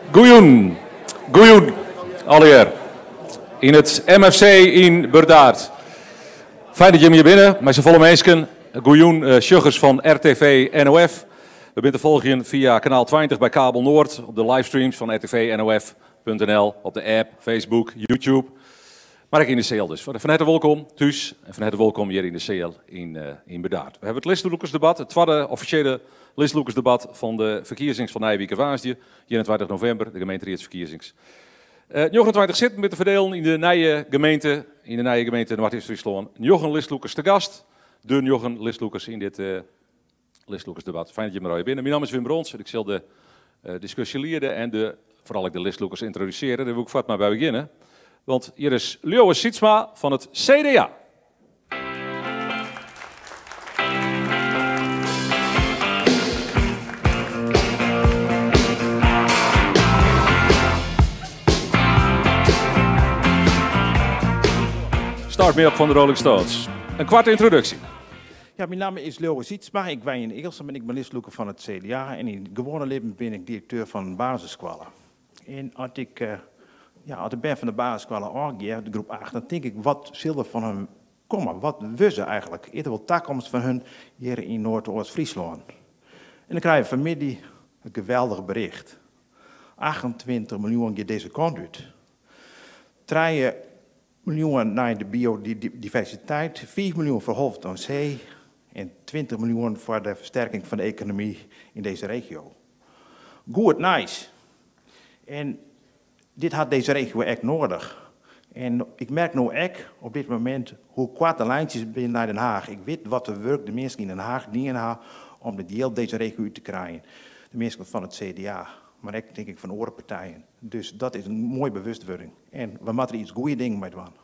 Goeien, alleer. In het MFC in Burdaard. Fijn dat je hier binnen, met z'n volle mensen. Goeien, sjuggers van RTV NOF. We bent te volgen via kanaal 20 bij Kabel Noord, op de livestreams van rtvnof.nl, op de app, Facebook, YouTube. Maar ook in de CL dus. Van harte welkom thuis en van harte welkom hier in de CL in Burdaard. We hebben het listloekersdebat, het tweede officiële listloekersdebat van de verkiezings van Nijwieke-Waasdje, 21 november, de gemeenteraadsverkiezings. 29 zitten met te verdelen in de nieuwe gemeente Noord-Oost-Friesland. 9 listloekers te gast, de 9 listloekers in dit listloekersdebat. Fijn dat je me binnen. Mijn naam is Wim Brons en ik zal de discussie leiden en vooral ook de listloekers introduceren. Daar wil ik vat maar bij beginnen. Want hier is Ljoe Sietsma van het CDA. Start me op van de Rolling Stones. Een kwarte introductie. Ja, mijn naam is Ljoe Sietsma. Ik woon in Eelsum en ik ben listloeker van het CDA. En in gewone leven ben ik directeur van een basisschool. En als ik ben van de basisschool aangeef, de groep 8, dan denk ik, wat zullen van hen komen? Wat willen ze eigenlijk? Eerder wel toekomst van hun hier in Noord-Oost-Friesland. En dan krijg je vanmiddag een geweldig bericht. 28 miljoen gaat deze kant uit. 3 miljoen naar de biodiversiteit, 4 miljoen voor hoofd aan zee en 20 miljoen voor de versterking van de economie in deze regio. Goed, nice. En dit had deze regio echt nodig. En ik merk nu echt op dit moment hoe kwart de lijntjes binnen naar Den Haag. Ik weet wat de werk de mensen in Den Haag dienen om de deel deze regio uit te krijgen. De mensen van het CDA, maar ook denk ik van andere partijen. Dus dat is een mooie bewustwording. En we moeten er iets goede dingen mee doen.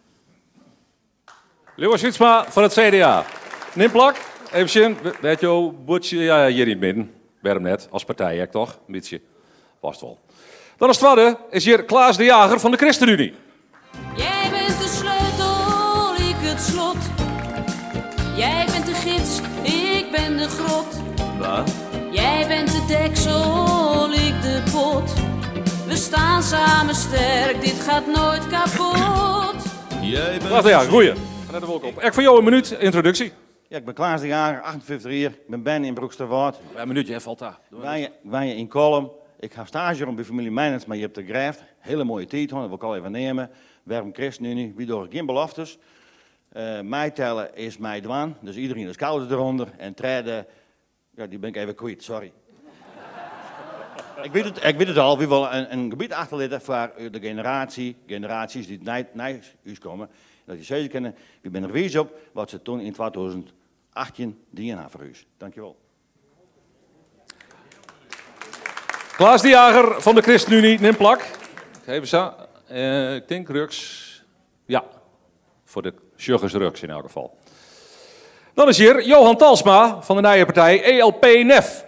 Ljoe Sietsma van het CDA. Neem plak, even zien. Weet je, Butje, ja, hier in het midden. Waarom net, als partij, toch? Een beetje, past wel. Dan als tweede is hier Klaas de Jager van de ChristenUnie. Jij bent de sleutel, ik het slot. Jij bent de gids, ik ben de grot. Wat? Jij bent de deksel, ik de pot. We staan samen sterk, dit gaat nooit kapot. Klaas de Jager, goeie. Net de wolk op. Ik voor jou een minuut introductie. Ja, ik ben Klaas de Jager, 48 jaar. Ik ben Ben in Broeksterwaard. Ja, een minuutje, hè, valt daar. Wij in Kolm. Ik ga stage om bij familie Meinens, maar je hebt de Grijft. Hele mooie tijd, dat wil ik al even nemen. Werm ChristenUnie, wie door geen beloftes. Mij tellen is mij dwan, dus iedereen de schouders eronder. En treden, ja, die ben ik even kwijt, sorry. Ik weet het al, wie wil een gebied achterlaten voor de generaties die naar huis komen. Dat die zeker kennen, wie ben er wijs op wat ze toen in 2018 dienen voor huis. Dankjewel. Klaas de Jager van de ChristenUnie, neem plak. Even zo. Ik denk Ruks. Ja, voor de sjuggers Ruks in elk geval. Dan is hier Johan Talsma van de nieuwe partij ELP-NEF.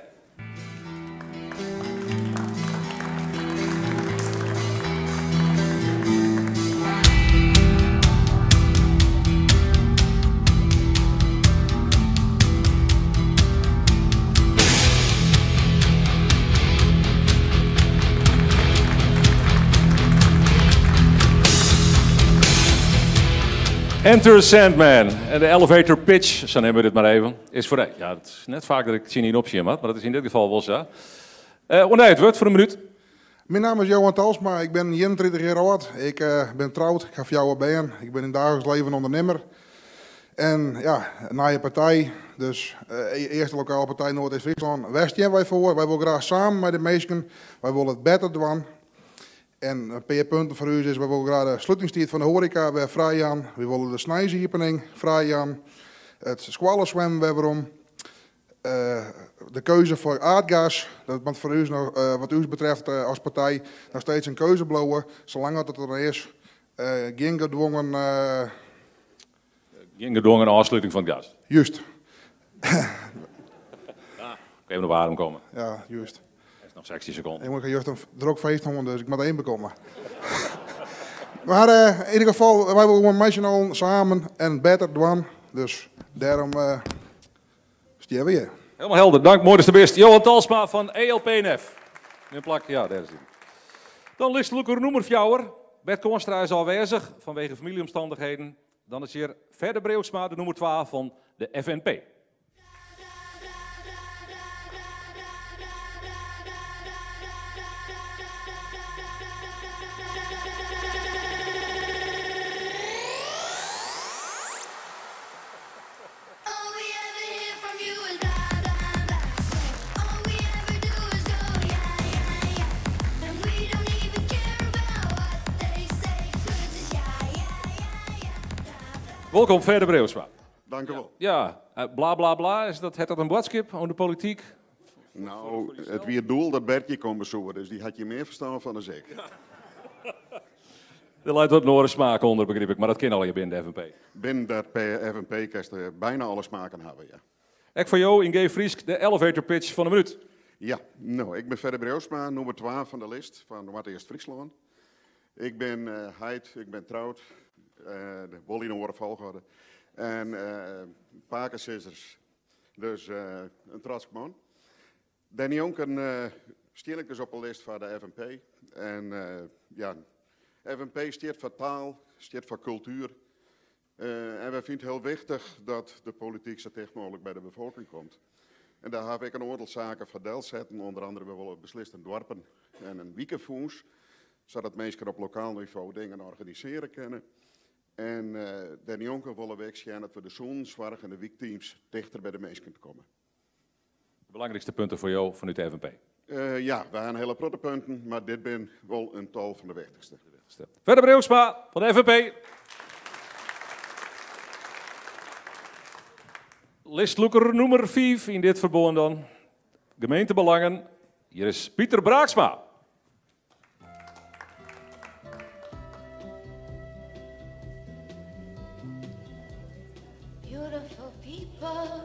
Enter Sandman. En de elevator pitch, zo nemen we dit maar even, is voor... Ja, het is net vaak dat ik het niet opzie, maar dat is in dit geval wel zo. Wanneer het wordt voor een minuut. Mijn naam is Johan Talsma, ik ben 31 jaar oud. Ik ben trouwd, ik ga voor jou bij. Ik ben in het dagelijks leven ondernemer. En ja, na je partij, dus eerste lokale partij Noord-Oost-Friesland, Westjen wij voor. Wij willen graag samen met de meesten, wij willen het beter doen. En een paar punten voor u is, we willen graag de sluitingstijd van de horeca weer vrij aan. We willen de snijziepening vrij aan. Het squalenzwemmen weer om. De keuze voor aardgas, dat moet voor u nog, wat u betreft als partij nog steeds een keuze blijven. Zolang dat er is, geen gedwongen... Geen gedwongen afsluiting van het gas. Juist. Even op adem komen. Ja, juist. Nog 16 seconden. Ik moet juist een drukfeest doen, dus ik moet één bekomen. Maar in ieder geval, wij willen gewoon nationaal samen en beter doen. Dus daarom stier we hier. Helemaal helder, dank. Mooi is de best. Johan Talsma van ELP-NEF. Nu plak, ja, daar is hij. Dan ligt Luker nummer 4. Bert Koonstra is aanwezig vanwege familieomstandigheden. Dan is hier Verder Breeuwsma, de nummer 12 van de FNP. Welkom, Verder Breeuwsma. Dank u wel. Ja, bla bla bla, is dat een boodschap aan de politiek? Nou, het weer doel dat Bertje kon bezoeken, dus die had je meer verstand van dan ik. Er lijkt wat Noren smaak onder, begrijp ik, maar dat ken al je binnen de FNP. Binnen dat FNP kan je bijna alle smaken hebben, ja. Ik voor jou in Gay Friesk de elevator pitch van een minuut. Ja, nou, ik ben Verder Breeuwsma, nummer 12 van de lijst van Wat Eerst Friesland. Ik ben heid, ik ben trouwd, de Wolly in Oren Valgorde. En Pakensissers, dus een trots man. Danny Jonken stel ik dus op de lijst van de FNP. En ja, FNP staat voor taal, staat voor cultuur. En wij vinden het heel wichtig dat de politiek zo dicht mogelijk bij de bevolking komt. En daar heb ik een aantal zaken verdeeld zetten. Onder andere we willen beslist een dorpen en een weekendfonds. Zodat mensen op lokaal niveau dingen organiseren kunnen. En Danny Jonker willen we schijnen dat we de zonzorg en de weekteams dichter bij de mensen komen. De belangrijkste punten voor jou vanuit de FNP? Ja, we hebben hele grote punten, maar dit ben wel een tal van de wichtigste. Verder Breeuwsma van de FNP. Listloeker nummer 5 in dit verbond dan. Gemeentebelangen. Hier is Pieter Braaksma. Beautiful people,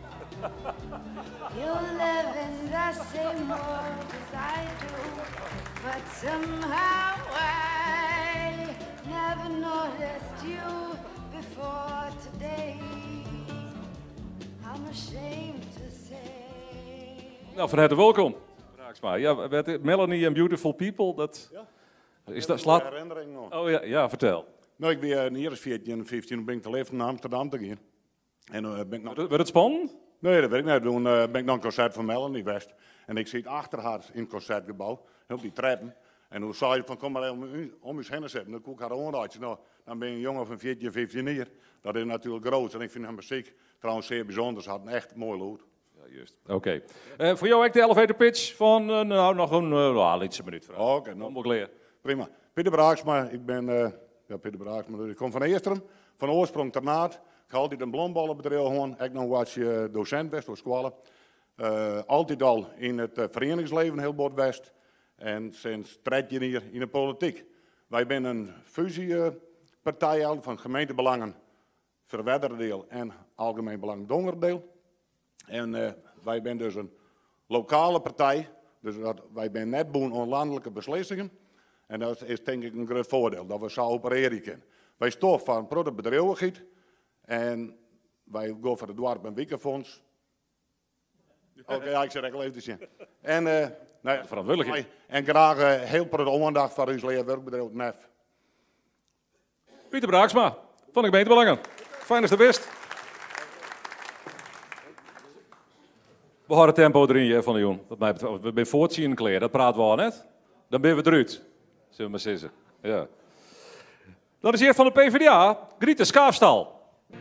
you live in the same world as I do, but somehow I never noticed you before today. I'm ashamed to say. Nou, van harte welkom. Braaksma. Ja, Melanie and Beautiful People, dat... Ja. Is dat slaat... herinnering nog. Oh ja, ja, vertel. Nou, ik ben hier is 14 en 15 ben ik te leven naar Amsterdam te gaan. En ben ik nog... Werd het spannend? Nee, dat weet ik niet. Toen ben ik naar een concert van Melanie West. En ik zit achter haar in het concertgebouw, op die treppen. En toen zei je van, kom maar om eens heen zitten. Dan koek ik haar aanraadje. Nou, dan ben je een jongen van 14, 15 jaar. Dat is natuurlijk groot. En ik vind haar muziek trouwens zeer bijzonder. Ze had een echt mooi lied. Ja, juist. Oké. Voor jou ook de elevator pitch van, nou, nog een lietse minuut. Oké, nou, prima. Pieter Braaksma, ik ben Pieter Braaksma. Ik kom van Eerstrum, van oorsprong ter naad. Ik heb altijd een blomballenbedrijf gewoon. Ik nog wat docent best door scholen. Altijd al in het verenigingsleven heel bord West. En sinds 13 jaar in de politiek. Wij zijn een fusiepartij van gemeentebelangen Verwedderdeel en Algemeen Belang Dongerdeel. En wij zijn dus een lokale partij. Dus wij zijn net boen aan landelijke beslissingen. En dat is denk ik een groot voordeel, dat we zo opereren kunnen. Wij staan van product bedrijvigheid. En wij gaan voor het dorp en weekendfonds. Oké, ja, ik zeg het even zien. En, nou ja, verantwoordelijkheid. En graag heel veel aandacht voor uw leerwerkbedrijf NEF. Pieter Braaksma van de gemeentebelangen. Fijn is de best. We houden tempo erin van de jong. We zijn voortzien kleren, dat praten we al net. Dan ben we eruit, zullen we maar zeggen. Ja. Dan is hier van de PvdA, Griete Schaafstal.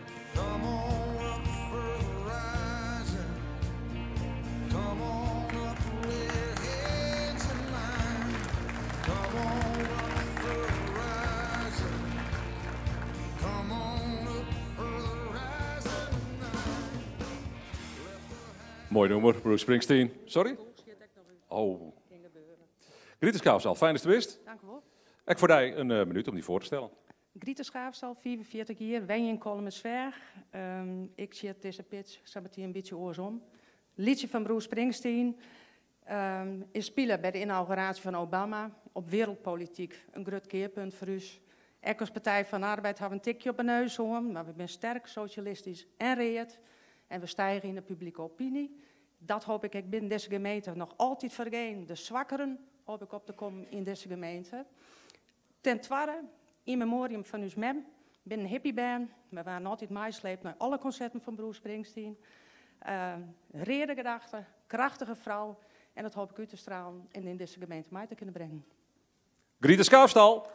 Mooi nummer, Bruce Springsteen. Sorry? Oh. Griete Schaafstal, fijn is de best. Dank u wel. Ik voor jou een minuut om die voor te stellen. Griete Schaafstal, 44 jaar, woon in Kolmersveer. Ik zit deze pitch, sabat een beetje oorsom. Liedje van Bruce Springsteen is spelen bij de inauguratie van Obama op wereldpolitiek. Een groot keerpunt voor u. Ik als Partij van de Arbeid hebben een tikje op een neus om, maar we zijn sterk, socialistisch en reëd. En we stijgen in de publieke opinie. Dat hoop ik binnen deze gemeente nog altijd vergeten. De zwakkeren hoop ik op te komen in deze gemeente. Ten tweede, in memoriam van uw mem. Ik ben een hippieband. We waren altijd meesleept naar alle concerten van Bruce Springsteen. Rede gedachte, krachtige vrouw. En dat hoop ik u te stralen en in deze gemeente mij te kunnen brengen. Griete Schaafstal.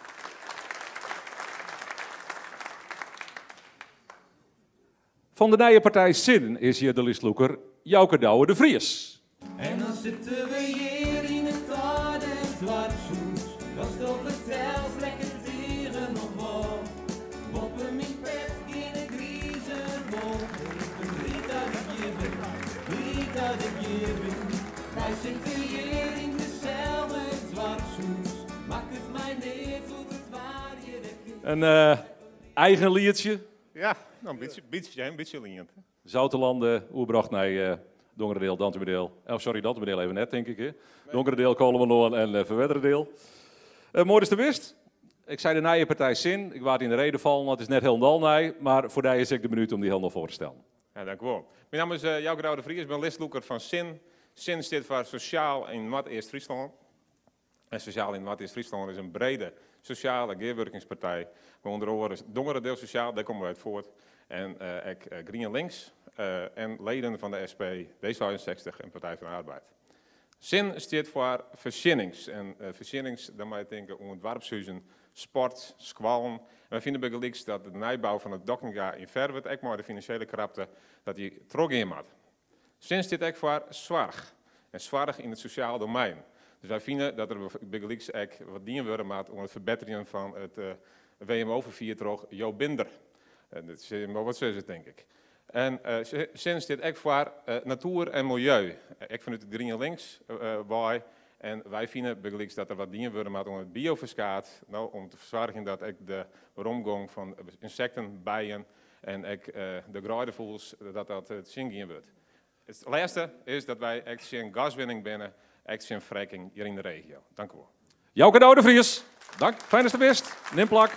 Van de nieuwe partij Zin is hier de listloeker Jouke Douwe de Vries. En dan zitten we hier in het aarde en zwartzoet. Dat is toch verteld, lekker dieren nog wat. Moppen mijn pet in een griezer mond. Ik ben blij dat ik hier ben, blij dat ik hier ben. Wij zitten hier in dezelfde zwartzoet. Maak het mij neer, voelt het waar je de Een eigen liedje. Ja, nou, een beetje liend. Zoutelanden, oerbracht naar Dongeredeel, Dantemerdeel. Dantemerdeel even net, denk ik. Hè? Dongeredeel, Kolenmeloon en Verwedderdeel. Mooi is de wist. Ik zei de nieuwe partij Zin. Ik waard in de reden vallen, het is net heel nij. Maar voor die is ik de minuut om die helemaal voor te stellen. Ja, dank u wel. Mijn naam is Jouke Douwe de Vries, ik ben listloeker van Zin. Zin staat voor Sociaal in Noord-Eerst-Friesland. En Sociaal in Noord-Eerst-Friesland is een brede sociale geerwerkingspartij. Onder andere Dongeredeel Sociaal, daar komen we uit voort. En GroenLinks en leden van de SP, D66 en Partij van de Arbeid. Zin staat voor verzinnings. En verzinnings, dan moet je denken om het dorpshuizen, sport, squallen. Wij vinden bij GroenLinks dat de nijbouw van het Dokkenga in Verwet, ook maar de financiële krapte, dat die terug in moet. Zin staat ook voor zorg. En zorg in het sociaal domein. Dus wij vinden dat er bij GroenLinks ook wat dingen worden maakt om het verbeteren van het WMO-vervier Jo Binder. Dat is maar wat zo is het, denk ik. En sinds dit ook voor natuur en milieu. Ik vanuit het GroenLinks bij. En wij vinden bij GroenLinks dat er wat dingen worden maakt om het biofiscaat. Nou, om te verzorgen dat ik de omgang van insecten, bijen en de gruidenvoels, dat het zingen wordt. Het laatste is dat wij echt zien gaswinning binnen, echt zien fracking hier in de regio. Dank u wel. Jouke Douwe de Vries. Dank, fijn dat je er bent. Neem plak.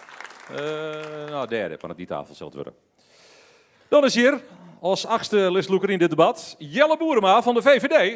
Derde van die tafel zult worden. Dan is hier als achtste listloeker in dit debat Jelle Boerema van de VVD.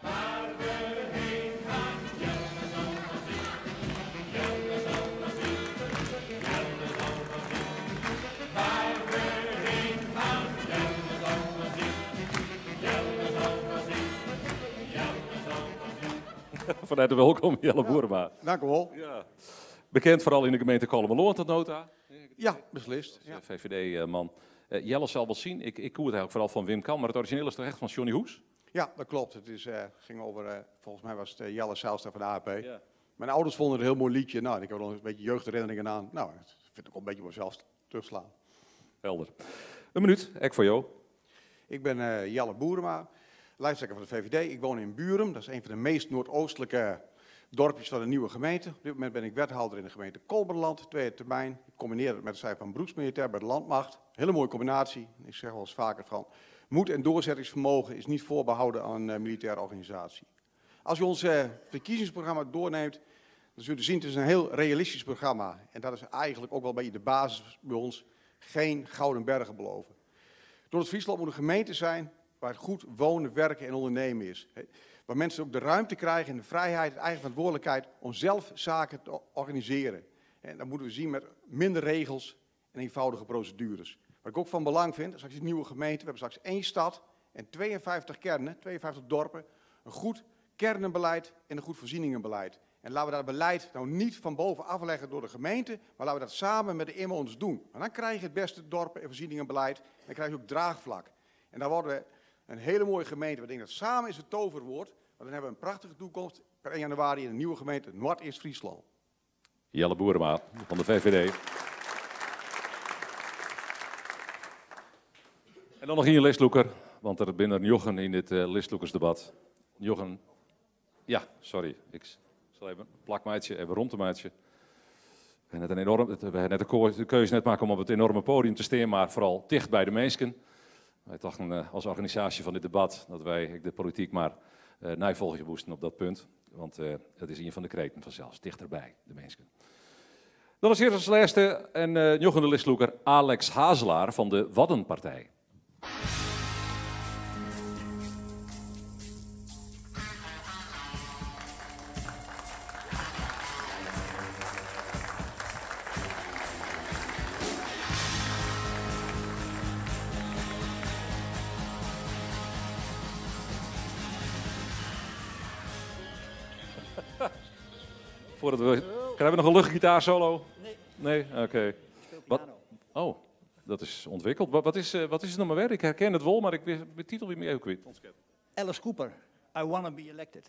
Van harte welkom, Jelle Boerema. Dank u wel. Ja. Bekend vooral in de gemeente Kolenmeloon tot nota. Ja, beslist. Ja. VVD-man. Jelle zal wel zien, ik koer het eigenlijk vooral van Wim Kan, maar het origineel is toch echt van Johnny Hoes? Ja, dat klopt. Het is, ging over, volgens mij was het Jelle Zijlstra van de AP. Ja. Mijn ouders vonden het een heel mooi liedje. Nou, ik heb er nog een beetje jeugdherinneringen aan. Nou, dat vind ik ook een beetje mezelf terugslaan. Helder. Een minuut, ek voor jou. Ik ben Jelle Boerema, lijsttrekker van de VVD. Ik woon in Burum, dat is een van de meest noordoostelijke dorpjes van de nieuwe gemeente. Op dit moment ben ik wethouder in de gemeente Kolberland, tweede termijn. Ik combineer het met de cijfer van beroepsmilitair bij de landmacht. Hele mooie combinatie. Ik zeg wel eens vaker van, moed en doorzettingsvermogen is niet voorbehouden aan een militaire organisatie. Als u ons verkiezingsprogramma doorneemt, dan zult u zien, het is een heel realistisch programma. En dat is eigenlijk ook wel een beetje de basis bij ons. Geen gouden bergen beloven. Noord-Friesland moet een gemeente zijn waar goed wonen, werken en ondernemen is. Waar mensen ook de ruimte krijgen en de vrijheid, de eigen verantwoordelijkheid om zelf zaken te organiseren. En dat moeten we zien met minder regels en eenvoudige procedures. Wat ik ook van belang vind, straks een nieuwe gemeente, we hebben straks 1 stad en 52 kernen, 52 dorpen, een goed kernenbeleid en een goed voorzieningenbeleid. En laten we dat beleid nou niet van boven afleggen door de gemeente, maar laten we dat samen met de inwoners doen. Maar dan krijg je het beste dorpen en voorzieningenbeleid en dan krijg je ook draagvlak. En dan worden we een hele mooie gemeente. We denken dat samen is het toverwoord, want dan hebben we een prachtige toekomst per 1 januari in een nieuwe gemeente Noord-Eerst-Friesland. Jelle Boerema van de VVD. En dan nog hier een listloeker, want er binnen Jochen in dit listloekersdebat. Jochen, ja, sorry, ik zal even een plakmaatje, even rondemaatje. We hebben net de keuze net maken om op het enorme podium te staan, maar vooral dicht bij de mensen. Wij dachten als organisatie van dit debat dat wij de politiek maar navolgen moesten op dat punt. Want dat is een van de kreten vanzelfs, dichterbij de mensen. Dan is eerst als laatste en Jochen de listloeker Alex Hazelaar van de Waddenpartij. Voordat we... Krijgen we nog een luchtgitaar solo? Nee? Oké. Oh, dat is ontwikkeld. Wat is het nog maar weer? Ik herken het wel, maar ik weet de titel weer meer kwijt. Alice Cooper, I Wanna Be Elected.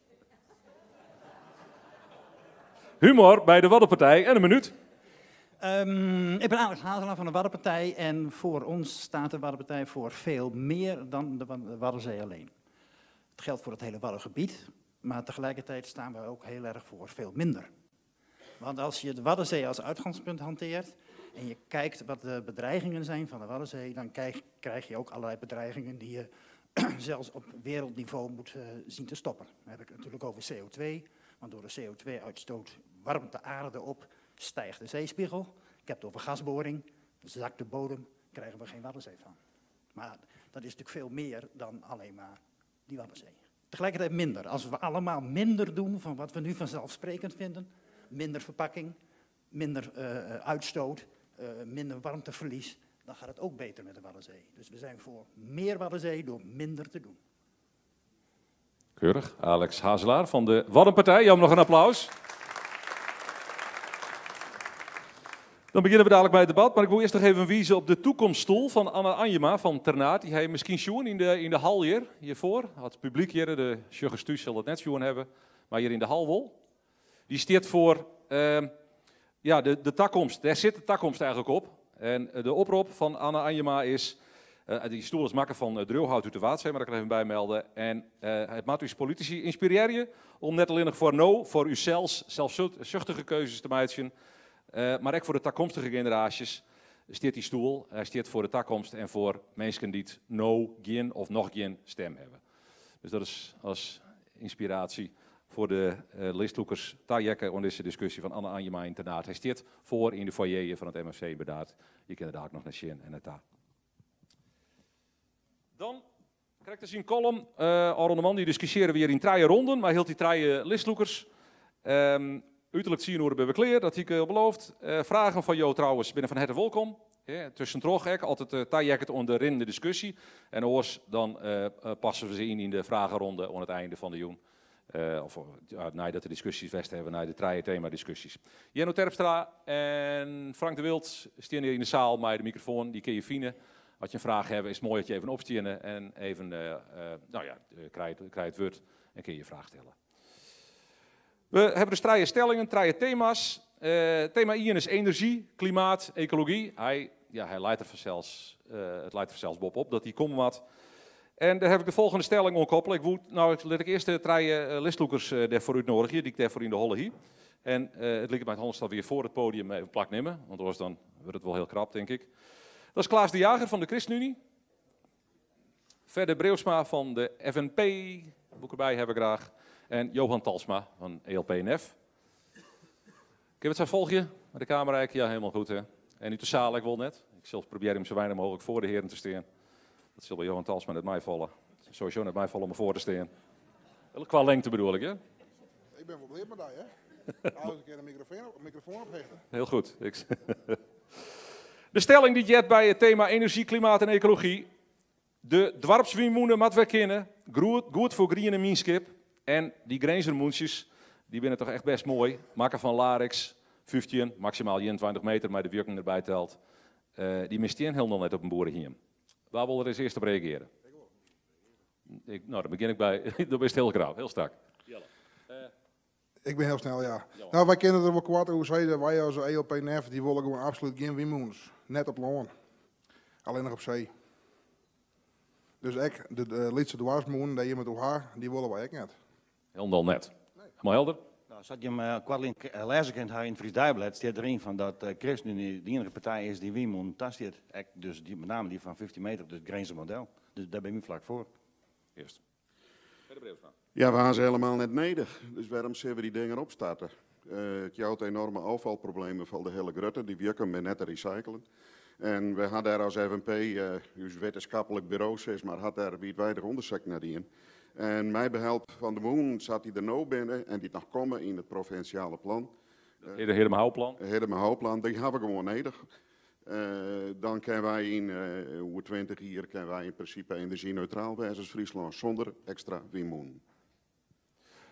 Humor bij de Waddenpartij en een minuut. Ik ben Alex Hazelaar van de Waddenpartij en voor ons staat de Waddenpartij voor veel meer dan de Waddenzee alleen. Het geldt voor het hele Waddengebied, maar tegelijkertijd staan we ook heel erg voor veel minder. Want als je de Waddenzee als uitgangspunt hanteert en je kijkt wat de bedreigingen zijn van de Waddenzee, dan krijg je ook allerlei bedreigingen die je zelfs op wereldniveau moet zien te stoppen. Dan heb ik het natuurlijk over CO2, want door de CO2-uitstoot warmt de aarde op, stijgt de zeespiegel. Ik heb het over gasboring, zakt de bodem, krijgen we geen Waddenzee van. Maar dat is natuurlijk veel meer dan alleen maar die Waddenzee. Tegelijkertijd minder. Als we allemaal minder doen van wat we nu vanzelfsprekend vinden, minder verpakking, minder uitstoot, minder warmteverlies, dan gaat het ook beter met de Waddenzee. Dus we zijn voor meer Waddenzee door minder te doen. Keurig. Alex Hazelaar van de Waddenpartij. Jou nog een applaus. Dan beginnen we dadelijk bij het debat, maar ik wil eerst nog even wijzen op de toekomststoel van Anna Anjema van Ternaat. Die hij misschien zien in de hal hiervoor. Het publiek hier, de Sjuggers thuis zal het net zien hebben, maar hier in de hal wel. Die staat voor de takkomst. Daar zit de takkomst eigenlijk op. En de oproep van Anna Anjema is, die stoel is maken van Dreulhout uit de Waatzee, maar dat kan ik even bijmelden. En het maakt dus politici inspireren om net alleen nog voor u zelfzuchtige keuzes te maken. Maar ook voor de toekomstige generaties staat die stoel. Hij staat voor de toekomst en voor mensen die geen of nog geen stem hebben. Dus dat is als inspiratie voor de leesloekers tajekken om deze discussie van Anna Anjema Internaat. Hij staat voor in de foyer van het MFC inderdaad. Je kent daar ook nog naar zien en het daar. Dan krijg je dus een column. Aron de Man die discussiëren weer in 3 ronden, maar heel die 3 leesloekers. Uiterlijk zien hoe we bekleed, dat heb ik beloofd. Vragen van jou trouwens binnen van harte welkom. Tussen altijd tajekken onderin de discussie. En oors dan passen we ze in de vragenronde aan het einde van de joen. Nadat de discussies vast hebben, naar de 3 thema-discussies. Jenno Terpstra en Frank de Wild staan hier in de zaal met de microfoon. Die kun je vinden. Als je een vraag hebt, is het mooi dat je even opstieren en even krijg het woord en kun je je vraag stellen. We hebben dus 3 stellingen, 3 thema's. Thema 1 is energie, klimaat, ecologie. Hij leidt er vanzelfs, het leidt er zelfs Bob op dat hij komt wat. En daar heb ik de volgende stelling onkoppelen. Laat ik eerst de 3 listloekers daarvoor uitnodigen, die ik daarvoor in de holle hier. En het lijkt mij het handigst dat we weer voor het podium even plak nemen, want anders dan wordt het wel heel krap, denk ik. Dat is Klaas de Jager van de ChristenUnie. Verder Breusma van de FNP, boek erbij hebben we graag. En Johan Talsma van ELP-NF. Kun je het zo volgen met de camera? Ja, helemaal goed. Hè? En u de zaal, ik wil net. Ik zal proberen hem zo weinig mogelijk voor de heren te staan. Dat zal bij Johan Talsma net mij vallen. Sowieso net mij vallen om me voor te staan. Qua lengte bedoel ik, hè? Ik ben wel blij met dat, hè? Als ik een microfoon ophechten. Heel goed. De stelling die jet bij het thema energie, klimaat en ecologie. De dwarpswiemoenen wat we kennen. Goed voor green en minskip. En die grenzenmoensjes, die binnen toch echt best mooi. Maken van Larix, 15, maximaal 21 meter, maar de werking erbij telt. Die mistien heel nog net op een boeren hier. Waar wil er eens eerst op reageren? Dan begin ik bij, dan ben je heel graag, heel sterk. Ik ben heel snel, ja. Nou, wij kennen er wel kwart hoe zeiden. Wij als ELP-NF, die willen gewoon absoluut geen windmoens. Net op land. Alleen nog op zee. Dus de lietse dwarsmoen, die je met haar, die willen wij ook net. Helemaal net. Helemaal helder? Nou, zat je hem kwartling lezen kunt in het Fries Dagblad, staat erin van dat ChristenUnie de enige partij is die windmoen tast. Dus met name die van 15 meter, dus het grenzenmodel. Dus daar ben ik vlak voor. Eerst. Ja, we gaan ze helemaal net nodig. Dus waarom zullen we die dingen opstarten? Het jouwt enorme afvalproblemen van de hele grutte, die werken met net te recyclen. En we hadden daar als FNP, dus wetenschappelijk bureau, maar had daar wijdwijdig onderzoek naar die in. En mij behelp van de Moon zat hij er nou binnen en die nog komen in het provinciale plan. Het Hedema-Houplan? Het Hedema-Houplan, die hebben we gewoon nodig. Dan kunnen wij in over 20 jaar kunnen wij in principe energie-neutraal zijn als Friesland zonder extra windmolen.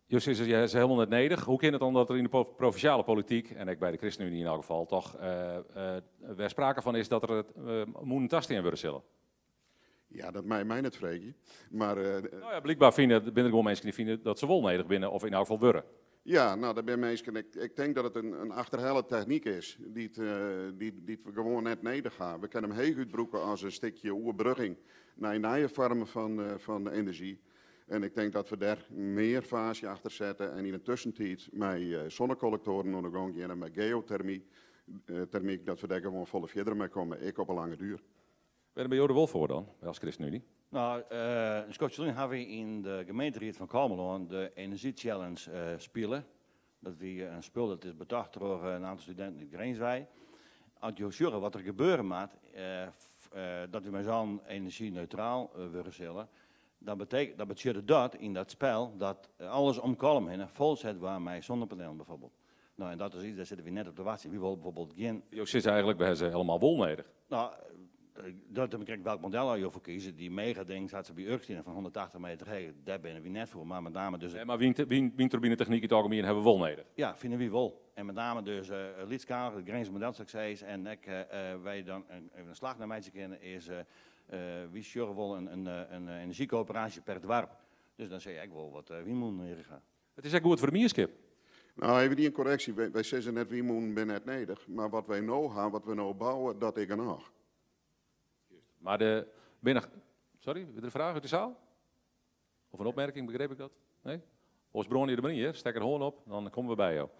Justus, jij is helemaal net nedig. Hoe kan het dan dat er in de provinciale politiek, en ik bij de ChristenUnie in elk geval, toch er sprake van is dat er moet een tast in worden zullen? Ja, dat mij net vreegje. Maar, nou ja, blijkbaar binnen gewoon mensen die vinden dat ze wel nedig binnen, of in elk geval worden. Ja, nou, dat ben mensen. Ik denk dat het een achterhelle techniek is, die we gewoon net neder gaan. We kunnen hem heel goed gebruiken als een stukje overbrugging naar nieuwe vormen van energie. En ik denk dat we daar meer fase achter zetten en in de tussentijd met zonnecollectoren aan de gang gaan en met geothermie, dat we daar gewoon volle verder mee komen, ik op een lange duur. Ben je bij jou er wel voor dan, als ChristenUnie? Nou, in Schotland hebben we in de gemeenteraad van Kalmeloon de Energie-challenge spelen. Dat is een spel dat is bedacht door een aantal studenten in Greenswijk. Als je ziet wat er gebeuren moet, dat we met zo'n energie-neutraal willen zullen, dan betekent dat in dat spel dat alles om Kalm heen vol zet waar met zonnepanelen bijvoorbeeld. Nou, en dat is iets, daar zitten we net op de wacht. Wie wil bijvoorbeeld geen... Jo, zit eigenlijk bij ze helemaal wol nodig. Nou, dat heb ik welk model je voor kiezen. Die mega-ding zat ze bij Urkstien van 180 meter heen. Daar ben we net voor, maar met name dus... Nee, maar windturbinetechniek in het algemeen hebben we wel nodig. Ja, vinden we wel. En met name dus Lietskamer, het Grijns model succes. En wij dan even een slag naar mij kennen is... wie zorgen wel een energiecoöperatie per dorp. Dus dan zeg ik wel wat wie moet gaan. Het is echt goed voor de mierskip. Nou, even die een correctie. Wij zeggen net wie moet ben net nodig. Maar wat wij nou gaan, wat we nou bouwen, dat ik er nog. Maar sorry, weer een vraag uit de zaal? Of een opmerking, begreep ik dat? Nee? Als bron hier de manier, stek er gewoon op, dan komen we bij jou.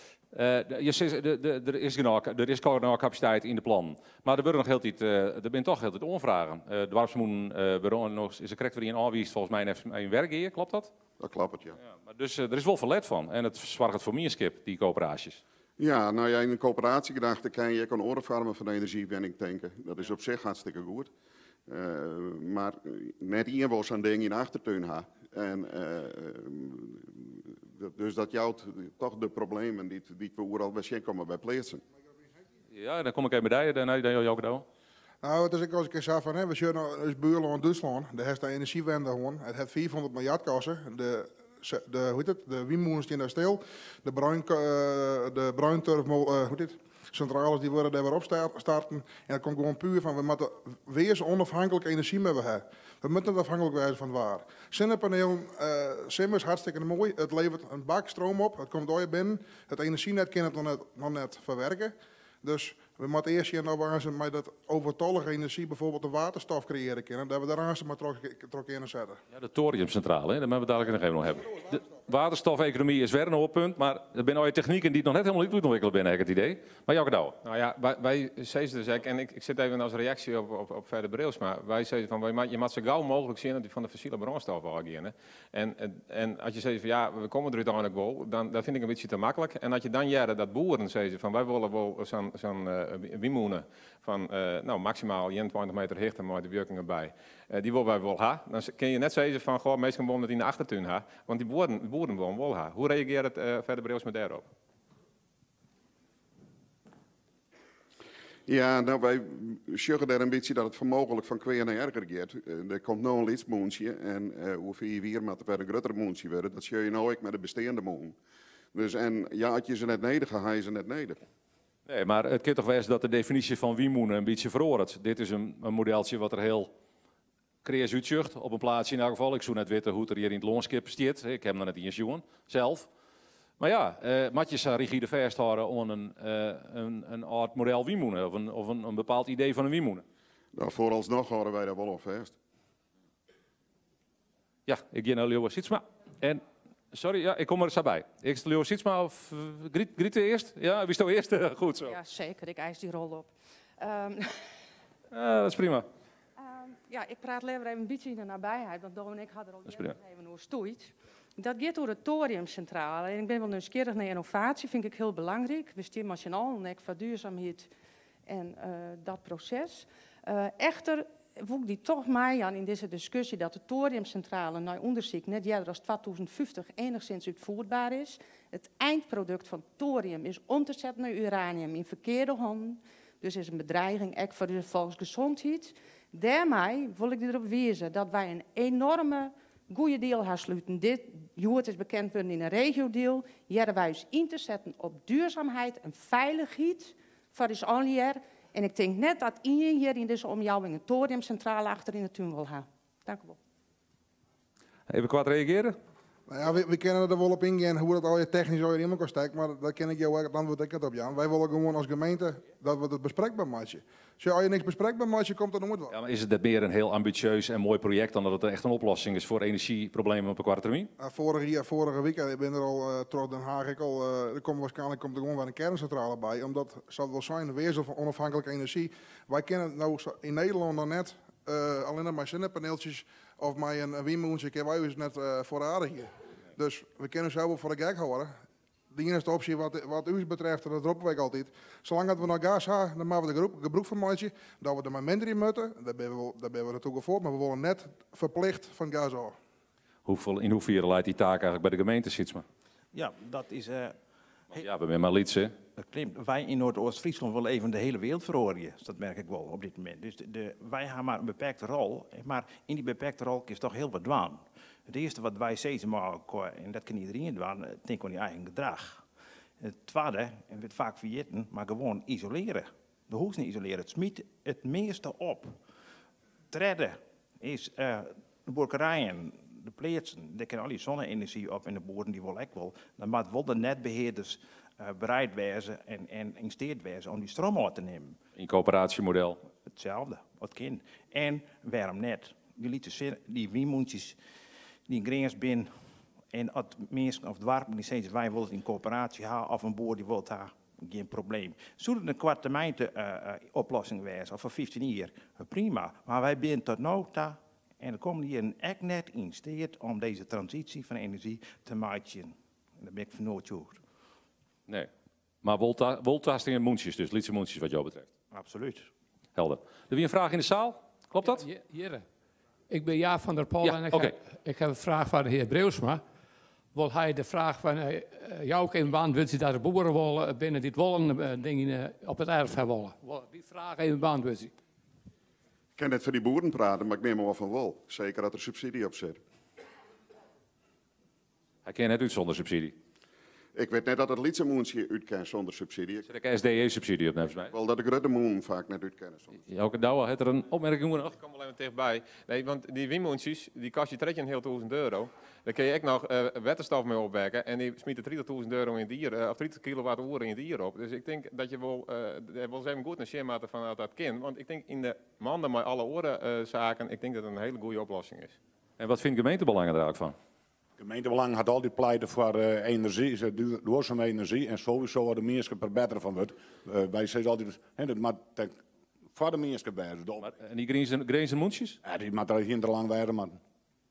Er is nog capaciteit in de plan. Maar er worden nog heel tijd, er zijn toch heel tijd onvragen. De dorpsmoeden is er correct weer in aanwijst volgens mij een werk hier, klopt dat? Dat klopt, ja. Maar dus er is wel verlet van. En het zorgt voor mierskip, die coöperaties. Ja, nou ja, in een coöperatiegedachte kan je een orenfarmen van energiewinning tanken. Dat is op zich hartstikke goed. Maar net hier was een ding in de achtertuin ha. En dus dat jouwt toch de problemen die we overal bij komen bij plaatsen. Ja, dan kom ik even bij daarna jou gedaan. Nou, het is ook als ik zei van, we zijn als buurland in Duitsland, daar heeft de energiewende gewoon. Het heeft 400 miljard kosten. De windmolens die daar stil, de bruinturfcentrales die worden daar weer opstarten. En dat komt gewoon puur van, we moeten weer onafhankelijke energie hebben. We moeten afhankelijk zijn van waar. Zonnepanelen, sim is hartstikke mooi. Het levert een bak stroom op, het komt door je binnen. Het energienet kan het nog net verwerken. Dus we moeten eerst hier nou zijn met dat overtollige energie bijvoorbeeld de waterstof creëren kunnen. Dat we daar aan maar trok in zetten. Ja, de thoriumcentrale, hè, dat hebben we dadelijk nog even hebben. De waterstofeconomie is weer een hoogpunt, maar er zijn al technieken die nog net helemaal niet ontwikkeld zijn, heb ik het idee. Maar jou gedaan. Nou ja, wij zeggen dus ook, en ik zit even als reactie op Verder Breusma. Wij zeggen van, je moet zo gauw mogelijk zien dat die van de fossiele brandstoffen afgaan. En als je zegt van ja, we komen er uiteindelijk wel, dan dat vind ik een beetje te makkelijk. En als je dan jaren dat boeren zeggen van wij willen wel zo'n windmolen van maximaal 21 meter hoogte met de werkingen bij. Die willen wij wel ha. Dan kun je net zeggen van goh, meestal willen het in de achtertuin ha. Want die boeren willen wel ha. Hoe reageert het Verder Breusma daarop? Ja, nou wij zeggen daar een beetje dat het vermogelijk van kweer naar erger gaat. Er komt nou een lidsmoensje en hoe 4 jaar met een groter moensje worden. Dat zie je nou ook met de bestaande moen. Dus en ja, als je ze net neder gaat, ga je ze net neder. Nee, maar het kan toch wezen dat de definitie van wiemoenen een beetje verandert. Dit is een modeltje wat er heel creëers uitzucht op een plaatsje in elk geval. Ik zou net weten hoe het er hier in het loonskip stiert. Ik heb hem net eens jongen, zelf. Maar ja, matjes rigide vasthouden aan een art model wiemoenen of een bepaald idee van een wiemoenen. Nou, vooralsnog houden wij daar wel op vast. Ja, ik ga naar Leo Sietsma. En sorry, ja, ik kom er zo bij. Ik stel Leo Sietsma of Griet eerst? Ja, wie staat eerst? Goed zo. Ja, zeker. Ik eis die rol op. Dat is prima. Ja, ik praat liever even een beetje in de nabijheid, want Don en ik hadden er ook even over stoeit. Dat gaat door de thoriumcentrale. En ik ben wel nieuwsgierig naar innovatie, vind ik heel belangrijk. We staan nationaal en voor duurzaamheid en dat proces. Echter voeg die toch mij aan in deze discussie dat de thoriumcentrale naar onderzoek net eerder als 2050 enigszins uitvoerbaar is. Het eindproduct van thorium is om te zetten naar uranium in verkeerde handen. Dus is een bedreiging ook voor de volksgezondheid. Daarmee wil ik erop wijzen dat wij een enorme goede deal gaan sluiten hoe het is bekend worden in een regio-deal, jaren wij ons in te zetten op duurzaamheid en veiligheid voor ons allier. En ik denk net dat iedereen hier in deze omjouwing een thoriumcentrale achter in de tuin wil hebben. Dank u wel. Even kort reageren? Nou ja, we kunnen er wel op ingaan hoe dat al je technisch al in elkaar steekt, maar daar ken ik jou het antwoord ik het op, Jan. Wij willen gewoon als gemeente dat we het bespreekbaar maken. Als je niks bespreekbaar maakt, komt er nooit wel. Ja, maar is het meer een heel ambitieus en mooi project dan dat het echt een oplossing is voor energieproblemen op een korte termijn? Vorige week, ik ben er al terug Den Haag, er komt gewoon wel een kerncentrale bij, omdat zal het wel zijn, weer zo van onafhankelijke energie. Wij kennen nou in Nederland nog net alleen maar zonnepaneeltjes of maar een windmoentje, kennen wij dus net voor aardig hier. Dus we kunnen zo wel voor de gek houden. De enige optie wat u betreft, dat roepen wij altijd. Zolang dat we nog gas hebben, dan maken we de gebruik van maken. Dat we er maar minder in moeten, daar ben we natuurlijk voor. Maar we worden net verplicht van gas af. In hoeverre leidt die taak eigenlijk bij de gemeente, Sietsma? Ja, dat is... Ja, we zijn maar iets, hè? Dat klopt. Wij in Noordoost-Friesland willen even de hele wereld veroveren. Dat merk ik wel op dit moment. Dus wij hebben maar een beperkte rol. Maar in die beperkte rol is toch heel wat doen. Het eerste wat wij steeds maken, en dat kan iedereen doen, denk aan je eigen gedrag. Het tweede, en wordt vaak vergeten, maar gewoon isoleren. De hoeft niet isoleren, het smiet het meeste op. Het derde is de boerderijen, de plaatsen, die kunnen al die zonne-energie op en de boeren die willen ook wel. Dan moet wel de netbeheerders bereid wezen en geïnvesteerd wezen om die stroom uit te nemen. In coöperatiemodel? Hetzelfde, wat kind. En waarom net? Die windmoentjes die grens binnen en als mensen of dwarpen die zeggen wij willen het in coöperatie hebben of een boer die wil daar geen probleem. Zou het een kwart termijn oplossing wezen of voor 15 jaar? Prima, maar wij zijn tot nu toe en er komen hier echt net in steed om deze transitie van energie te maken. En daar ben ik van nooit over. Nee, maar woltasting en moentjes dus, lietse moentjes wat jou betreft? Absoluut. Helder. Er weer een vraag in de zaal? Klopt dat? Hier. Ik ben Jaap van der Pol Ja, en ik heb een vraag van de heer Breusma. Wil hij de vraag van jou even beantwoorden dat de boeren willen binnen dit wollen dingen op het erf hebben willen? Die vraag even beantwoorden. Ik kan net voor die boeren praten, maar ik neem er wel van wel. Zeker dat er subsidie op zit. Hij kan net uit zonder subsidie. Ik weet net dat het Lietse moentje uitkent zonder subsidie. Zet ik SDE-subsidie op, volgens mij? Wel dat de grote moen vaak net uitkennen. Jouke Douwe, heeft er een opmerking nog? Ik kom wel even dichtbij. Nee, want die windmoentjes, die kost je €3.000. Daar kun je ook nog waterstof mee opwekken. En die smieten €30.000 in dieren, of 30 kilowattuur in dieren op. Dus ik denk dat je wel eens even goed naar schema van dat kind. Want ik denk in de maanden met alle orenzaken, ik denk dat het een hele goede oplossing is. En wat vindt gemeentebelang er eigenlijk van? Gemeentebelang had altijd pleiten voor energie, duurzame energie en sowieso de mensen verbeteren van wordt. Wij zeggen altijd, dat moet voor de mensen wijzen. En die greens en moentjes? Ja, die moet er hier te lang wijden, man.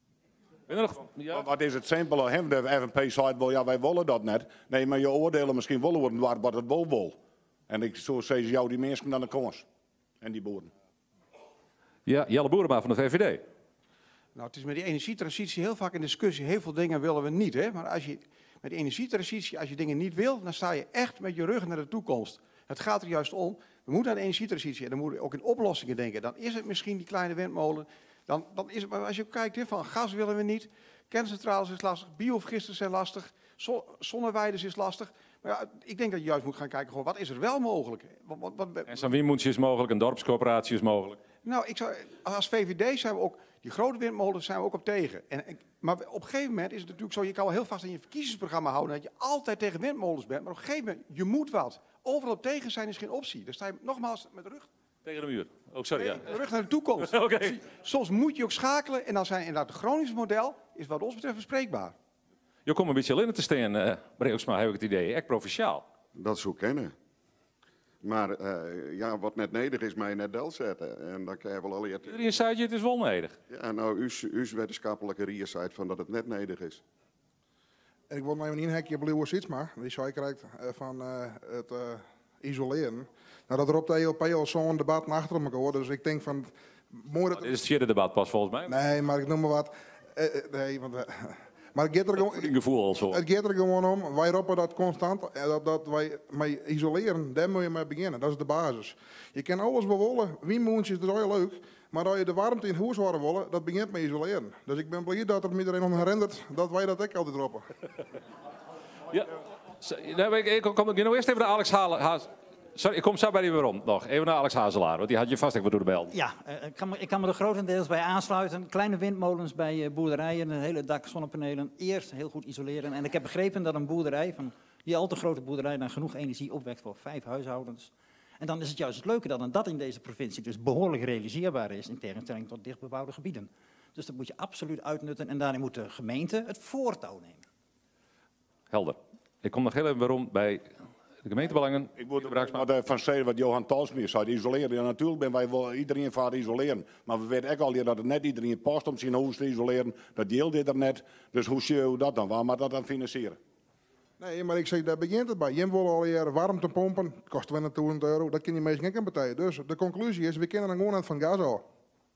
Ja. Wat is het simpele? De FNP zei wel, ja, wij willen dat net. Nee, maar je oordelen misschien willen worden wat het wel wil. En ik zo zeggen jou die mensen dan de komers. En die boeren. Ja, Jelle Boerema van de VVD. Nou, het is met die energietransitie heel vaak in discussie. Heel veel dingen willen we niet. Hè? Maar als je met de energietransitie, als je dingen niet wil, dan sta je echt met je rug naar de toekomst. Het gaat er juist om, we moeten aan de energietransitie en dan moeten we ook in oplossingen denken. Dan is het misschien die kleine windmolen. Dan is het, maar als je kijkt, hè, van gas willen we niet, kerncentrales is lastig, biovergisters zijn lastig, zonneweiders is lastig. Maar ja, ik denk dat je juist moet gaan kijken, gewoon, wat is er wel mogelijk? En zo'n windmoentje is mogelijk, een dorpscoöperatie is mogelijk. Nou, als VVD zijn we ook, die grote windmolens zijn we ook op tegen. Maar op een gegeven moment is het natuurlijk zo, je kan wel heel vast in je verkiezingsprogramma houden dat je altijd tegen windmolens bent. Maar op een gegeven moment, je moet wat. Overal op tegen zijn is geen optie. Dan sta je nogmaals met de rug tegen de muur. Oh, sorry. Nee, ja. de rug naar de toekomst. Okay. Dus soms moet je ook schakelen en dan zijn inderdaad het Gronings model is wat ons betreft bespreekbaar. Je komt een beetje alleen te staan, Breusma, heb ik het idee. Echt provinciaal. Dat zou kennen. Maar ja, wat net nedig is, mij net del zetten. En dan kan je wel al je... Iedereen zei je, het is wel nedig. Ja, nou, uw wetenschappelijke research van dat het net nedig is. En ik wil nog even inhakken op Leeuwen Sietsma, die zei krijgt van het isoleren. Nou, dat roept de ELP al zo'n debat achter elkaar hoor. Dus ik denk van... Mooi dat... Dit is het vierde debat pas volgens mij. Nee, maar ik noem maar wat. Nee, want... Maar het gaat er gewoon, gevoel al zo. Het gaat er gewoon om, wij roepen dat constant, dat wij met isoleren, daar moet je mee beginnen, dat is de basis. Je kan alles bewollen, windmoentjes, dat is heel leuk, Maar als je de warmte in huis horen willen, dat begint met isoleren. Dus ik ben blij dat er iedereen nog herinnert dat wij dat ook altijd roepen. Ja, ik kom nou eerst even naar Alex Hazelaar. Sorry, ik kom zo bij die weer om. Nog even naar Alex Hazelaar, want die had je vast even door de bel. Ja, ik kan me er grotendeels bij aansluiten. Kleine windmolens bij boerderijen, een hele dak zonnepanelen. Eerst heel goed isoleren. En ik heb begrepen dat een boerderij, van die al te grote boerderij, dan genoeg energie opwekt voor 5 huishoudens. En dan is het juist het leuke dat in deze provincie dus behoorlijk realiseerbaar is in tegenstelling tot dichtbebouwde gebieden. Dus dat moet je absoluut uitnutten en daarin moet de gemeente het voortouw nemen. Helder. Ik kom nog heel even waarom bij de gemeentebelangen. Ik moet van zeggen wat Johan Talsmeer zei, isoleren. Ja, natuurlijk ben wij wel iedereen voor isoleren. Maar we weten ook al dat het net iedereen past om zijn huis te isoleren. Dat deelt dit er net. Dus hoe zie je dat dan? Waar moet dat dan financieren? Nee, maar ik zeg, daar begint het bij. Je wil al je warmtepompen, het kost €20.000, dat kan die mensen geen betalen. Dus de conclusie is, we kennen dan gewoon aan van gas al.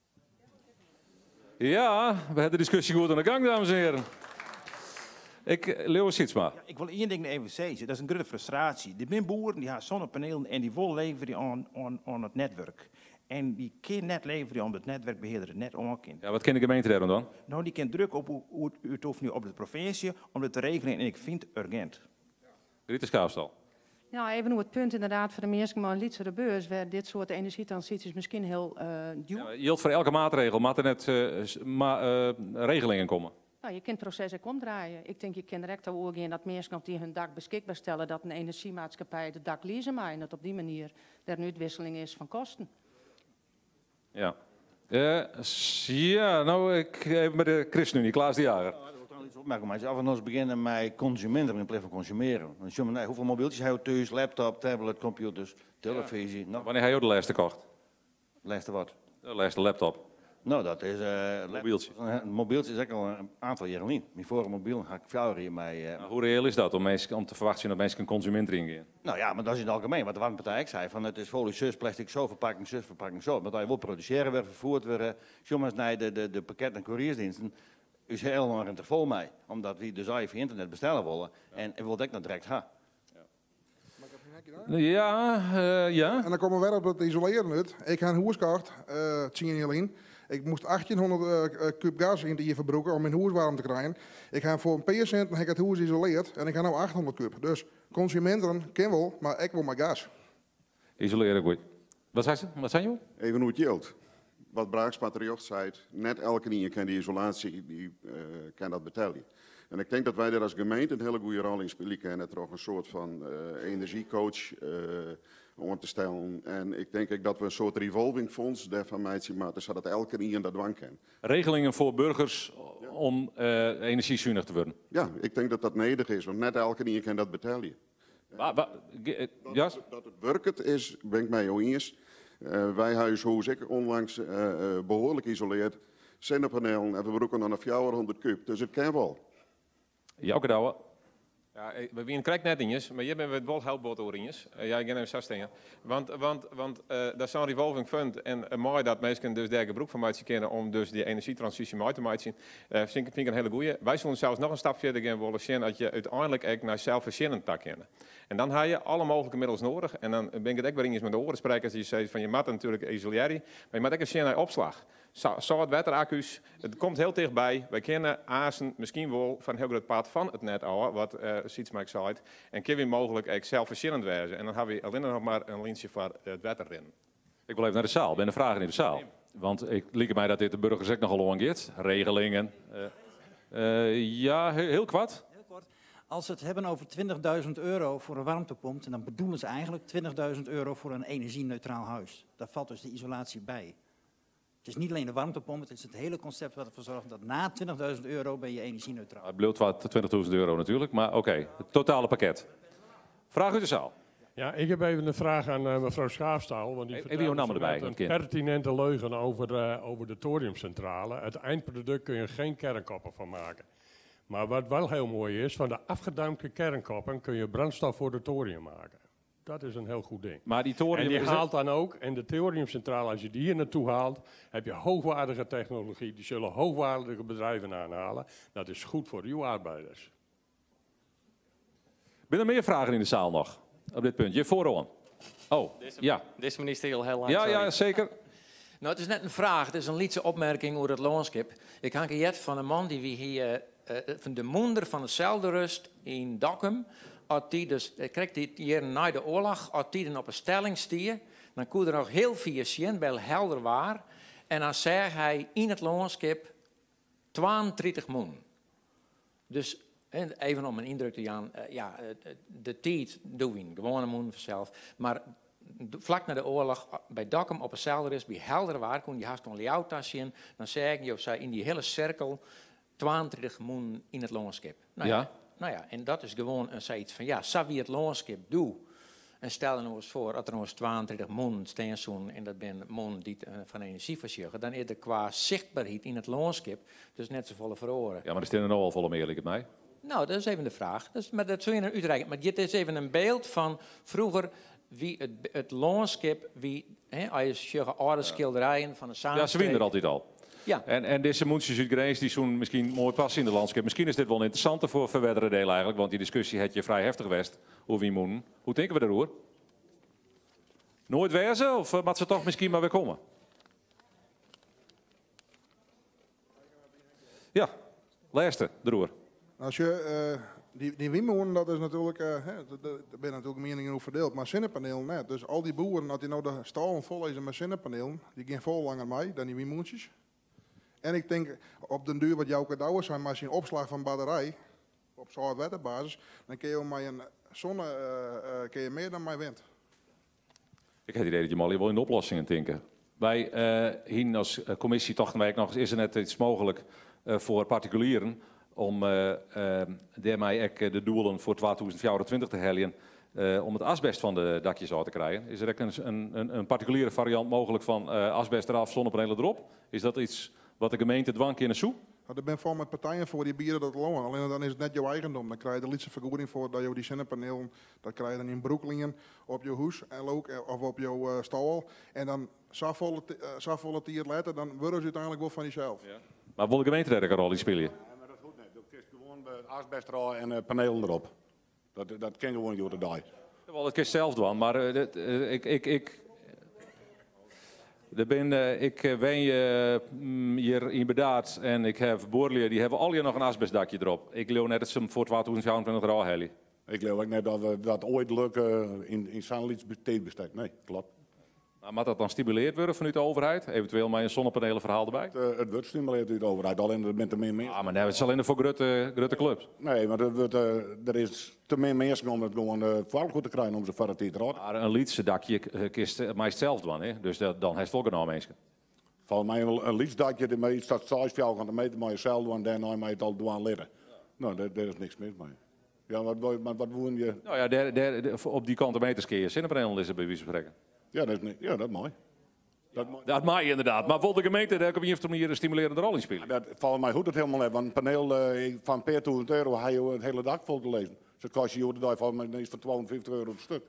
Ja, we hebben de discussie goed aan de gang, dames en heren. Leo Sietsma. Ja, ik wil één ding even zeggen, dat is een grote frustratie. De zijn boeren die hebben zonnepanelen en die willen leveren aan het netwerk. En die kunnen net leveren omdat het netwerkbeheerder het net aankent. Ja, wat kan de gemeente daarom dan? Nou, die kan druk op het hoeft nu op de provincie om het te regelen en ik vind het urgent. Rita Schaafstal. Nou, even nu het punt inderdaad voor de mensen, maar Lietse de beurs, waar dit soort energietransities misschien heel duur. Ja, je hield voor elke maatregel, maar er net regelingen komen. Nou, je kunt het proces ook omdraaien. Ik denk, je kan direct overgaan dat mensen op die hun dak beschikbaar stellen, dat een energiemaatschappij het dak leasen maakt en dat op die manier er een uitwisseling is van kosten. Ja. Nou, ik even met de ChristenUnie, Klaas de Jager. Opmerken, maar af en toe beginnen met consumenten in plaats van consumeren. Dus, hoeveel mobieltjes heb je thuis, laptop, tablet, computers, televisie? Ja. Nou. Wanneer heb je de laatste gekocht? Laatste wat? De laatste laptop. Nou, dat is... mobieltje. Een mobieltje is ook al een aantal jaren niet. Mijn vorige mobiel ga ik 4 jaar hiermee... Hoe reëel is dat om te verwachten dat mensen een consument erin gaan? Nou ja, maar dat is in het algemeen. Wat de warmtepartij ik zei, van het is folie zus, plastic zo, verpakking zo. Maar dat je wil produceren, weer vervoerd, weer... jongens, naar de pakket- en couriersdiensten... is heel erg te vol mee. Omdat we dus via internet bestellen willen. En we willen ook nog direct gaan. Ja. En dan komen we weer op dat isoleren uit. Ik heb een huiskaart, 10 jaar in. Ik moest 1800 kub gas in die verbruiken om mijn huis warm te krijgen. Ik heb voor een paar cent het huis isoleerd en ik heb nu 800 kub. Dus consumenten kennen wel, maar ik wil maar gas. Isoleren goed. Wat zei je? Even hoe het geldt. Wat Braaksma terecht zei, net elke keer kan die isolatie kan dat betalen. En ik denk dat wij daar als gemeente een hele goede rol in spelen kunnen. Er ook een soort van energiecoach om te stellen. En ik denk ook dat we een soort revolving fonds daarvan maken, zodat elke keer dat dwang kan. Regelingen voor burgers om energiezuinig te worden. Ja, ik denk dat dat nodig is, want net elke keer kan dat betalen. Dat het werkt is, ben ik mij al eens. Wij huis ik onlangs behoorlijk isoleerd. Zonnepanelen en we gebruiken dan een 400 kub, dus het kan wel. Jouke Douwe. Ja, we zijn krijgt net injes, maar je bent het wel helpbot over injes. Ja, ik ga even vaststellen. Want dat is zo'n revolving fund en mooi dat mensen dus daar gebruik van maken kunnen om dus die energietransitie mee te maken. Vind ik een hele goeie. Wij zullen zelfs nog een stap verder gaan willen zien dat je uiteindelijk ook naar zelfvoorzienend tak kan. En dan heb je alle mogelijke middels nodig. En dan ben ik het ook weer eens met de orensprekers die zeggen van je moet natuurlijk isoleren, maar je moet ook zien naar opslag. Zoutwateraccu's, het komt heel dichtbij. Wij kennen Azen misschien wel van een heel groot pad van het net al, wat Sietsma zei. En kunnen we mogelijk ook zelfvoorzienend wezen. En dan hebben we alleen nog maar een lintje voor het water erin. Ik wil even naar de zaal. Ben er vragen in de zaal? Want ik liep mij dat dit de burgers ook nogal lang gaat. Regelingen. Ja, heel kwart. Heel kort. Als ze het hebben over €20.000 voor een warmtepomp, dan bedoelen ze eigenlijk €20.000 voor een energie-neutraal huis. Daar valt dus de isolatie bij. Het is niet alleen de warmtepomp, het is het hele concept wat ervoor zorgt dat na €20.000 ben je energie-neutraal. Het bloot wat €20.000 natuurlijk, maar oké, het totale pakket. Vraag uit de zaal. Ja, ik heb even een vraag aan mevrouw Schaafstal. Want die even jouw naam erbij. Een pertinente leugen over de thoriumcentrale. Het eindproduct kun je geen kernkoppen van maken. Maar wat wel heel mooi is, van de afgedampte kernkoppen kun je brandstof voor de thorium maken. Dat is een heel goed ding. Maar die thorium en die haalt dan ook, en de thoriumcentrale, als je die hier naartoe haalt, heb je hoogwaardige technologie. Die zullen hoogwaardige bedrijven aanhalen. Dat is goed voor uw arbeiders. Ben er meer vragen in de zaal nog? Op dit punt. Je voorhoorn. Oh, ja. Deze minister heel lang. Ja, zeker. Nou, het is net een vraag, het is een lietse opmerking over het loonskip. Ik had gejet van een man die wie hier, van de moeder van hetzelfde rust in Dokkum. Als die dus, kreeg die hier na de oorlog, als die dan op een stelling stier, dan kon er nog heel veel zien, wel helder waar. En dan zei hij in het loonskip 32 moen. Dus even om een indruk te gaan, de tijd doen we gewoon een moen vanzelf. Maar vlak na de oorlog, bij Dokkum op een zelder is, bij helder waar, kon je haast een leeuwtas zien. Dan zei je of zij in die hele cirkel 32 moen in het loonskip. Nou ja, en dat is gewoon zoiets van, ja, zou wie het loonskip doet. En stel je nou eens voor, als er nog eens 32 moen staan en dat zijn moen die van energie verzorgen, dan is er qua zichtbaarheid in het loonskip dus net zo volle verhoren. Ja, maar er staan er nou al volle meer, lijkt het mij. Nou, dat is even de vraag. Maar dat zul je naar uitreiken. Maar dit is even een beeld van vroeger wie het loonskip, wie, als je zegt oude schilderijen van de samenstreek. Ja, ze winnen er altijd al. Ja. En deze moedjes uit Grijs die zo'n misschien mooi passen in de landschap. Misschien is dit wel interessanter voor verwerdere delen eigenlijk, want die discussie had je vrij heftig geweest over wie moen. Hoe denken we daarover? Nooit wezen of moet ze toch misschien maar weer komen? Ja, laatste, erover. Als je die windmolen, dat is natuurlijk, daar ben natuurlijk meningen over verdeeld, maar zonnepanelen net. Dus al die boeren, als die nou de stal vol is met zonnepanelen, die gaan veel langer mee dan die windmoentjes. En ik denk, op den duur wat jouw cadeaus zijn, maar als je een opslag van batterij, op zoutwetterbasis, dan kun je met een zonne, kun je meer dan met wind. Ik heb het idee dat je maar wel in de oplossingen denken. Wij hier als commissie toch nog is er net iets mogelijk voor particulieren om daarmee ook de doelen voor 2024 te halen om het asbest van de dakjes uit te krijgen. Is er ook een particuliere variant mogelijk van asbest eraf, zonnepanelen erop? Is dat iets wat de gemeente dwang in een soe? Er ben vol met partijen voor die bieden dat loon. Alleen dan is het net jouw eigendom. Dan krijg je de lietse vergoeding voor dat je die zonnepanelen, dat krijg je dan in broekelingen op je huis en ook, of op je stal. En dan zoveel tijd later, dan worden ze uiteindelijk wel van jezelf. Ja. Maar wil de gemeente daar ook een rol in spelen? Ja, maar dat goed niet. Je gewoon asbest eraf en panelen erop. Dat kan gewoon door de dag. Wel, het kan zelf doen, maar ik wen hier inderdaad en ik heb boerlieden die hebben al hier nog een asbestdakje erop. Ik geloof net dat ze hem voor 2024 er al halen. Ik geloof ook net dat we dat ooit lukken in Sanlits bestek. Nee, klopt. Nou, moet dat dan stimuleerd worden vanuit de overheid? Eventueel met een zonnepanelenverhaal erbij? Het wordt stimuleerd uit de overheid, alleen met de meer mensen. Ah, maar nee, het is alleen voor grote clubs. Nee, maar er is te meer mensen om het gewoon goed te krijgen om ze voor het te raken. Maar een lietse dakje kist meest zelf doen, hè? Dus dan heeft het ook een mensen. Volgens mij een lietsdakje, de staat 6 gaan de meter met jezelf doen en daarna moet je het al doen leren. Nou, daar is niks mis mee. Ja, wat woon je? Nou ja, op die kant de meters kun je zonnepanelen is er bij wie ze spreken. Ja, dat is mooi. Dat mag je inderdaad. Maar wil de gemeente daar op een manier een stimulerende rol in spelen? Dat valt mij goed het helemaal net. Want een paneel van per €2.000 ga je het hele dak vol te lezen. Dus dat kost je de dag van €52 het stuk.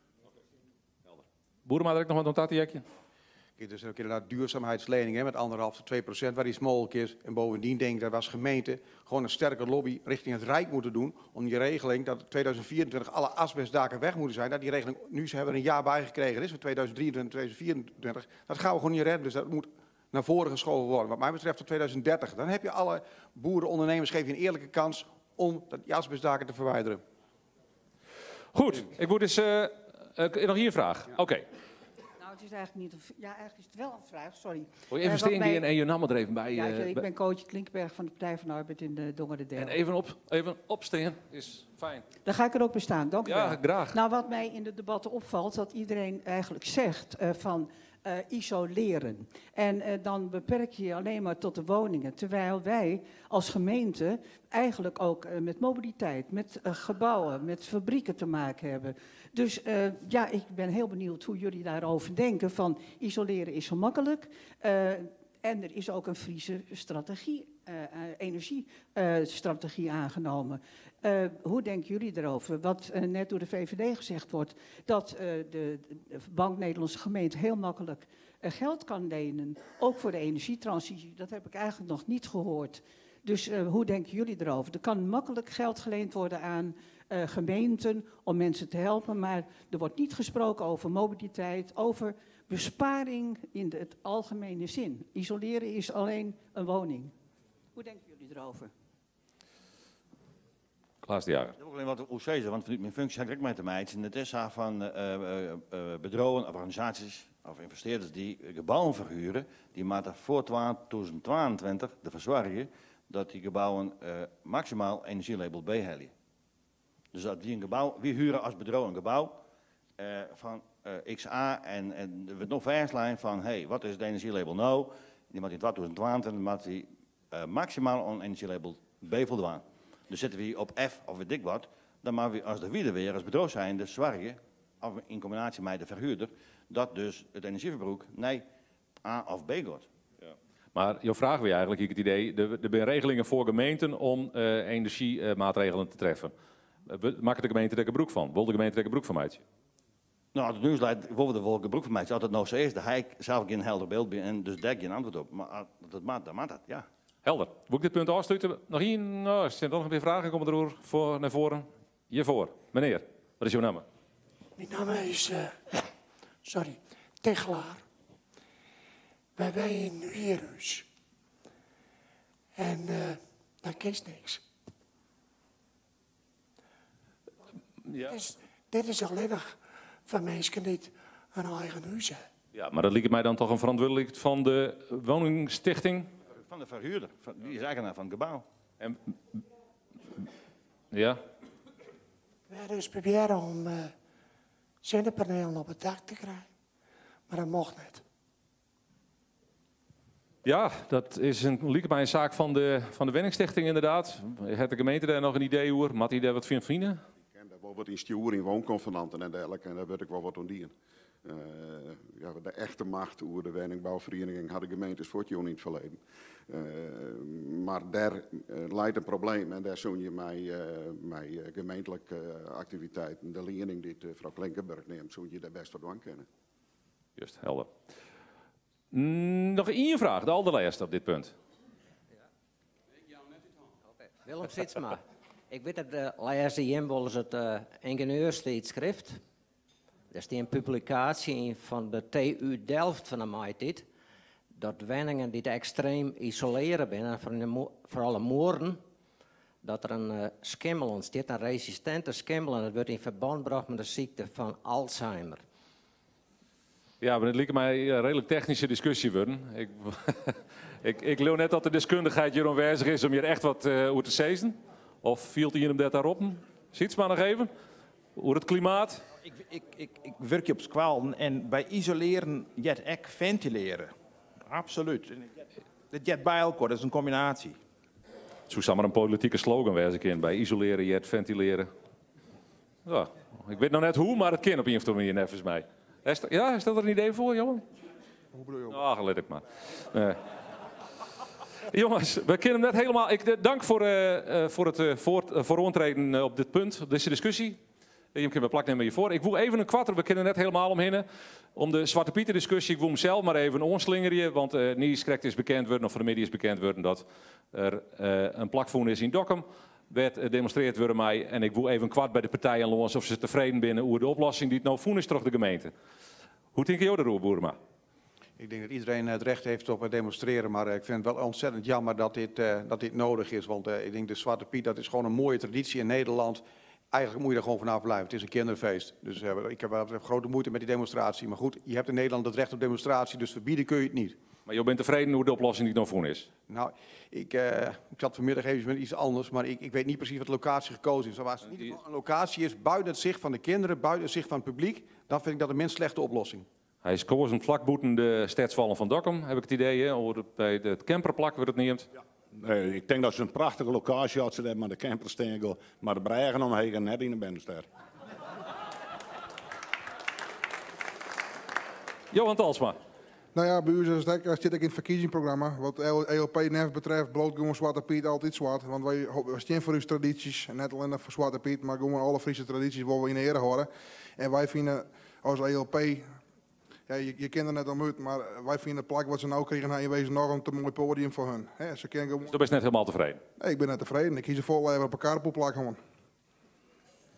Boeren, maar er ook nog wat notatieekje? Dus ook inderdaad duurzaamheidsleningen met 1,5 tot 2%, waar iets mogelijk is. En bovendien denk ik dat we als gemeente gewoon een sterke lobby richting het Rijk moeten doen. Om die regeling dat in 2024 alle asbestdaken weg moeten zijn. Dat die regeling, nu hebben we een jaar bijgekregen is, voor 2023 en 2024. Dat gaan we gewoon niet redden, dus dat moet naar voren geschoven worden. Wat mij betreft tot 2030. Dan heb je alle boeren, ondernemers, geef je een eerlijke kans om die asbestdaken te verwijderen. Goed, ik moet dus nog hier een vraag. Oké. Het is eigenlijk niet ja, eigenlijk is het wel een vraag, sorry. Wil je even steken en je naam er even bij? Ja, ik ben Kootje Klinkberg van de Partij van de Arbeid in de Dongen-de-Del. En even opstaan is fijn. Dan ga ik er ook bij staan, dank u wel. Ja, graag. Nou, wat mij in de debatten opvalt, dat iedereen eigenlijk zegt van isoleren. En dan beperk je je alleen maar tot de woningen. Terwijl wij als gemeente eigenlijk ook met mobiliteit, met gebouwen, met fabrieken te maken hebben. Dus ja, ik ben heel benieuwd hoe jullie daarover denken. Van isoleren is zo makkelijk. En er is ook een Friese strategie, energiestrategie aangenomen. Hoe denken jullie erover? Wat net door de VVD gezegd wordt, dat de Bank Nederlandse Gemeente heel makkelijk geld kan lenen. Ook voor de energietransitie. Dat heb ik eigenlijk nog niet gehoord. Dus hoe denken jullie erover? Er kan makkelijk geld geleend worden aan gemeenten om mensen te helpen. Maar er wordt niet gesproken over mobiliteit, over besparing in het algemene zin. Isoleren is alleen een woning. Hoe denken jullie erover? Klaas de Jager. Dat is ook alleen wat OC zeggen, want vanuit mijn functie heb ik met de meid. En het is van bedrijven of organisaties of investeerders die gebouwen verhuren, die moeten voor 2022 de verzorgen dat die gebouwen maximaal energielabel B hebben. Dus dat die een gebouw, we huren als bedrijf een gebouw van XA en er wordt nog verslijn van, hey, wat is het energielabel nou? Die moet in 2020 moet die maximaal een energielabel B voldaan. Dus zitten we op F of weet ik wat, dan maken we als de weer als bedrijf zijn, dus zorgen, of in combinatie met de verhuurder, dat dus het energieverbruik naar A of B gaat. Ja. Maar je vraagt weer eigenlijk, ik het idee, er zijn regelingen voor gemeenten om energiemaatregelen te treffen. Maakt de gemeente er gebruik van? Wil de gemeente er gebruik van maken? Nou, het nieuws leidt bijvoorbeeld de gebruik van mij. Als dat nou zo is, dan heb ik zelf geen helder beeld bij en dus daar geen antwoord op. Maar dat mag dat, ja. Helder. Wil ik dit punt afsluiten? Nog één? Nou, er zijn nog weer vragen. Komen er naar voren? Hiervoor. Meneer, wat is uw naam? Mijn naam is, Tegelaar. Wij wonen in Nieuwierhuis. En daar kiest niks. Ja. Dit is alleen nog van mensen die een eigen huis hebben. Ja, maar dat lijkt mij dan toch een verantwoordelijkheid van de woningstichting? Van de verhuurder, die is eigenaar van het gebouw. En, ja? Wij dus proberen om zonnepanelen op het dak te krijgen. Maar dat mocht niet. Ja, dat is lijkt mij een zaak van de woningstichting inderdaad. Heeft de gemeente daar nog een idee over? Mag hij daar wat van vinden? Ik ken daar wel wat in stuur in woonconvenanten en dergelijke en daar weet ik wel wat aan dienen. Ja, de echte macht over de woningbouwvereniging hadden gemeentes voor het in het verleden. Maar daar leidt een probleem en daar zoen je mij gemeentelijke activiteiten, de lening die mevrouw Klinkenberg neemt, zoen je daar best wat aan kennen. Juist, helder. Nog één vraag, de allerlaatste op dit punt. Willem Sietsma. Ik weet dat de laatste jaren is het ingenieurstijdschrift. Er is een publicatie van de TU Delft van de maand dat woningen die extreem isoleren zijn, vooral in moorden, dat er een schimmel ontstaat, een resistente schimmel, en dat wordt in verband gebracht met de ziekte van Alzheimer. Ja, maar het lijkt mij een redelijk technische discussie worden. Ik leer net dat de deskundigheid hier aanwezig is om hier echt wat over te zezen. Of viel hier hem dat daarop? Ziet maar nog even. Over het klimaat. Ik werk op squalen en bij isoleren jet ek ventileren. Absoluut. Dat jet bij elkaar, dat is een combinatie. Zo zou maar een politieke slogan wezen in. Bij isoleren, jet, ventileren. Ja, ik weet nog net hoe, maar het kan op een of andere manier nevens mij. Ja, is dat er een idee voor, Johan? Hoe bedoel je? Ah, let ik maar. Jongens, we kennen hem net helemaal. Dank voor het voorontreden op dit punt, op deze discussie. Je kunt me plakken met je voor. Ik wil even een kwartier, we kennen net helemaal omheen. Om de Zwarte Pieter discussie, ik wil hem zelf maar even onslingeren. Want nieuws is bekend worden, of voor de media is bekend worden, dat er een plakvoen is in Dokkum. Werd demonstreerd worden mij. En ik wil even een kwart bij de partijen los of ze tevreden binnen over de oplossing die het nou voen is toch de gemeente. Hoe denk je erover, Boerma? Ik denk dat iedereen het recht heeft op het demonstreren, maar ik vind het wel ontzettend jammer dat dit nodig is. Want ik denk de Zwarte Piet, dat is gewoon een mooie traditie in Nederland. Eigenlijk moet je er gewoon vanaf blijven. Het is een kinderfeest. Dus ik heb wel grote moeite met die demonstratie. Maar goed, je hebt in Nederland het recht op demonstratie, dus verbieden kun je het niet. Maar je bent tevreden hoe de oplossing die het nou voen is? Nou, ik zat vanmiddag even met iets anders, maar ik weet niet precies wat de locatie gekozen is. Als het in ieder geval een locatie is buiten het zicht van de kinderen, buiten het zicht van het publiek, dan vind ik dat een minst slechte oplossing. Hij is kozen vlak boeten de stadsvallen van Dokkum, heb ik het idee. Hè? Bij het camperplak wordt het neemt. Ja. Nee, ik denk dat ze een prachtige locatie had. Ze hebben maar de camperstengel, maar de bregen omheen net in de Benster. Johan Talsma. Nou ja, bij u zit ik in het verkiezingsprogramma. Wat ELP NEF betreft, bloot gewoon Zwarte Piet altijd zwart. Want wij staan voor uw tradities, net alleen voor Zwarte Piet, maar gewoon alle Friese tradities waar we in de ere horen. En wij vinden als ELP, ja, je kent er net om uit, maar wij vinden de plak wat ze nou kregen, in wezen nog een te mooi podium voor hun. He, ze gewoon... Dus je bent net helemaal tevreden? Nee, ik ben net tevreden. Ik kies er vol even op elkaar op plak gewoon.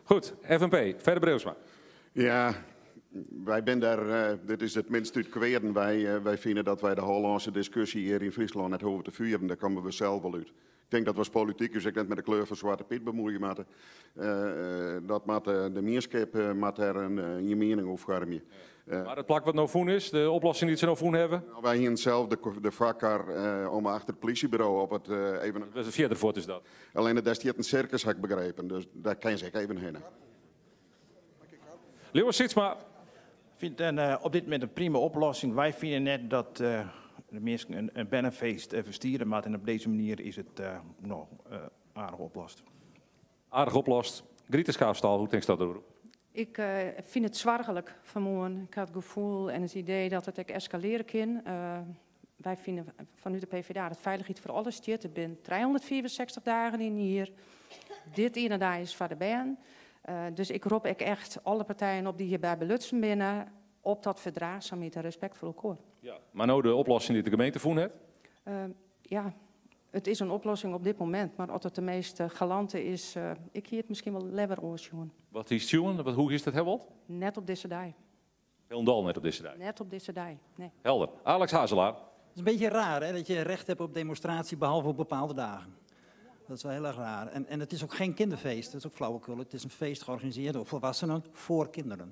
Goed, FNP, verder Breusma. Ja, wij zijn daar, dit is het minst uit kweden. Wij vinden dat wij de Hollandse discussie hier in Friesland net hoeven te vuren. Daar komen we zelf wel uit. Ik denk dat we als politicus ik net met de kleur van Zwarte Piet bemoeien moeten. Dat moet de meerskip moet daar je mening over garmen. Maar het plak wat nou voen is, de oplossing die ze nou voen hebben? Wij hier zelf de vakker om achter het politiebureau op het even... Dat is een vierde voort is dat. Alleen dat is een circus, heb ik begrepen. Dus daar kan ze even heen. Leeuwen Sitsma. Ik vind op dit moment een prima oplossing. Wij vinden net dat de mensen een benefeest verstieren, maar en op deze manier is het aardig oplost. Aardig oplost. Griete Schaafstal, hoe denk je dat over? Ik vind het zwargelijk vanmorgen. Ik had het gevoel en het idee dat het ook escaleren kan. Wij vinden vanuit de PvdA dat veiligheid voor alles stiert. Er zijn 364 dagen in hier. Dit ene dag is voor de baan. Dus ik roep echt alle partijen op die hierbij belutsen binnen op dat verdraagzaamheid en respect voor elkaar. Ja. Maar nou de oplossing die de gemeente voen heeft? Ja, het is een oplossing op dit moment. Maar als het de meest galante is, ik hier het misschien wel lever oorsjoen. Wat is het? Hoe is het Hewald? Net op deze dag. Helemaal net op deze dag. Net op deze dag, nee. Helder. Alex Hazelaar. Het is een beetje raar hè, dat je recht hebt op demonstratie behalve op bepaalde dagen. Dat is wel heel erg raar. En het is ook geen kinderfeest, dat is ook flauwekul. Het is een feest georganiseerd door volwassenen voor kinderen.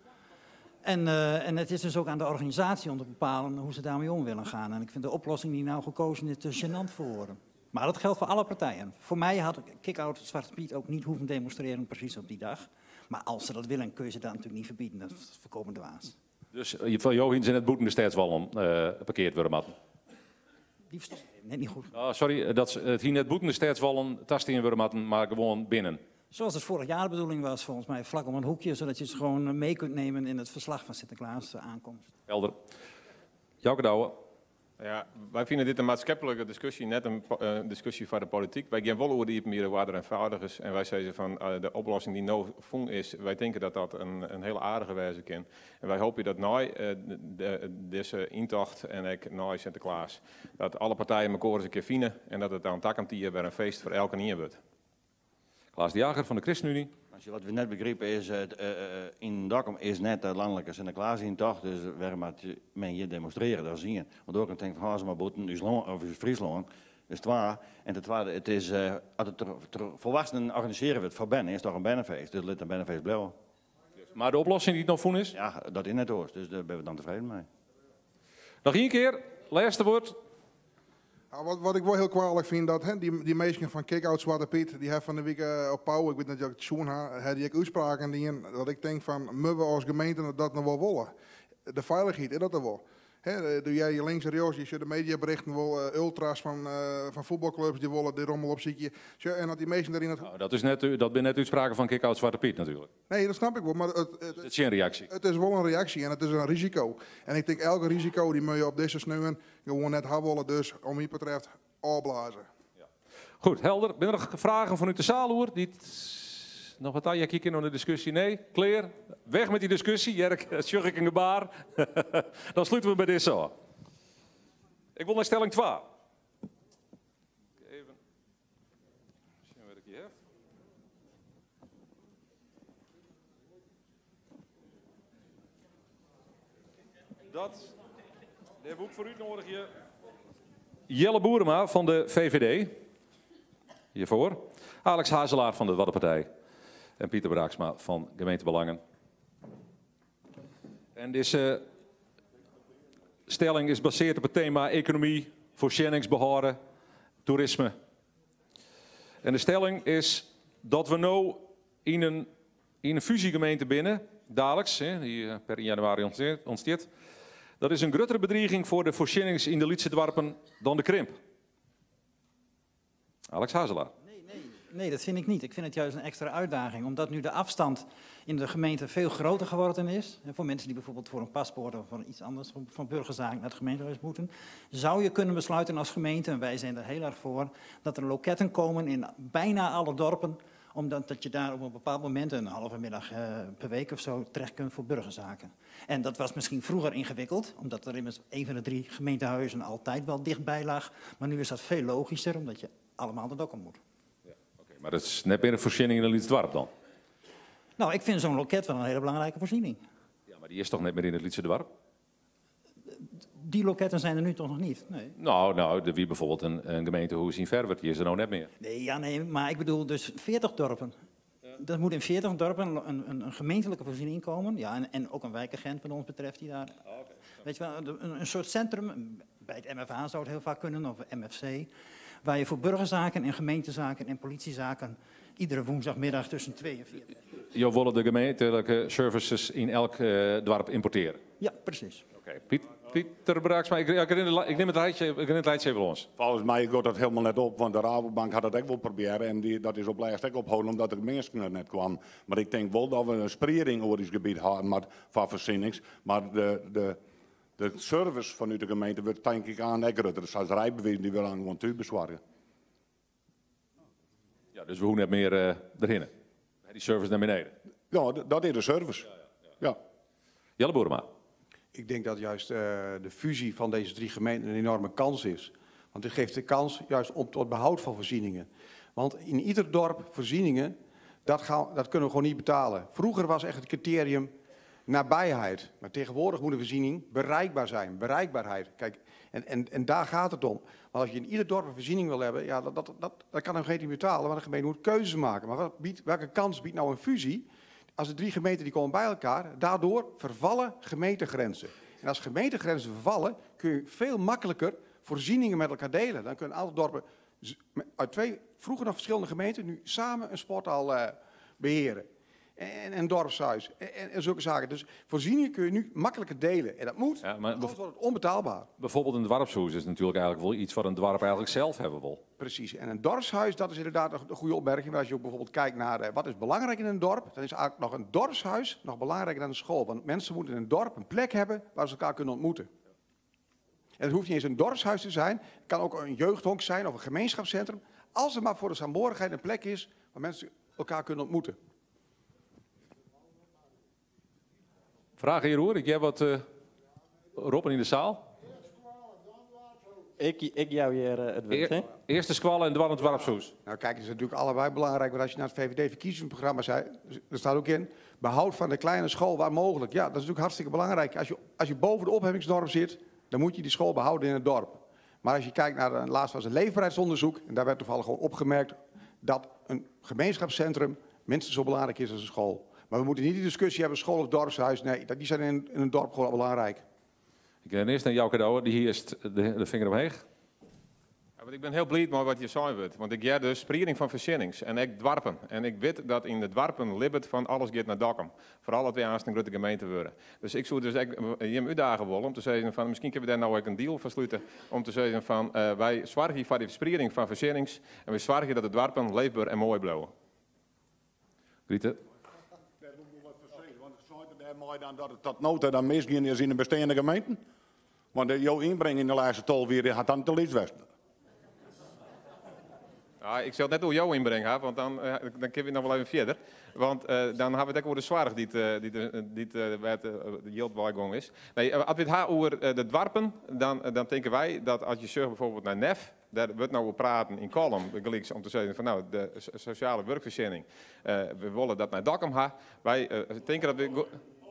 En het is dus ook aan de organisatie om te bepalen hoe ze daarmee om willen gaan. En ik vind de oplossing die nou gekozen is te gênant voor woorden. Maar dat geldt voor alle partijen. Voor mij had Kick-Out Zwarte Piet ook niet hoeven demonstreren precies op die dag. Maar als ze dat willen, kun je ze dat natuurlijk niet verbieden. Dat is voorkomen dwaas. Dus van Johins in het boeten de stedswallen parkeerd worden matten. Die verstond ik net niet goed. Sorry, dat het hier net boeten de stedswallen tasten in worden matten, maar gewoon binnen. Zoals het vorig jaar de bedoeling was, volgens mij vlak om een hoekje, zodat je ze gewoon mee kunt nemen in het verslag van Sinterklaas aankomst. Helder. Jouke Douwe. Ja, wij vinden dit een maatschappelijke discussie, net een discussie van de politiek. Wij gaan wel over die meer waarder eenvoudig is. En wij zeggen van de oplossing die nou voen is, wij denken dat dat een hele aardige wijze kan. En wij hopen dat na deze intocht en ik na Sinterklaas, dat alle partijen elkaar eens een keer vinden en dat het dan takkentier weer een feest voor elke en ieder wordt. Klaas de Jager van de ChristenUnie. Wat we net begrepen is, in Dokkum is net de landelijke Sinterklaas-intocht, dus waar men hier demonstreren, dat zie je. Want ook een denk van, ze maar boeten of Friesland, dus het waar. En het tweede, het is, als het volwassenen organiseren wordt voor Ben, is toch een benefeest, dus laat een benefeest blijven. Maar de oplossing die het nog voen is? Ja, dat is net hoor, dus daar ben we dan tevreden mee. Nog één keer, laatste woord. Ja, wat ik wel heel kwalijk vind, dat die mensen van Kick-Out Zwarte Piet, die hebben van de week op Pauw, ik weet niet of ik het zoen heb, die ik uitspraken die dat ik denk van, moeten we als gemeente dat nog wel willen? De veiligheid, is dat er wel? Doe jij je links en rechts, je ziet de mediaberichten wel, ultras van voetbalclubs, die willen die rommel op ziekje. En dat die mensen daarin... Nou, dat ben net uitspraken van Kick-Out Zwarte Piet natuurlijk. Nee, dat snap ik wel, maar het is geen reactie. Het is wel een reactie en het is een risico. En ik denk elke risico die moet je op deze sneeuwen gewoon net hebben willen, dus om wie betreft opblazen. Ja. Goed, helder. Ben er nog vragen vanuit de zaal hoor? Nog wat aan je kijken naar de discussie? Nee? Clear? Weg met die discussie. Jerk, schuch ik een gebaar. Dan sluiten we bij dit zo. Ik wil naar stelling 2. Even zien wat ik hier heb. Dat heb ik voor u nodig hier. Jelle Boerema van de VVD. Hiervoor. Alex Hazelaar van de Waddenpartij. En Pieter Braaksma van Gemeentebelangen. En deze stelling is gebaseerd op het thema economie, voorzieningsbehouden, toerisme. En de stelling is dat we nu in een fusiegemeente binnen, dadelijks, die per januari ontstaat, dat is een grotere bedreiging voor de voorzienings in de Lietse dorpen dan de krimp. Alex Hazelaar. Nee, dat vind ik niet. Ik vind het juist een extra uitdaging, omdat nu de afstand in de gemeente veel groter geworden is. En voor mensen die bijvoorbeeld voor een paspoort of voor iets anders, van burgerzaak naar het gemeentehuis moeten, zou je kunnen besluiten als gemeente, en wij zijn er heel erg voor, dat er loketten komen in bijna alle dorpen, omdat je daar op een bepaald moment een halve middag per week of zo terecht kunt voor burgerzaken. En dat was misschien vroeger ingewikkeld, omdat er immers een van de 3 gemeentehuizen altijd wel dichtbij lag. Maar nu is dat veel logischer, omdat je allemaal de dokken moet. Maar dat is net meer een voorziening in een Lietsdorp dan? Nou, ik vind zo'n loket wel een hele belangrijke voorziening. Ja, maar die is toch net meer in het Lietse dorp? Die loketten zijn er nu toch nog niet? Nee. Nou, wie bijvoorbeeld een gemeentehuis in Verwert, die is er nou net meer. Nee, maar ik bedoel dus 40 dorpen. Er moet in 40 dorpen een gemeentelijke voorziening komen. Ja, en ook een wijkagent wat ons betreft die daar... Weet je wel, een soort centrum, bij het MFA zou het heel vaak kunnen, of MFC, waar je voor burgerzaken en gemeentezaken en politiezaken iedere woensdagmiddag tussen 2 en 4. Je willen de gemeentelijke services in elk dorp importeren? Ja, precies. Oké. Pieter Braaksma, ik neem het lijstje even los. Volgens mij gaat dat helemaal net op, want de Rabobank had het ook wel proberen en dat is op lijst ook ophouden omdat de mensen er net kwamen. Maar ik denk wel dat we een spreiding over dit gebied hadden van voorzienings, maar de service vanuit de gemeente wordt denk ik aan ekkerer. Dus als rijbewijs die willen gewoon thuis bezorgen. Ja, dus we hoeven net meer erin. Die service naar beneden. Ja, dat is de service. Ja. Jelle Boerema. Ik denk dat juist de fusie van deze 3 gemeenten een enorme kans is. Want het geeft de kans juist om tot behoud van voorzieningen. Want in ieder dorp voorzieningen, dat kunnen we gewoon niet betalen. Vroeger was echt het criterium nabijheid. Maar tegenwoordig moet een voorziening bereikbaar zijn. Bereikbaarheid. Kijk, en daar gaat het om. Maar als je in ieder dorp een voorziening wil hebben, ja, dat kan een gemeente niet betalen. Want een gemeente moet keuzes maken. Maar welke kans biedt nou een fusie? Als de 3 gemeenten die komen bij elkaar, daardoor vervallen gemeentegrenzen. En als gemeentegrenzen vervallen, kun je veel makkelijker voorzieningen met elkaar delen. Dan kunnen een aantal dorpen uit 2 vroeger nog verschillende gemeenten nu samen een sporthal beheren. En een dorpshuis en zulke zaken. Dus voorzieningen kun je nu makkelijker delen. En dat moet, ja, maar anders wordt het onbetaalbaar. Bijvoorbeeld een dorpshuis is natuurlijk eigenlijk wel iets wat een dorp eigenlijk zelf hebben wil. Precies. En een dorpshuis, dat is inderdaad een goede opmerking. Maar als je ook bijvoorbeeld kijkt naar wat is belangrijk in een dorp, dan is eigenlijk nog een dorpshuis nog belangrijker dan een school. Want mensen moeten in een dorp een plek hebben waar ze elkaar kunnen ontmoeten. En het hoeft niet eens een dorpshuis te zijn. Het kan ook een jeugdhonk zijn of een gemeenschapscentrum. Als er maar voor de saamhorigheid een plek is waar mensen elkaar kunnen ontmoeten. Vragen hier hoor, ik heb wat Robben in de zaal. Ik jou hier het woord. Eerste squallen en dan het dorpshuis. Nou kijk, het is natuurlijk allebei belangrijk, want als je naar het VVD-verkiezingsprogramma zei, er staat ook in, behoud van de kleine school waar mogelijk. Ja, dat is natuurlijk hartstikke belangrijk. Als je boven de opheffingsnorm zit, dan moet je die school behouden in het dorp. Maar als je kijkt naar, laatst was een leefbaarheidsonderzoek, en daar werd toevallig gewoon opgemerkt dat een gemeenschapscentrum minstens zo belangrijk is als een school. Maar we moeten niet die discussie hebben, school of dorpshuis. Nee, die zijn in een dorp gewoon belangrijk. Ik ga eerst naar Jouke Douwer, die hier is de vinger omheen. Ja, want ik ben heel blij met wat je zei wordt. Want ik jij dus spreiding van voorzienings en ik dwarpen. En ik weet dat in de dwarpen libbet van alles gaat naar Dokkum. Vooral dat we aan een grote gemeente worden. Dus ik zou dus je uitdagen willen om te zeggen van misschien kunnen we daar nou ook een deal van sluiten. Om te zeggen van wij zorgen voor die verspreiding van voorzienings. En we zorgen dat de dwarpen leefbaar en mooi blijven. Grieten. Dan dat het tot nota dan misgaan is in de bestaande gemeenten. Want jouw inbreng in de laatste tol weer had dan te liefst west. Ja, ik zal het net door jou inbrengen, want dan kunnen we nog wel even verder. Want dan hebben we het ook over de zwaar die de jildbijgang is. Nee, als we het hebben over de dwarpen, dan denken wij dat als je zorgt bijvoorbeeld naar NEF, daar wordt nou over praten in Kolm, om te zeggen van nou, de sociale werkvoorziening, we willen dat naar Dokkum gaan. Wij denken dat we...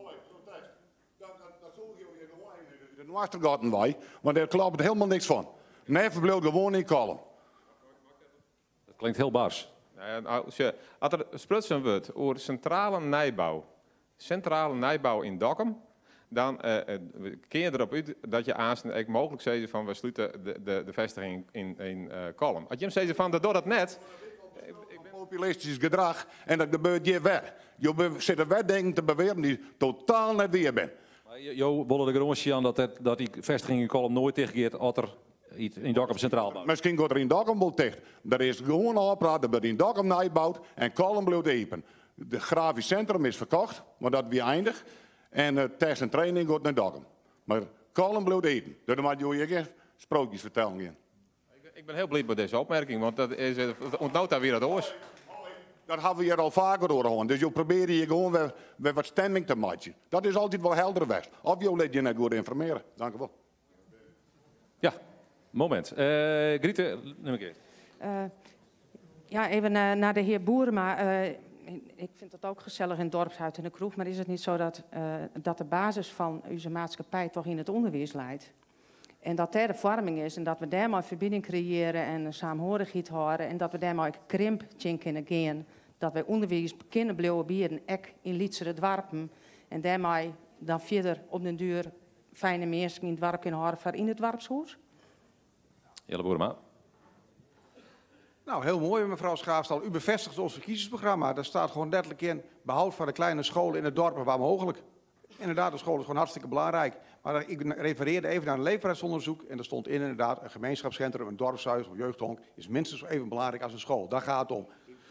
De Waastergaten wij, maar daar klopt helemaal niks van. NEF blijft gewoon in Kolm. Dat klinkt heel bars. Als er sprutsen wordt over centrale nijbouw in Dokkum, dan kun je erop uit dat je aansluit mogelijk zegt van we sluiten de vestiging in Kolm. Als je hem zegt van dat doet dat net. Populistisch gedrag en dat gebeurt je weg. Je zit er wegdenken te beweren die totaal net weer bent. Jo, willen de grondje aan dat die vestiging in Kolm nooit tegenkeert als er iets in Dokkum centraal bouwt? Misschien gaat er in Dokkum wel dicht. Er is gewoon afpraat dat er in Dokkum nabouwt en Kolm blijft open. Het grafisch centrum is verkocht, maar dat weer eindig. En de test en training gaat naar Dokkum. Maar Kolm blijft open. Daar moet je je sprookjes vertellen. Ik ben heel blij met deze opmerking, want dat is ontnoodt daar weer het oors. Dat hebben we hier al vaker doorgehoord. Dus je probeert hier gewoon weer wat stemming te maken. Dat is altijd wel helder geweest. Of je laat je net goed informeren. Dank u wel. Ja, moment. Grieten, neem ik even. Ja, even naar de heer Boerema. ik vind het ook gezellig in het dorpshuis en de kroeg, maar is het niet zo dat de basis van onze maatschappij toch in het onderwijs leidt? En dat daar de vorming is en dat we daar maar verbinding creëren en een saamhorigheid houden en dat we daar maar krimp kunnen gaan. Dat wij onderwijs kunnen blijven bieden, ook in Lietzere dorpen. En daarmee dan verder op den duur fijne mensen in het dorp kunnen houden voor in het dorpshuis. Jelle Boerma. Nou, heel mooi mevrouw Schaafstal. U bevestigt ons verkiezingsprogramma. Daar staat gewoon letterlijk in behoud van de kleine scholen in het dorp waar mogelijk. Inderdaad, de school is gewoon hartstikke belangrijk. Maar ik refereerde even naar een leefbaarheidsonderzoek en er stond in inderdaad een gemeenschapscentrum, een dorpshuis of jeugdhonk is minstens even belangrijk als een school. Daar gaat het om.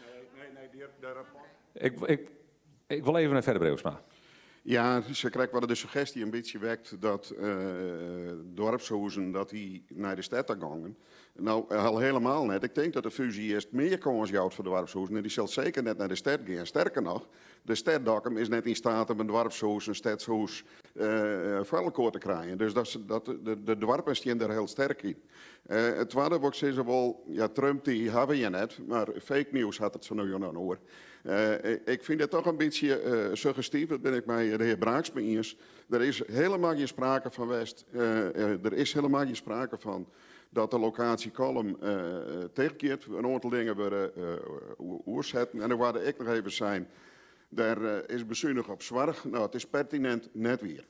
Ik wil even naar verder, Breusma. Ja, ze krijgt wel de suggestie een beetje wekt dat dorpshuizen dat die naar de stad gaan. Nou, al helemaal net. Ik denk dat de fusie eerst meer kans jouwt voor de dorpshuizen. En die zal zeker net naar de stad gaan. Sterker nog, de stad Dokkum is net in staat om een dorpshuis, een stadshuis voor elkaar te krijgen. Dus de dorpen staan daar heel sterk in. Het tweede wat ik zei wel, ja, Trump die hebben je net, maar fake news had het zo nu en dan hoor. Ik vind het toch een beetje suggestief, dat ben ik bij de heer Braaksma eens. Er is helemaal geen sprake van West. Er is helemaal geen sprake van dat de locatie Kolm tegenkeert. Een aantal dingen worden oorzetten. En dan waar ik nog even zijn, daar is bezuinig op zorg. Nou, het is pertinent net weer.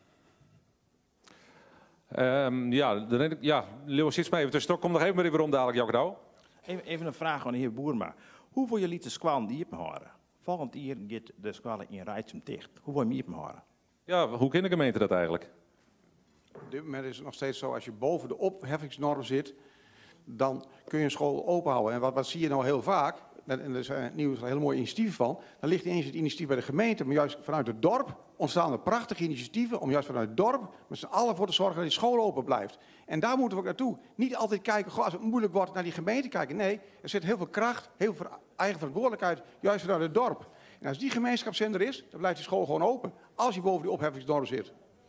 Leo, zit maar even tussendoor. Kom nog even maar weer om dadelijk, Jack Douw. Even een vraag aan de heer Boerma. Hoe wil je liet de squalen die je houden? Volgend jaar gaat de squalen in Rijtsum dicht. Hoe wil je hem houden? Ja, hoe kent de gemeente dat eigenlijk? Op dit moment is het nog steeds zo, als je boven de opheffingsnorm zit, dan kun je een school open houden. En wat zie je nou heel vaak, en er is nieuws een hele mooie initiatief van, dan ligt niet eens het initiatief bij de gemeente, maar juist vanuit het dorp ontstaan er prachtige initiatieven om juist vanuit het dorp met z'n allen voor te zorgen dat die school open blijft. En daar moeten we ook naartoe. Niet altijd kijken, goh, als het moeilijk wordt, naar die gemeente kijken. Nee, er zit heel veel kracht, heel veel eigen verantwoordelijkheid, juist vanuit het dorp. En als die gemeenschapszender is, dan blijft die school gewoon open. Als je boven die opheffingsnorm zit.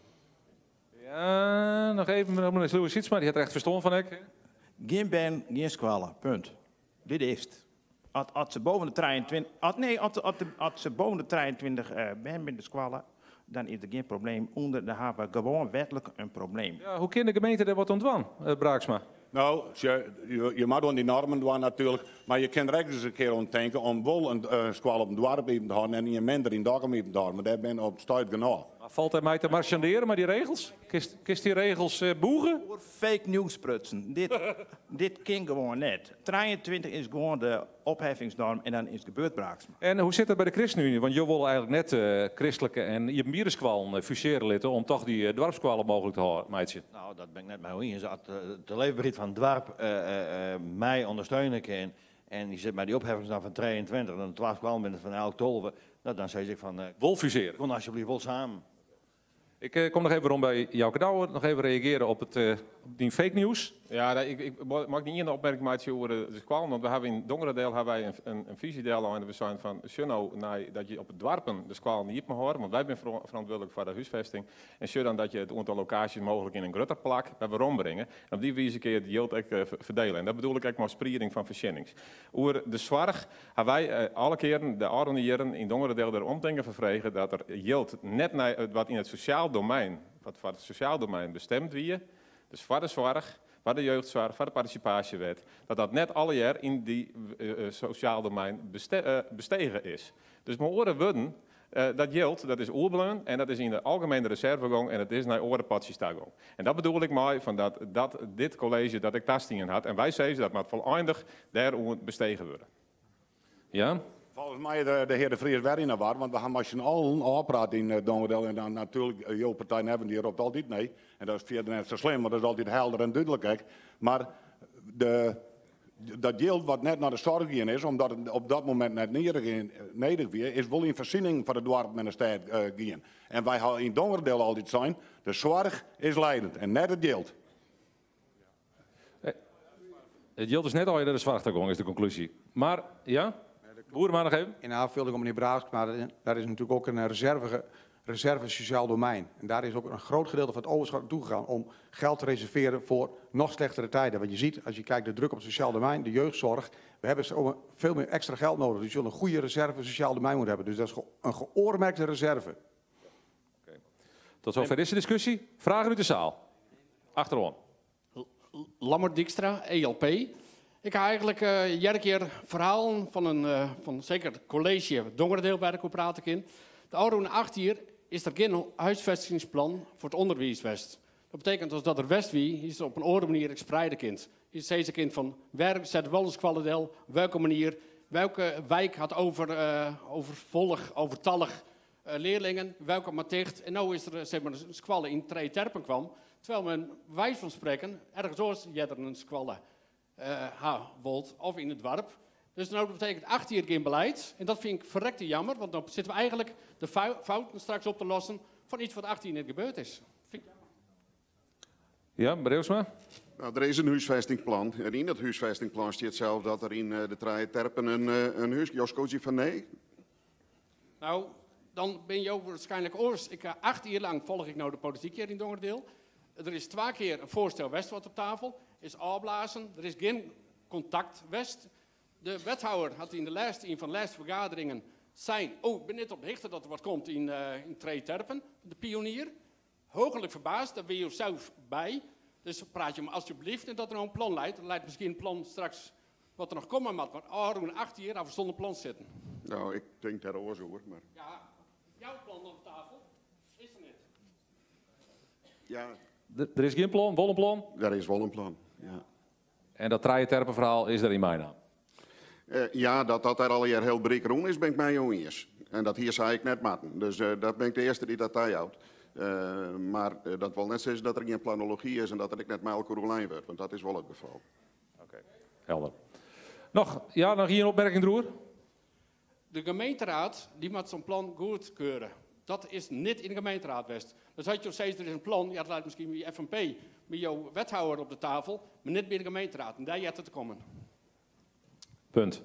Ja, nog even, meneer Louis Sietsma, die had er echt verstand van. Geen ben, geen squalen, punt. Dit is het. Als ze boven de 23, als ze boven de 23 ben met de squalen, dan is er geen probleem. Onder de hebben we gewoon wettelijk een probleem. Ja, hoe kan de gemeente er wat ontwan, Braaksma? Nou, je mag aan die normen doen natuurlijk, maar je kan er ook eens een keer aan denken om wel een squal op een dorp even te houden en niet minder in Dokkum even te houden. Maar daar ben je op stuit genoeg. Valt hij mij te marchanderen met die regels? Kist die regels boegen? Fake news prutsen. Dit kan gewoon net. 23 is gewoon de opheffingsnorm en dan is het gebeurd Braaksma. En hoe zit dat bij de ChristenUnie? Want je wil eigenlijk net christelijke en je mierenskwaal fuseren litten om toch die dorpskwalen mogelijk te houden, meidje. Nou, dat ben ik net mee eens. Als de leefbaarheid van het dorp mij ondersteunen kan en die zit bij die opheffingsnorm van 23 en de 12 kwalen binnen van elk 12, nou, dan zeg ik van... Wol fuseren. Kom alsjeblieft wel samen. Ik kom nog even rond bij Jouke Douwe, nog even reageren op die fake news. Ja, ik mag niet een opmerking maken over de squalen, want we hebben in Dongeredeel hebben wij een visiedeel aan. We zijn van Sunno naar dat je op het dorpen de squalen niet meer hoort, want wij zijn verantwoordelijk voor de huisvesting. En zo dan dat je het aantal locaties mogelijk in een groter plak hebben rondbrengen. En op die wijze kun je het yield verdelen. En dat bedoel ik ook maar spreiding van verschillings. Over de zorg hebben wij alle keren de oude jaren in Dongeredeel er omdenken vervregen dat er yield net naar wat in het sociaal domein, wat voor het sociaal domein bestemd wie. Dus voor de zorg, voor de jeugdzorg, voor de participatiewet, dat net alle jaar in die sociaal domein bestegen is. Dus mijn oren worden, dat geldt, dat is oerbeleun en dat is in de algemene reservegang en dat is naar orenpatsjestagang. En dat bedoel ik maar van dat dit college dat ik tastingen had en wij zeggen dat maar volledig daarover bestegen worden. Ja? Volgens mij de heer De Vries weer in de war, want we gaan met z'n allen afpraten in Dongeredeel en dan natuurlijk, jouw partijen hebben die roept altijd nee. En dat is verder net zo slim, maar dat is altijd helder en duidelijk. Kijk. Maar dat geld wat net naar de zorg in is, omdat het op dat moment net nederig weer, is wel in voorziening van het dorp met de stad gaan. En wij gaan in Dongeredeel altijd zijn, de zorg is leidend en net het geld. Het geld is net al de zwartegang, is de conclusie. Maar, ja? Boer, maar nog even. In aanvulling op meneer Braaksma, daar is natuurlijk ook een reserve sociaal domein. En daar is ook een groot gedeelte van het overschot naartoe gegaan om geld te reserveren voor nog slechtere tijden. Want je ziet, als je kijkt de druk op het sociaal domein, de jeugdzorg, we hebben veel meer extra geld nodig. Dus je zult een goede reserve sociaal domein moeten hebben. Dus dat is een geoormerkte reserve. Tot zover deze discussie. Vragen uit de zaal. Achterom. Lammert Dijkstra, ELP. Ik ga eigenlijk iedere keer verhalen van zeker het college Dongerdeel waar ik op praat in. De oude 8 hier is er geen huisvestingsplan voor het onderwijs West. Dat betekent dus dat er West wie is op een andere manier spreiden kind. Je steeds een kind van werk, zet wel eens kwaliteit, welke manier, welke wijk had overtallig leerlingen, welke maar dicht. En nu is er zeg maar, een squalle in 3 terpen kwam. Terwijl men wijs van spreken, ergens anders je er een squalle wolt of in het dorp. Dus dat betekent 8 jaar geen beleid. En dat vind ik verrekte jammer, want dan zitten we eigenlijk de fouten straks op te lossen van iets wat 18 jaar gebeurd is. Vind ik jammer. Ja, Breusma? Nou, er is een huisvestingplan. En in dat huisvestingplan staat zelf dat er in de 3 terpen een huis... Joskootje van nee? Nou, dan ben je ook waarschijnlijk oors. 8 jaar lang volg ik nou de politiek hier in Dongerdeel. Er is 2 keer een voorstel West wat op tafel. Is afblazen. Er is geen contact West. De wethouder had in een van de laatste vergaderingen zijn... Oh, ik ben net op de hichte dat er wat komt in 3 terpen. De pionier. Hoogelijk verbaasd, daar ben je zelf bij. Dus praat je hem alsjeblieft en dat er nou een plan leidt. Er leidt misschien een plan straks wat er nog komen moet. Maar roen 8 jaar af zonder plan zitten. Nou, ik denk daarover zo hoor. Maar... Ja, jouw plan op tafel is er niet. Ja. Er is geen plan, wel een plan? Er is wel een plan, ja. En dat 3 terpen verhaal is er in mijn naam? Ja, dat daar al een jaar heel brekeroen is, ben ik mij jongens. En dat hier zei ik net matten. Dus dat ben ik de eerste die dat houdt. Maar dat wil net zeggen dat er geen planologie is en dat het net met elkaar lijn wordt. Want dat is wel het geval. Oké, helder. Nog hier een opmerking, Droer? De gemeenteraad die moet zo'n plan goedkeuren. Dat is niet in de gemeenteraad West. Dus had je steeds, er is een plan, ja, dat lijkt misschien bij FNP, met jouw wethouder op de tafel, maar niet bij de gemeenteraad. En daar had het te komen. Punt.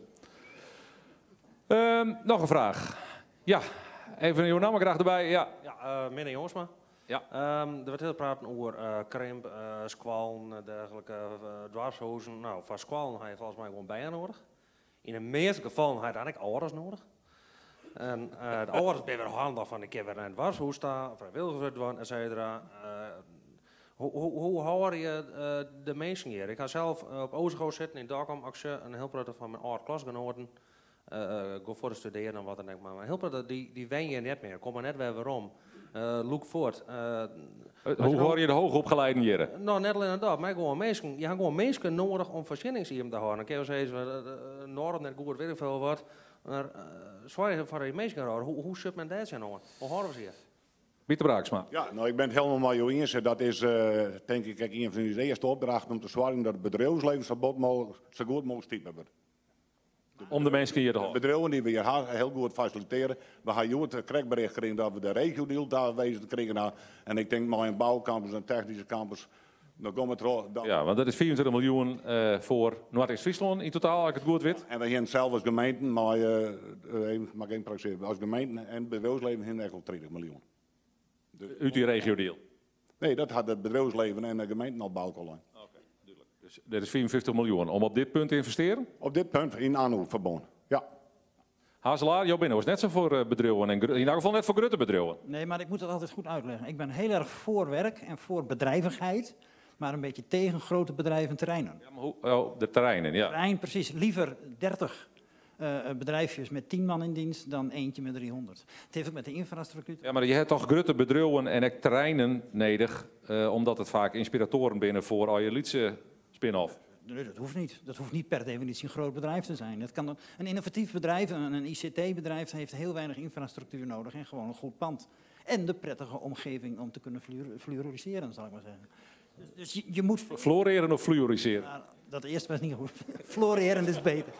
Nog een vraag. Ja, even uw naam graag erbij. Ja, meneer Joorsma. Ja. Er wordt heel praten over krimp, squalen, dergelijke dwarshozen. Nou, voor squalen heb je volgens mij gewoon bijen nodig. In de meeste gevallen heb je eigenlijk ouders nodig. En de ouders zijn weer handig van, ik heb weer een dwarshoes staan, vrijwilligers worden, et cetera. Hoe hou je de mensen hier? Ik ga zelf op Oostgoed zitten in Dokkum, als je een heel product van mijn oude klasgenoten go voor te studeren en wat dan ook. Maar een heel product die wen je net meer, kom maar net weer waarom. Look voort. Hoe hoor je de hoogopgeleiden hier? Nou, net alleen dat, maar gewoon mensen, je hebt gewoon mensen nodig om voorzieningshiem te houden. Ik kan wel zeggen, Noorden net goed, weet ik veel wat. Maar zwaar voor die mensen houden, hoe zit men dat zijn? Hoe houden we ze hier? Pieter Braaksma. Ja, nou, ik ben het helemaal met je eens. Dat is, denk ik, een van de eerste opdrachten om te zorgen dat het bedrijfsleven zo goed mogelijk typen wordt. Om de mensen hier te houden. Bedrijven die we hier heel goed faciliteren. We hebben het krijgbericht gekregen dat we de regio-deal daar wezen kregen. En ik denk maar een bouwcampus en technische campus. Dan komt het ja, want dat is 24 miljoen voor Noord-Friesland in totaal, als ik het goed weet. En we hebben zelf als gemeente, maar geen procent. Als gemeente en bedrijfsleven hebben we 30 miljoen. Uit die regio-deal? Nee, dat had het bedrijfsleven en de gemeente al bouwkolijn. Oké, duidelijk. Dus dat is 54 miljoen om op dit punt te investeren? Op dit punt in aanhoudverband, ja. Hazelaar, jouw binnen was net zo voor bedrijven en in ieder geval net voor grote bedrijven. Nee, maar ik moet dat altijd goed uitleggen. Ik ben heel erg voor werk en voor bedrijvigheid, maar een beetje tegen grote bedrijven en terreinen. Ja, maar de terreinen, ja. Terrein, precies. Liever 30 bedrijfjes met 10 man in dienst dan eentje met 300. Het heeft ook met de infrastructuur. Ja, maar je hebt toch grote bedrijven en ook terreinen nodig, omdat het vaak inspiratoren binnen voor al je Lietse spin-off. Nee, dat hoeft niet. Dat hoeft niet per definitie een groot bedrijf te zijn. Het kan een innovatief bedrijf, een ICT-bedrijf, heeft heel weinig infrastructuur nodig en gewoon een goed pand. En de prettige omgeving om te kunnen fluoriseren, zal ik maar zeggen. Dus je moet... Floreren of fluoriseren? Ja, dat eerste was niet goed. Floreren is beter.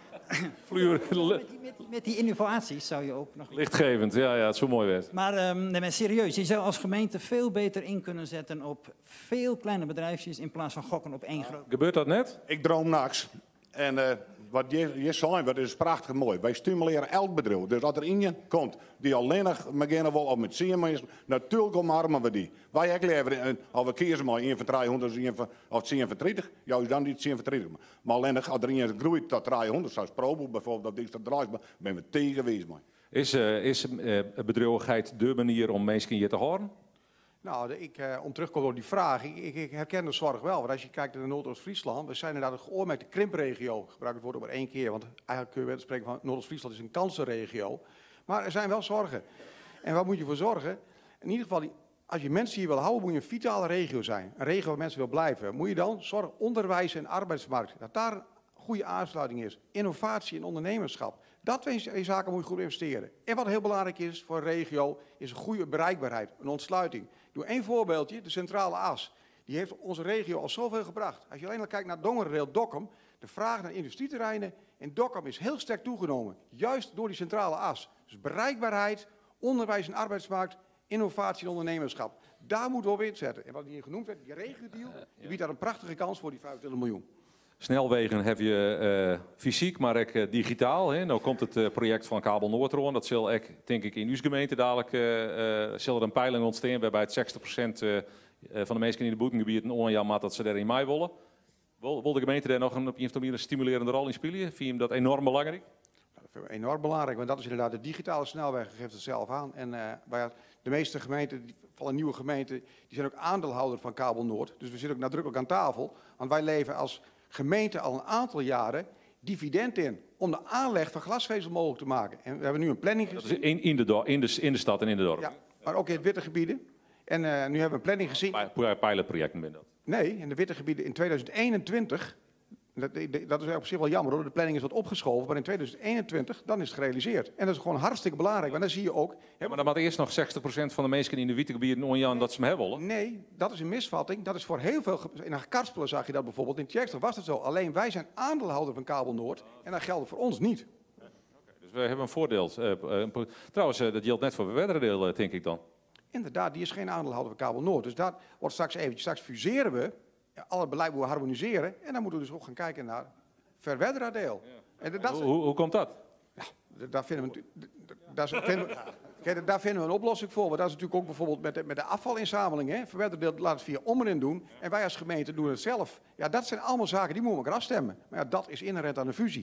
Met die innovaties zou je ook nog... Lichtgevend, ja, het is zo mooi werd. Maar, nee, maar serieus, je zou als gemeente veel beter in kunnen zetten op veel kleine bedrijfjes in plaats van gokken op één groot. Gebeurt dat net? Ik droom niks. En wat je zei, dat is prachtig mooi. Wij stimuleren elk bedrijf. Dus als er iemand komt die alleen nog beginnen wil of met 10 mensen, natuurlijk omarmen we die. Wij ook leveren, of we kiezen maar 1 van 300 of 10 van 30, juist dan niet 10 van 30. Maar alleen nog, als er iemand groeit tot 300, zoals Probo bijvoorbeeld, dat is dat draait, ben we tegen geweest. Is bedrijvigheid de manier om mensen hier te horen? Nou, om terug te komen op die vraag, ik herken de zorg wel. Want als je kijkt naar Noordoost-Friesland, we zijn inderdaad een geoormerkte krimpregio. Ik gebruik het woord ook maar 1 keer, want eigenlijk kun je wel spreken van Noordoost-Friesland is een kansenregio. Maar er zijn wel zorgen. En waar moet je voor zorgen? In ieder geval, als je mensen hier wil houden, moet je een vitale regio zijn. Een regio waar mensen wil blijven. Moet je dan zorg, onderwijs en arbeidsmarkt, dat daar een goede aansluiting is. Innovatie en ondernemerschap. Dat twee zaken moet je goed investeren. En wat heel belangrijk is voor een regio, is een goede bereikbaarheid, een ontsluiting. Ik doe 1 voorbeeldje, de centrale as. Die heeft onze regio al zoveel gebracht. Als je alleen al kijkt naar Dongerenrail Dokkum, de vraag naar industrieterreinen in Dokkum is heel sterk toegenomen. Juist door die centrale as. Dus bereikbaarheid, onderwijs en arbeidsmarkt, innovatie en ondernemerschap. Daar moeten we op inzetten. En wat hier genoemd werd, die regio-deal, die biedt daar een prachtige kans voor die 25 miljoen. Snelwegen heb je fysiek, maar ook digitaal. Hè. Nou komt het project van Kabel Noord rond. Dat zal ook, denk ik, in uw gemeente dadelijk zal er een peiling ontstaan waarbij het 60% van de mensen in de boetengebieden onjaar dat ze daarin mee willen. Wil de gemeente daar nog op een manier een stimulerende rol in spelen? Vind je hem dat enorm belangrijk? Dat vind ik enorm belangrijk, want dat is inderdaad de digitale snelweg, geeft het zelf aan. En de meeste gemeenten, vooral nieuwe gemeenten, die zijn ook aandeelhouder van Kabel Noord. Dus we zitten ook nadrukkelijk aan tafel, want wij leven als gemeente al een aantal jaren dividend in om de aanleg van glasvezel mogelijk te maken. En we hebben nu een planning gezien. In de stad en in de dorp. Ja, maar ook in het witte gebieden. En nu hebben we een planning gezien. Pilotprojecten ben dat. Nee, in de witte gebieden in 2021. Dat is op zich wel jammer hoor. De planning is wat opgeschoven, maar in 2021 dan is het gerealiseerd. En dat is gewoon hartstikke belangrijk, want dan zie je ook. Ja, maar dan moet eerst nog 60% van de mensen in de witte gebieden onjaar dat ze hem hebben willen. Nee, dat is een misvatting. Dat is voor heel veel. In Karspelen zag je dat bijvoorbeeld. In Tjekster was het zo. Alleen wij zijn aandeelhouder van Kabel Noord en dat geldt voor ons niet. Dus we hebben een voordeel. Trouwens, dat geldt net voor de Wedderdeel, denk ik dan. Inderdaad, die is geen aandeelhouder van Kabel Noord. Dus dat wordt straks fuseren we. Alle beleid moeten we harmoniseren. En dan moeten we dus ook gaan kijken naar Verwedderdeel. Ja. Hoe komt dat? Ja, daar vinden we een oplossing voor. Want dat is natuurlijk ook bijvoorbeeld met de afvalinzameling. Hè. Verwedderdeel laat het via Ommen doen. En wij als gemeente doen het zelf. Ja, dat zijn allemaal zaken die moeten we elkaar afstemmen. Maar ja, dat is inherent aan de fusie.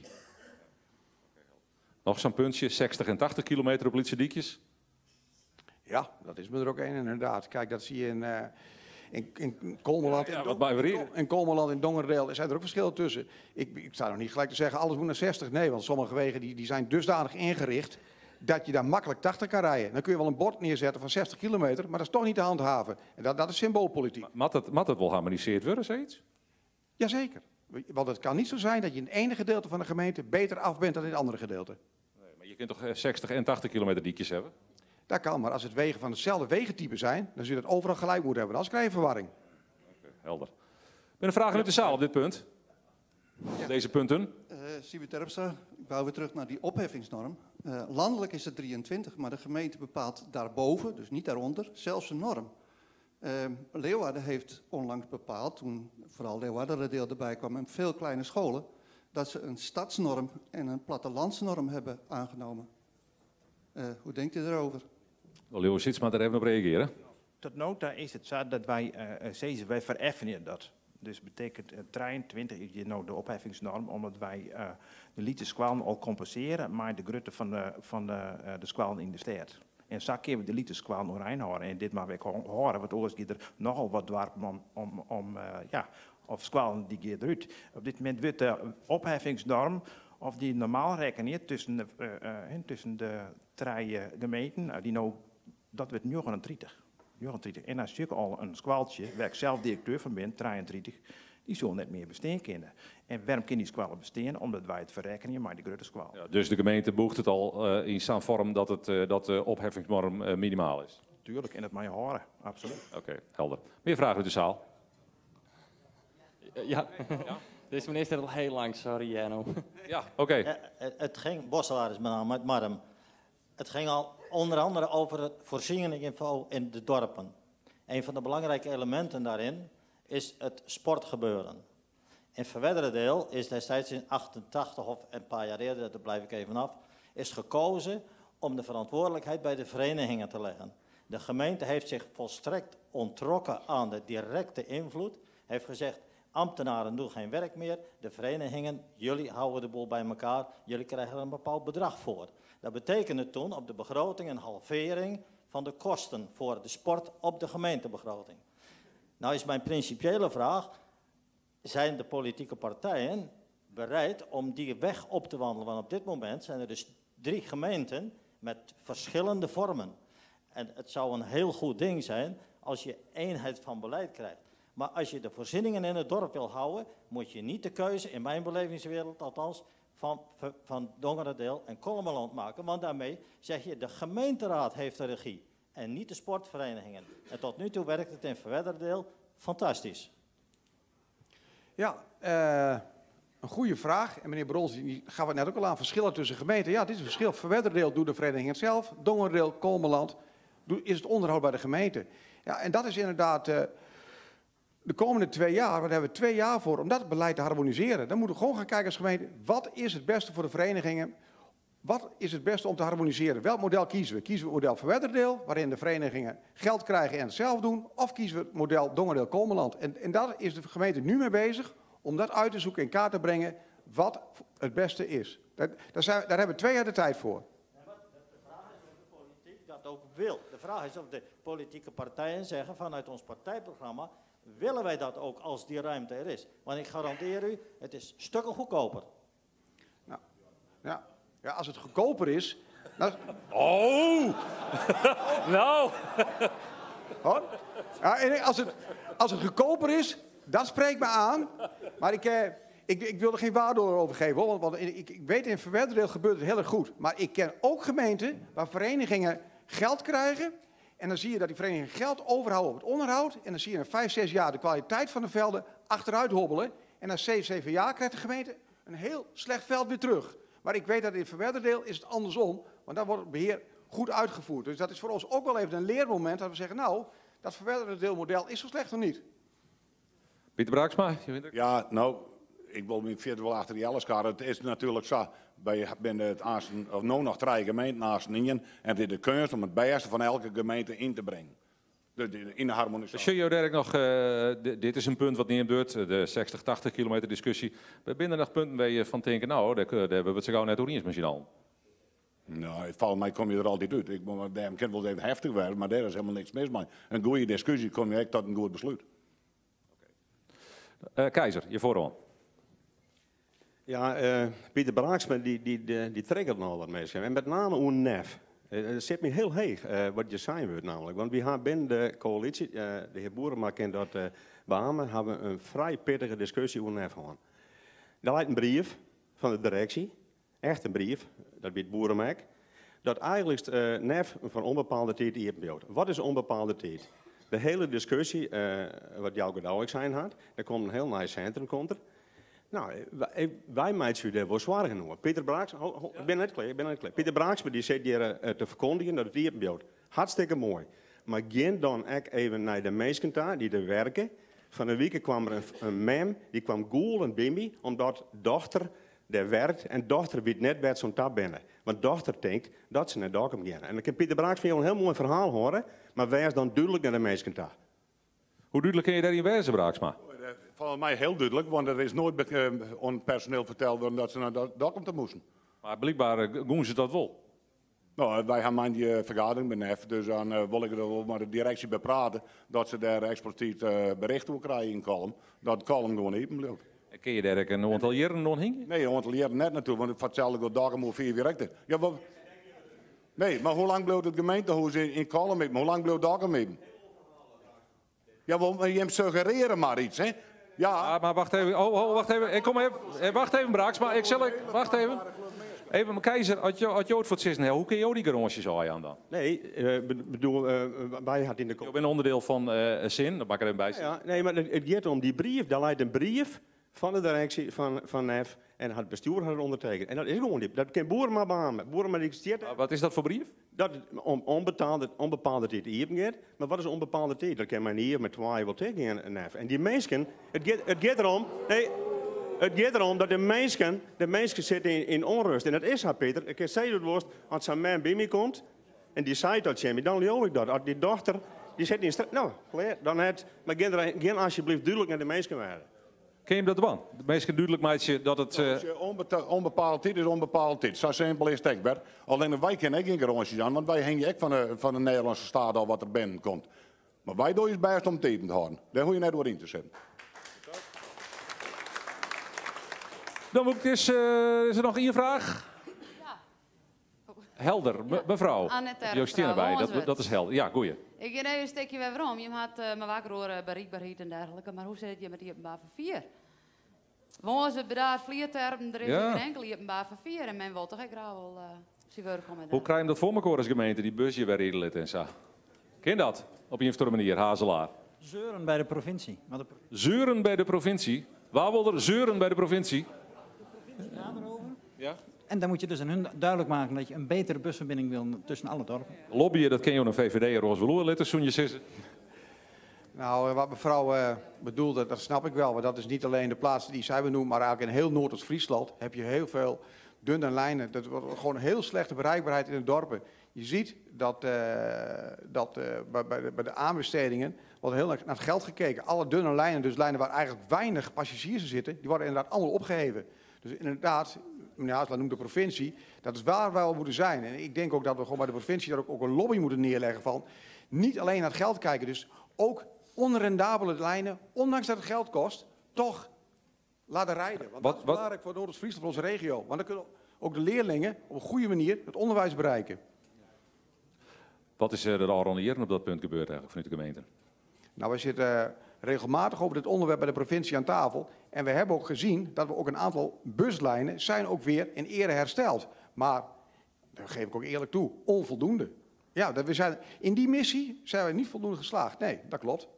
Nog zo'n puntje, 60 en 80 kilometer op Lietse-Diekjes. Ja, dat is me er ook één inderdaad. Kijk, dat zie je in Kolmeland, in Kolmeland, in Dongerendaal zijn er ook verschillen tussen. Ik sta nog niet gelijk te zeggen, alles moet naar 60. Nee, want sommige wegen die zijn dusdanig ingericht dat je daar makkelijk 80 kan rijden. Dan kun je wel een bord neerzetten van 60 kilometer, maar dat is toch niet te handhaven. En dat is symboolpolitiek. Mag het wel geharmoniseerd worden, zoiets? Jazeker. Want het kan niet zo zijn dat je in het ene gedeelte van de gemeente beter af bent dan in het andere gedeelte. Nee, maar je kunt toch 60 en 80 kilometer diekjes hebben? Dat kan, maar als het wegen van hetzelfde wegentype zijn, dan zul je het overal gelijk moeten hebben. Anders krijg je verwarring. Okay, helder. Ik ben een vraag uit de zaal op dit punt. Ja. Deze punten. Siebert Terpstra, ik wou weer terug naar die opheffingsnorm. Landelijk is het 23, maar de gemeente bepaalt daarboven, dus niet daaronder, zelfs een norm. Leeuwarden heeft onlangs bepaald, toen vooral Leeuwarden deel erbij kwam, en veel kleine scholen, dat ze een stadsnorm en een plattelandsnorm hebben aangenomen. Hoe denkt u erover? Leo Sietsma, daar even op reageren. Tot nota is het zo dat wij zeggen, wij vereffenen dat. Dus betekent 23 is nou de opheffingsnorm, omdat wij de liete squalen al compenseren, maar de grutte van de squalen in de stad. En zo kunnen we de liete squalen oranje houden. En dit maar weer horen, want anders gaat er nogal wat dwarpen of squalen die gaat eruit. Op dit moment wordt de opheffingsnorm, of die normaal rekeneert tussen de drie gemeenten, dat wordt 39. En als je al een squaaltje, waar ik zelf directeur van ben, 33, die zullen net meer bestaan kunnen. En waarom kunnen die squalen bestaan? Omdat wij het verrekenen, maar die grote squaal. Ja, dus de gemeente boegt het al in zo'n vorm dat de opheffingsnorm minimaal is? Tuurlijk, en dat mag je horen, absoluut. Oké, helder. Meer vragen uit de zaal? Ja. Deze meneer staat al heel lang, sorry Jano. Ja, oké. Het ging, Bosselaar is mijn naam, uit Marm. Het ging al onder andere over het voorzieningenniveau in de dorpen. Een van de belangrijke elementen daarin is het sportgebeuren. In verwijderde deel is destijds in 88 of een paar jaar eerder, daar blijf ik even af, is gekozen om de verantwoordelijkheid bij de verenigingen te leggen. De gemeente heeft zich volstrekt onttrokken aan de directe invloed. Heeft gezegd, ambtenaren doen geen werk meer. De verenigingen, jullie houden de boel bij elkaar. Jullie krijgen er een bepaald bedrag voor. Dat betekende toen op de begroting een halvering van de kosten voor de sport op de gemeentebegroting. Nou is mijn principiële vraag, zijn de politieke partijen bereid om die weg op te wandelen? Want op dit moment zijn er dus 3 gemeenten met verschillende vormen. En het zou een heel goed ding zijn als je eenheid van beleid krijgt. Maar als je de voorzieningen in het dorp wil houden, moet je niet de keuze, in mijn belevingswereld althans, van Dongeredeel en Kolmeland maken. Want daarmee zeg je, de gemeenteraad heeft de regie en niet de sportverenigingen. En tot nu toe werkt het in Verwijderdeel fantastisch. Ja, een goede vraag. En meneer Brons, die gaf het net ook al aan, verschillen tussen gemeenten. Ja, dit is een verschil. Verwijderdeel doet de vereniging het zelf. Dongeredeel, Kolmeland is het onderhoud bij de gemeente. Ja, en dat is inderdaad de komende 2 jaar, daar hebben we 2 jaar voor om dat beleid te harmoniseren. Dan moeten we gewoon gaan kijken als gemeente, wat is het beste voor de verenigingen? Wat is het beste om te harmoniseren? Welk model kiezen we? Kiezen we het model Verwijderdeel, waarin de verenigingen geld krijgen en het zelf doen? Of kiezen we het model Dongeredeel-Kolmeland? En daar is de gemeente nu mee bezig om dat uit te zoeken, in kaart te brengen, wat het beste is. Daar hebben we 2 jaar de tijd voor. De vraag is of de politiek dat ook wil. De vraag is of de politieke partijen zeggen vanuit ons partijprogramma, willen wij dat ook als die ruimte er is? Want ik garandeer u, het is stukken goedkoper. Nou, ja, als het goedkoper is... Oh! Nou! Ja, en als het goedkoper is, dat spreekt me aan. Maar ik wil er geen waarde over geven, hoor, want ik weet in Verwijderdeel gebeurt het heel erg goed. Maar ik ken ook gemeenten waar verenigingen geld krijgen. En dan zie je dat die verenigingen geld overhouden op het onderhoud. En dan zie je in 5, 6 jaar de kwaliteit van de velden achteruit hobbelen. En na 6, 7 jaar krijgt de gemeente een heel slecht veld weer terug. Maar ik weet dat in Verwijderdeel is het andersom. Want daar wordt het beheer goed uitgevoerd. Dus dat is voor ons ook wel even een leermoment. Dat we zeggen, nou, dat Verwijderdeel-model is zo slecht nog niet. Pieter Braaksma. Ja, nou, ik wil me verder wel achter die Elleskaart. Het is natuurlijk zo, wij binnen het Aasten, of nou nog 3 gemeenten Aasten in. En het is de kunst om het beste van elke gemeente in te brengen. In de harmonisatie. Zie je Dirk nog, dit is een punt wat niet gebeurt, de 60, 80 kilometer discussie. We binnen nog punten waar je van denken, nou, daar hebben we het zo gauw net ook niet eens misschien al. Nou, volgens mij kom je er altijd uit. Daarom kan het wel even heftig worden, maar daar is helemaal niks mis mee. Een goede discussie kom je echt tot een goed besluit. Keizer, je voorrol. Ja, Pieter Braaksma die triggert nog wat mensen. En met name hoe NEF. Het zit me heel heeg wat je zijn wordt namelijk. Want we hebben binnen de coalitie, de heer Boerema kent dat beamen, hebben een vrij pittige discussie over NEF gehad. Daar lijkt een brief van de directie, echt een brief, dat weet Boerema, dat eigenlijk NEF van onbepaalde tijd hier beeld. Wat is onbepaalde tijd? De hele discussie, wat Jouke Douwik zijn had, er komt een heel nice centrum, komt er. Nou, wij maken daar wel zwaar genoeg. Pieter Braaksma, ik ben net klaar. Pieter Braaksma die zit hier te verkondigen dat het hier beeld. Hartstikke mooi. Maar ging dan ook even naar de mensen daar die er werken. Van een week kwam er een mem, die kwam goel en bimbi, omdat dochter daar werkt en dochter weet net bij zo'n tab binnen. Want dochter denkt dat ze naar daar komt gaan. En dan kan Pieter Braaksma een heel mooi verhaal horen, maar wij is dan duidelijk naar de mensen daar. Hoe duidelijk kun je daarin wijzen, Braaksma? Volgens mij heel duidelijk, want er is nooit aan personeel verteld worden dat ze naar dat moesten. Maar blijkbaar doen ze dat wel. Nou, wij hebben aan die vergadering bij NEF, dus dan wil ik er wel met de directie bepraten dat ze daar expliciet bericht over krijgen in Kolm. Dat Kolm gewoon even blijft. Kun je daar een aantal jaren nog heen? Nee, een aantal jaren net naartoe, want het hetzelfde gaat dagen maar 4 directen. Ja, nee, maar hoe lang blijft het gemeentehuis in Kolm mee? Hoe lang blijft dagen mee? Ja, want je suggereren maar iets, hè? Ja, maar wacht even. Wacht even. Ik kom even. Wacht even, Braaksma. Wacht even. Even, maar Keizer, had je het voor het zitten, hoe kun je die garantjes aan dan? Nee, bedoel, wij hadden in de... Je bent onderdeel van Zin, dat mag ik er even bij ja, nee, maar het gaat om die brief. Daar leidt een brief van de directie van NEF en het bestuur had het ondertekend. En dat is gewoon niet. Dat kan Boerema beamen. Boerema die wat is dat voor brief? Dat het om onbepaalde tijd hier gaat. Maar wat is onbepaalde tijd? Dat kan men hier met 2 wel tegen in NEF. En die mensen, het gaat erom... Nee, Het gaat erom dat de mensen zitten in onrust. En dat is haar, Peter. Ik zei het woord, als zo'n man bij mij komt en die zei dat, Jamie, dan geloof ik dat. Als die dochter, die zit in strijd, nou, dan het, maar geen alsjeblieft duidelijk naar de mensen waren. Ken je dat dan? De mensen duidelijk maakt je dat het... Onbepaald tijd is onbepaald tijd. Zo simpel is het echt, Bert. Alleen wij kennen ook geen garanties aan, want wij hangen ook van de Nederlandse staat al wat er binnenkomt. Maar wij doen het best om tegen te houden. Daar hoef je net door in te zetten. Dan moet ik is er nog één vraag? Ja. Helder, mevrouw. Annette Erf, Joostien erbij, mevrouw dat is helder. Ja, goeie. Ik ga even een stukje weer waarom. Je had me wakker horen bereikbaarheid en dergelijke, maar hoe zit je met die openbaar vervoer? Wonen ze bij daar vliertermen, er is Ja. geen enkel openbaar vervoer en men wil toch ook graag wel zien werken met Hoe krijg je dat voor elkaar als gemeente, die busje weer redelijk en zo? Ken je dat? Op een of andere manier, Hazelaar. Zeuren bij de provincie. Zeuren bij de provincie? Waar wil er zeuren bij de provincie? Ja? En dan moet je dus aan hun duidelijk maken dat je een betere busverbinding wil tussen alle dorpen. Lobbyen, dat ken je een VVD, Roosbeloer, letters zoen je zitten. Nou, wat mevrouw bedoelde, dat snap ik wel. Maar dat is niet alleen de plaatsen die zij benoemt, maar eigenlijk in heel Noord-Friesland heb je heel veel dunne lijnen. Dat wordt gewoon een heel slechte bereikbaarheid in de dorpen. Je ziet dat, bij de aanbestedingen wordt heel naar het geld gekeken. Alle dunne lijnen, dus lijnen waar eigenlijk weinig passagiers in zitten, die worden inderdaad allemaal opgeheven. Dus inderdaad, meneer Haasla noemt de provincie, dat is waar wij moeten zijn. En ik denk ook dat we gewoon bij de provincie daar ook een lobby moeten neerleggen van niet alleen naar het geld kijken, dus ook onrendabele lijnen, ondanks dat het geld kost, toch laten rijden. Want dat is belangrijk voor Noord-Friesland, voor onze regio. Want dan kunnen ook de leerlingen op een goede manier het onderwijs bereiken. Wat is er al ronderen op dat punt gebeurd eigenlijk vanuit de gemeente? Nou, wij zitten regelmatig over dit onderwerp bij de provincie aan tafel. En we hebben ook gezien dat we ook een aantal buslijnen zijn ook weer in ere hersteld. Maar, daar geef ik ook eerlijk toe, onvoldoende. Ja, we zijn, in die missie zijn we niet voldoende geslaagd. Nee, dat klopt.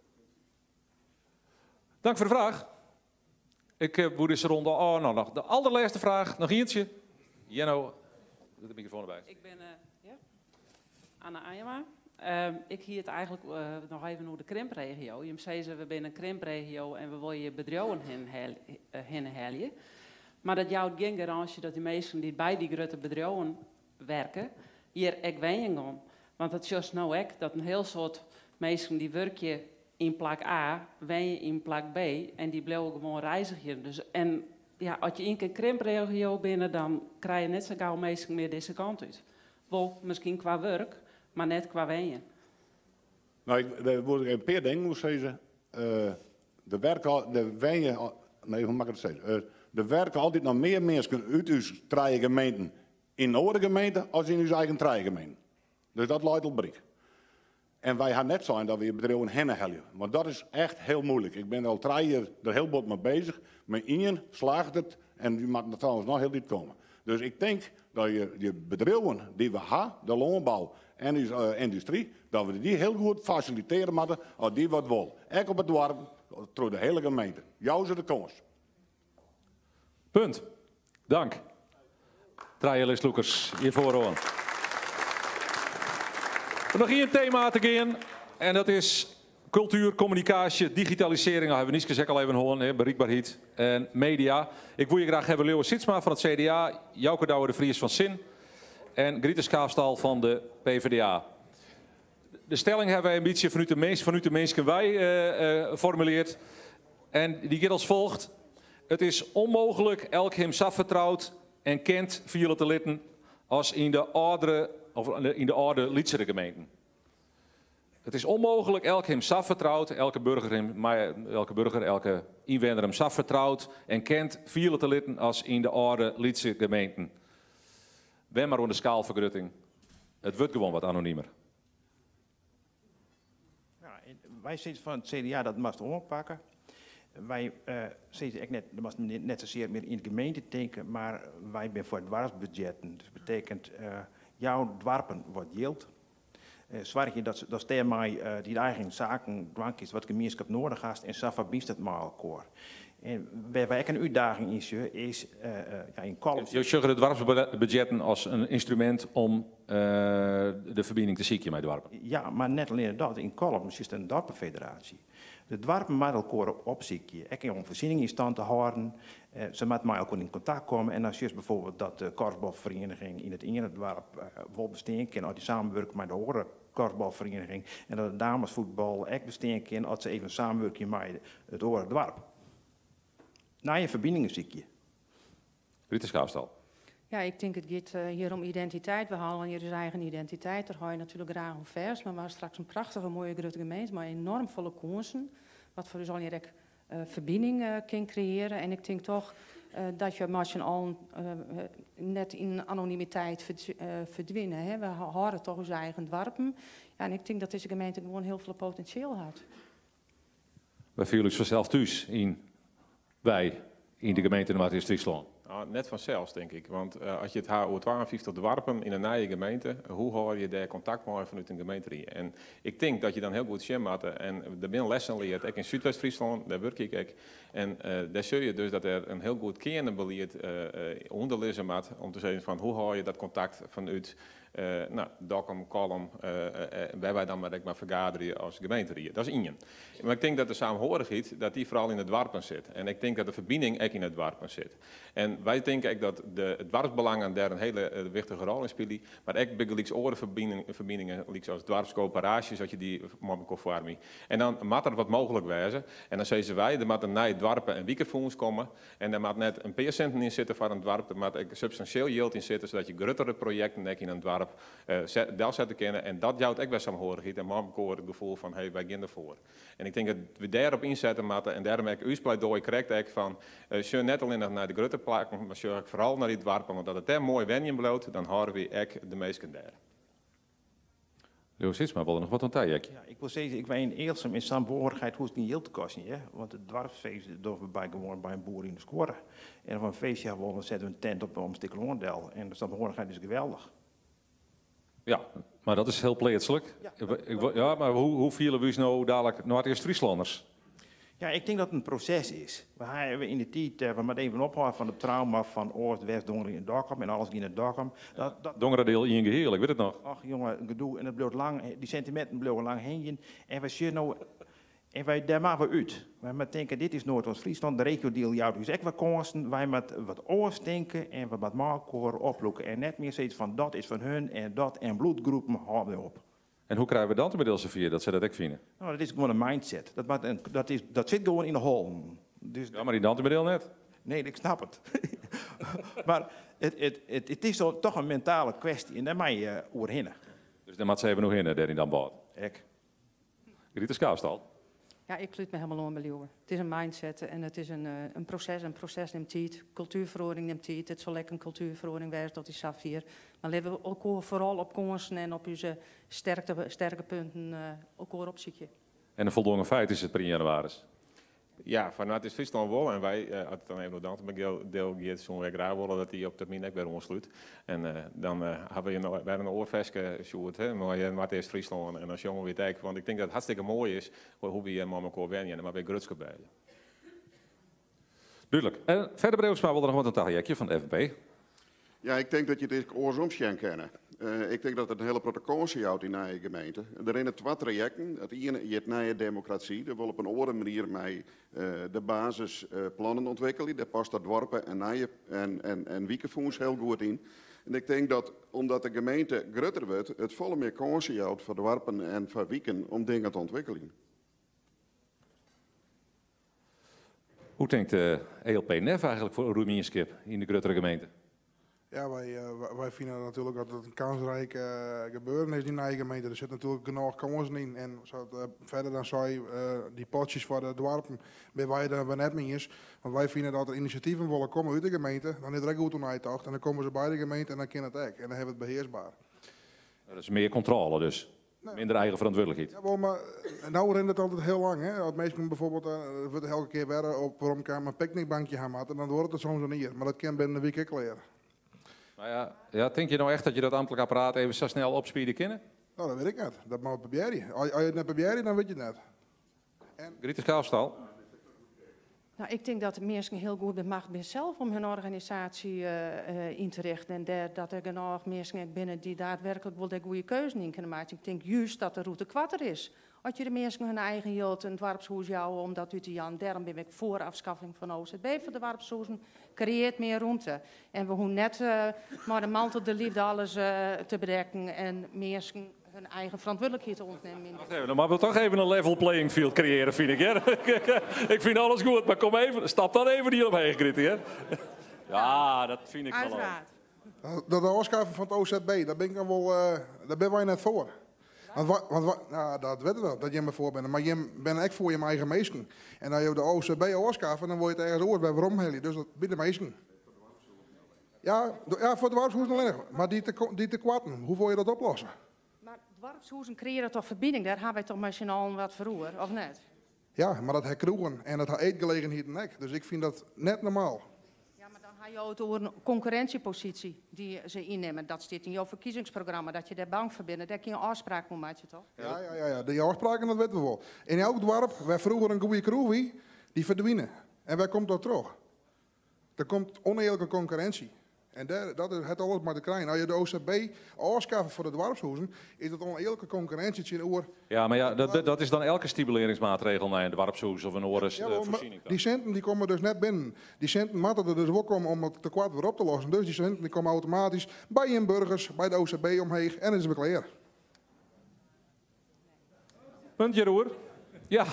Dank voor de vraag. Ik moet deze ronde... Oh, nou, nog de allerlaatste vraag. Nog eentje. Jenno, de microfoon erbij. Ik ben Anna Ayema. Ik hier het eigenlijk nog even over de krimpregio. Je zei ze, we zijn een krimpregio en we willen je bedrijven heen helpen. Maar dat jouw geen garantie dat die mensen die bij die grote bedrijven werken, hier ook weinig om. Want het is juist nou ook dat een heel soort mensen die werken in plak A, weinig in plak B en die blijven gewoon reizigen. Dus, en ja, als je in een krimpregio bent, dan krijg je net zo gauw mensen meer deze kant uit. Wel, misschien qua werk, maar net qua weinig. Nou, er worden een paar dingen moet zeggen. Er werken altijd nog meer mensen uit uw drie gemeenten in onze gemeente als in uw eigen drie gemeenten. Dus dat leidt op brik. En wij gaan net zijn dat we bedrijven hennen helpen. Maar dat is echt heel moeilijk. Ik ben al 3 jaar er heel bot mee bezig. Met één slaagt het en die mag er trouwens nog heel dit komen. Dus ik denk dat je bedrijven die we hebben, de landbouw en de industrie, dat we die heel goed faciliteren moeten als die wat willen. Ook op het dorp, door de hele gemeente. Jou ze de komst. Punt. Dank. Draaien Loekers, hiervoor hoor. Nog één thema te gaan. En dat is cultuur, communicatie, digitalisering. Dat hebben we niet gezegd al even horen, bereikbaarheid en media. Ik wil je graag hebben Leo Sitsma van het CDA, Jouke Douwe de Vries van SIN en Griete Schaafstal van de PvdA. De stelling hebben wij een beetje vanuit de mensen wij geformuleerd. En die gaat als volgt. Het is onmogelijk elk hem vertrouwt en kent via te litten als in de oude Lietsere gemeenten. Het is onmogelijk elk hem vertrouwt, elke burger, elke inwoner hem vertrouwt en kent via te litten als in de oude Lietse gemeenten. Ben maar onder de skaalvergrutting. Het wordt gewoon wat anoniemer. Ja, wij zitten van het CDA dat mag oppakken. Wij zitten echt net zozeer meer in de gemeente denken, maar wij zijn voor dwarsbudgetten. Dus dat betekent, jouw dwarpen wordt yield. Zorg je dat daarmee die eigen zaken dwang is wat gemeenschap nodig heeft en zo verbiedt het maar elkaar. En waar wij een uitdaging in zien, is in columns. Je zegt het dwarpsbudgetten als een instrument om de verbinding te zieken met dwarpen. Ja, maar net alleen dat. In columns is het een dorpenfederatie. De dwarpen met elkaar opzieken. Ik om voorzieningen in stand te houden. Ze moeten met elkaar in contact komen. En als je bijvoorbeeld dat de korfbalvereniging in het ene dorp wil bestaan kan, als die samenwerken met de andere korfbalvereniging. En dat de damesvoetbal ook bestaan kan, als ze even samenwerken met het andere dorp. Na je verbindingen zie je. Rita Schaafstal. Ja, ik denk het gaat hier om identiteit. We halen hier dus eigen identiteit. Daar ga je natuurlijk graag om vers. Maar we hebben straks een prachtige, mooie grote gemeente. Maar enorm volle kansen. Wat voor dus al hier verbinding kan creëren. En ik denk toch dat je met z'n allen net in anonimiteit verdwijnen. Hè. We houden toch onze eigen dorpen. Ja, en ik denk dat deze gemeente gewoon heel veel potentieel heeft. Wij voelen ons vanzelf thuis wij in de gemeente Noord-Friesland. Nou, net vanzelfs, denk ik. Want als je het over 52 dwarpen in een nieuwe gemeente, hoe hou je daar contact mee vanuit een gemeente? En ik denk dat je dan heel goed zien moet. En er zijn lessen leert. Ik in Zuidwest-Friesland, daar werk ik ook. En daar zul je dus dat er een heel goed kernbeleid onderlezen moet. Om te zeggen van hoe hou je dat contact vanuit Dokkum, Kolm, waar wij dan maar vergaderen als gemeente. Dat is één. Maar ik denk dat de samenhorigheid dat die vooral in het dwarpen zit. En ik denk dat de verbinding ook in het dwarpen zit. En wij denken ook dat de dwarpsbelangen daar een hele wichtige rol in spelen. Maar ook bij gelijks andere verbindingen, zoals dwarpscoöperaties, dat je die met elkaar vormt. En dan moet er wat mogelijk wezen. En dan zeggen wij, er moet een nieuwe dwarpen en weekendfonds komen. En er moet net een paar centen in zitten voor een dwarp. Er moet ook substantieel geld in zitten, zodat je grotere projecten in een dwarp deel zetten kunnen. En dat jouwt ook bij samenhorigheid. En met elkaar het gevoel van, hey, wij gaan ervoor. En ik denk dat we daarop inzetten moeten. En daarom heb ik uw pleidooi krijgt ik van, net alleen naar de grote plakken, maar vooral naar die dwarpen. Want dat het daar mooi wenjen bloot, dan houden we ook de meesten daar. Leo Sitsma, wil er nog wat aan tijden? Ja, ik wil zeggen, ik weet in Eelsum in samenhorigheid hoe het niet heel te kosten, hè? Want het dwarpsfeest doen we bij gewoon bij een boer in de square. En van een feestje hebben we, dan zetten we een tent op om Stikkeloondel. En de samenhorigheid is geweldig. Ja, maar dat is heel plaatselijk. Ja, maar hoe vielen we nou dadelijk Noord-Frieslanders? Ja, ik denk dat het een proces is. We hebben in de tijd, we moeten even ophouden van het trauma van Oost, West, Dongeren en Dokkum en alles in het Dokkum. Dongeradeel in geheel, ik weet het nog. Ach jongen, gedoe, en het bleef lang, die sentimenten bleven lang heen. En we zien nou, en wij, daar maken we uit. Wij moeten denken, dit is Noord-Friesland, de regio-deal jouwt dus echt wat kansen. Wij moeten wat oors denken en we moeten elkaar oploeken. En net meer zoiets van, dat is van hun en dat en bloedgroepen houden we op. En hoe krijgen we dan te bedeelde via dat ze dat ook vinden? Nou, dat is gewoon een mindset. Dat zit gewoon in de hol. Dus ja, maar die Dantemedeel net. Nee, ik snap het. Maar het is toch een mentale kwestie en daar moet je oorheen. Dus daar moet ze even nog in, daar in dan bouwt. Ik. Rita Schaafstal. Ja, ik sluit me helemaal om bij Leeuwen. Het is een mindset en het is een proces. Een proces neemt tijd. Cultuurverordening neemt tijd. Het zal lekker een cultuurverordening wezen tot die Safir. Maar laten we elkaar vooral op kansen en op onze sterke punten elkaar opzoeken. En een voldongen feit is het per januari. Ja, vanuit is Friesland wel. En wij, als het dan even dan deel gaat zo'n week raar worden dat hij op termijn ook weer ontsluit. En dan hebben we weer een oorveske shoot, hè, maar wat is Friesland en als jongen weer kijken. Want ik denk dat het hartstikke mooi is hoe we hier met elkaar wennen en maar weer grutske bij. Duidelijk. En verder Breusma wil er nog wat aan taalje van de FNP. Ja, ik denk dat je dit oorsomschen kennen. Ik denk dat het een hele protocol houdt in de gemeente. Er zijn twee trajecten. Het ene je het nieuwe democratie. Daar wil op een andere manier mee de basisplannen ontwikkelen. Daar past dat dwarpen en wiekenfonds heel goed in. En ik denk dat omdat de gemeente groter wordt, het volle meer kansen houdt voor dwarpen en voor wieken om dingen te ontwikkelen. Hoe denkt de ELP-NEF eigenlijk voor een roemierskip in de grotere gemeente? Ja, wij vinden natuurlijk dat het een kansrijk gebeuren is in de eigen gemeente. Er zit natuurlijk genoeg kansen in. En verder dan zou die potjes voor de dwarpen, bij wij daar net mee is. Want wij vinden dat er initiatieven willen komen uit de gemeente. Dan is er ook goed een uittocht. En dan komen ze bij de gemeente en dan kan het ook. En dan hebben we het beheersbaar. Dat is meer controle dus. Nee. Minder eigen verantwoordelijkheid. Ja, maar nou rent het altijd heel lang. Hè? Als mensen bijvoorbeeld wordt elke keer weer op waarom kan een picknickbankje gaan maken, dan wordt het soms een hier. Maar dat kan binnen een week ook leren. Nou ja, denk je nou echt dat je dat ambtelijk apparaat even zo snel opspieden kunnen? Nou, dat weet ik niet. Dat mag proberen. Als je het net probeert, dan weet je het net. Grieter Schaafstal. Nou, ik denk dat de mensen heel goed bij macht zijn zelf om hun organisatie in te richten. En dat er genoeg mensen binnen die daadwerkelijk wel de goede keuze in kunnen maken. Ik denk juist dat de route kwatter is. Als je de mensen hun eigen hield, een dwarpshoes jouwen, omdat u te Jan, daarom ben ik voor afschaffing van OZB voor de dwarpshoesen, creëert meer ruimte. En we hoeven net maar de mantel de liefde alles te bedekken en mensen hun eigen verantwoordelijkheid te ontnemen. Wacht even, dan maar we toch even een level playing field creëren, vind ik. Hè? Ik vind alles goed, maar kom even, stap dan even hier omheen, Grietje. Hè? Ja, dat vind ik wel. Uiteraard. Dat afschaffen van het OZB, daar ben ik dan wel, daar ben wij net voor. Nou, dat weten we wel, dat je me voor bent. Maar je bent echt voor je eigen meesten. En als je de OZB afschaffen, dan word je het ergens oor bij waarom. Dus dat bij de meesten. Ja, voor de dwarpshoesen alleen. Maar die te kwatten, hoe wil je dat oplossen? Maar dwarpshoesen creëren toch verbinding? Daar hebben wij toch misschien al wat verroer, of net? Ja, maar dat heeft kroegen en dat heeft eetgelegenheid nek. Dus ik vind dat net normaal. Ja, maar dan ga je ook over een concurrentiepositie die ze innemen. Dat staat in jouw verkiezingsprogramma, dat je daar bang voor bent. Daar kun je afspraak mee maken, toch? Ja, die afspraken, dat weten we wel. In elk dorp, waar vroeger een goede kroeg die verdwijnen. En waar komt dat terug? Er komt oneerlijke concurrentie. En dat is het alles maar te krijgen. Als je de OZB afschaffen voor de dwarpshoesen, is het oneerlijke concurrentie in oor. Ja, maar ja, dat is dan elke stimuleringsmaatregel naar een dwarpshoes of een orenvoorziening. Die centen die komen dus net binnen. Die centen moeten er dus wel komen om het tekort weer op te lossen. Dus die centen die komen automatisch bij je burgers, bij de OZB omheen en dan is het weer klaar. Puntje, Roer. Ja.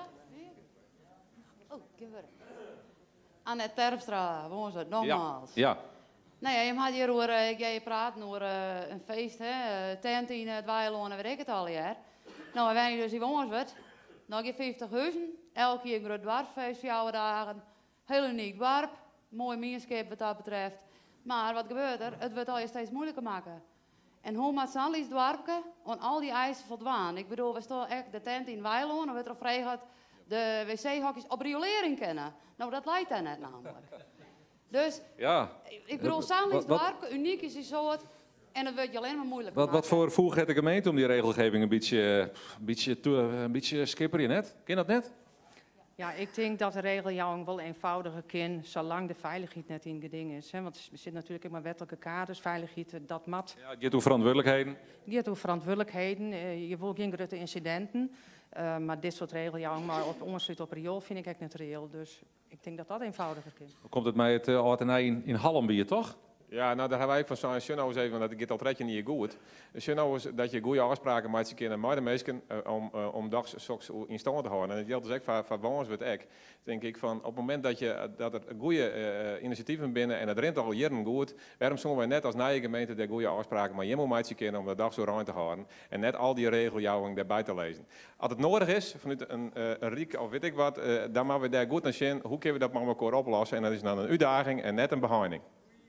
Oh, give it. Annette Terpstra, woon ze, nogmaals. Ja. Nou ja, je had hier over, jij praat over een feest, hè, tent in het Weiland en weet ik het al, ja. Nou, wij dus in Woonswerd, nog je 50 huizen, elke keer een groot dwarpfeest, 4 dagen, heel uniek dorp, mooi meerskip wat dat betreft. Maar wat gebeurt er? Het wordt al steeds moeilijker maken. En hoe maakt Sanlies dorpje en al die eisen voldaan? Ik bedoel, we staan echt de tent in Weiland en we er vrij de wc-hokjes op riolering kennen. Nou, dat lijkt daar net namelijk. Dus, ja. Ik bedoel, Sanlies dorpje, uniek is die soort. En dat wordt je alleen maar moeilijk. Wat voor voeg heeft de gemeente om die regelgeving een beetje skipperen net? Ken dat net? Ja, ik denk dat de regeljouwing wel eenvoudiger kan, zolang de veiligheid net in geding is. Hè? Want er zit natuurlijk in maar wettelijke kaders, veiligheid, dat mat. Ja, het gaat over verantwoordelijkheden. Het gaat over verantwoordelijkheden, je wil geen grote incidenten. Maar dit soort regeljouwing, maar op ondersluit op riool vind ik echt niet reëel. Dus ik denk dat dat eenvoudiger kan. Hoe komt het met het Ortenij in Hallenbier, toch? Ja, nou daar hebben wij van zo'n Sjönno even dat het altijd niet goed. Sjönno is dat je goede afspraken maakt met de mensen om dags in stand te houden. En dat geldt dus ook voor Woonswerd ook. Denk ik van op het moment dat er goede initiatieven binnen en het rent al jaren goed, waarom zullen wij net als nieuwe gemeente de goede afspraken maar helemaal maken om de dag zo ruim te houden en net al die regeljouwing daarbij te lezen. Als het nodig is vanuit een riek of weet ik wat, dan moeten we daar goed naar zien. Hoe kunnen we dat met elkaar oplossen? En dat is dan een uitdaging en net een behandeling.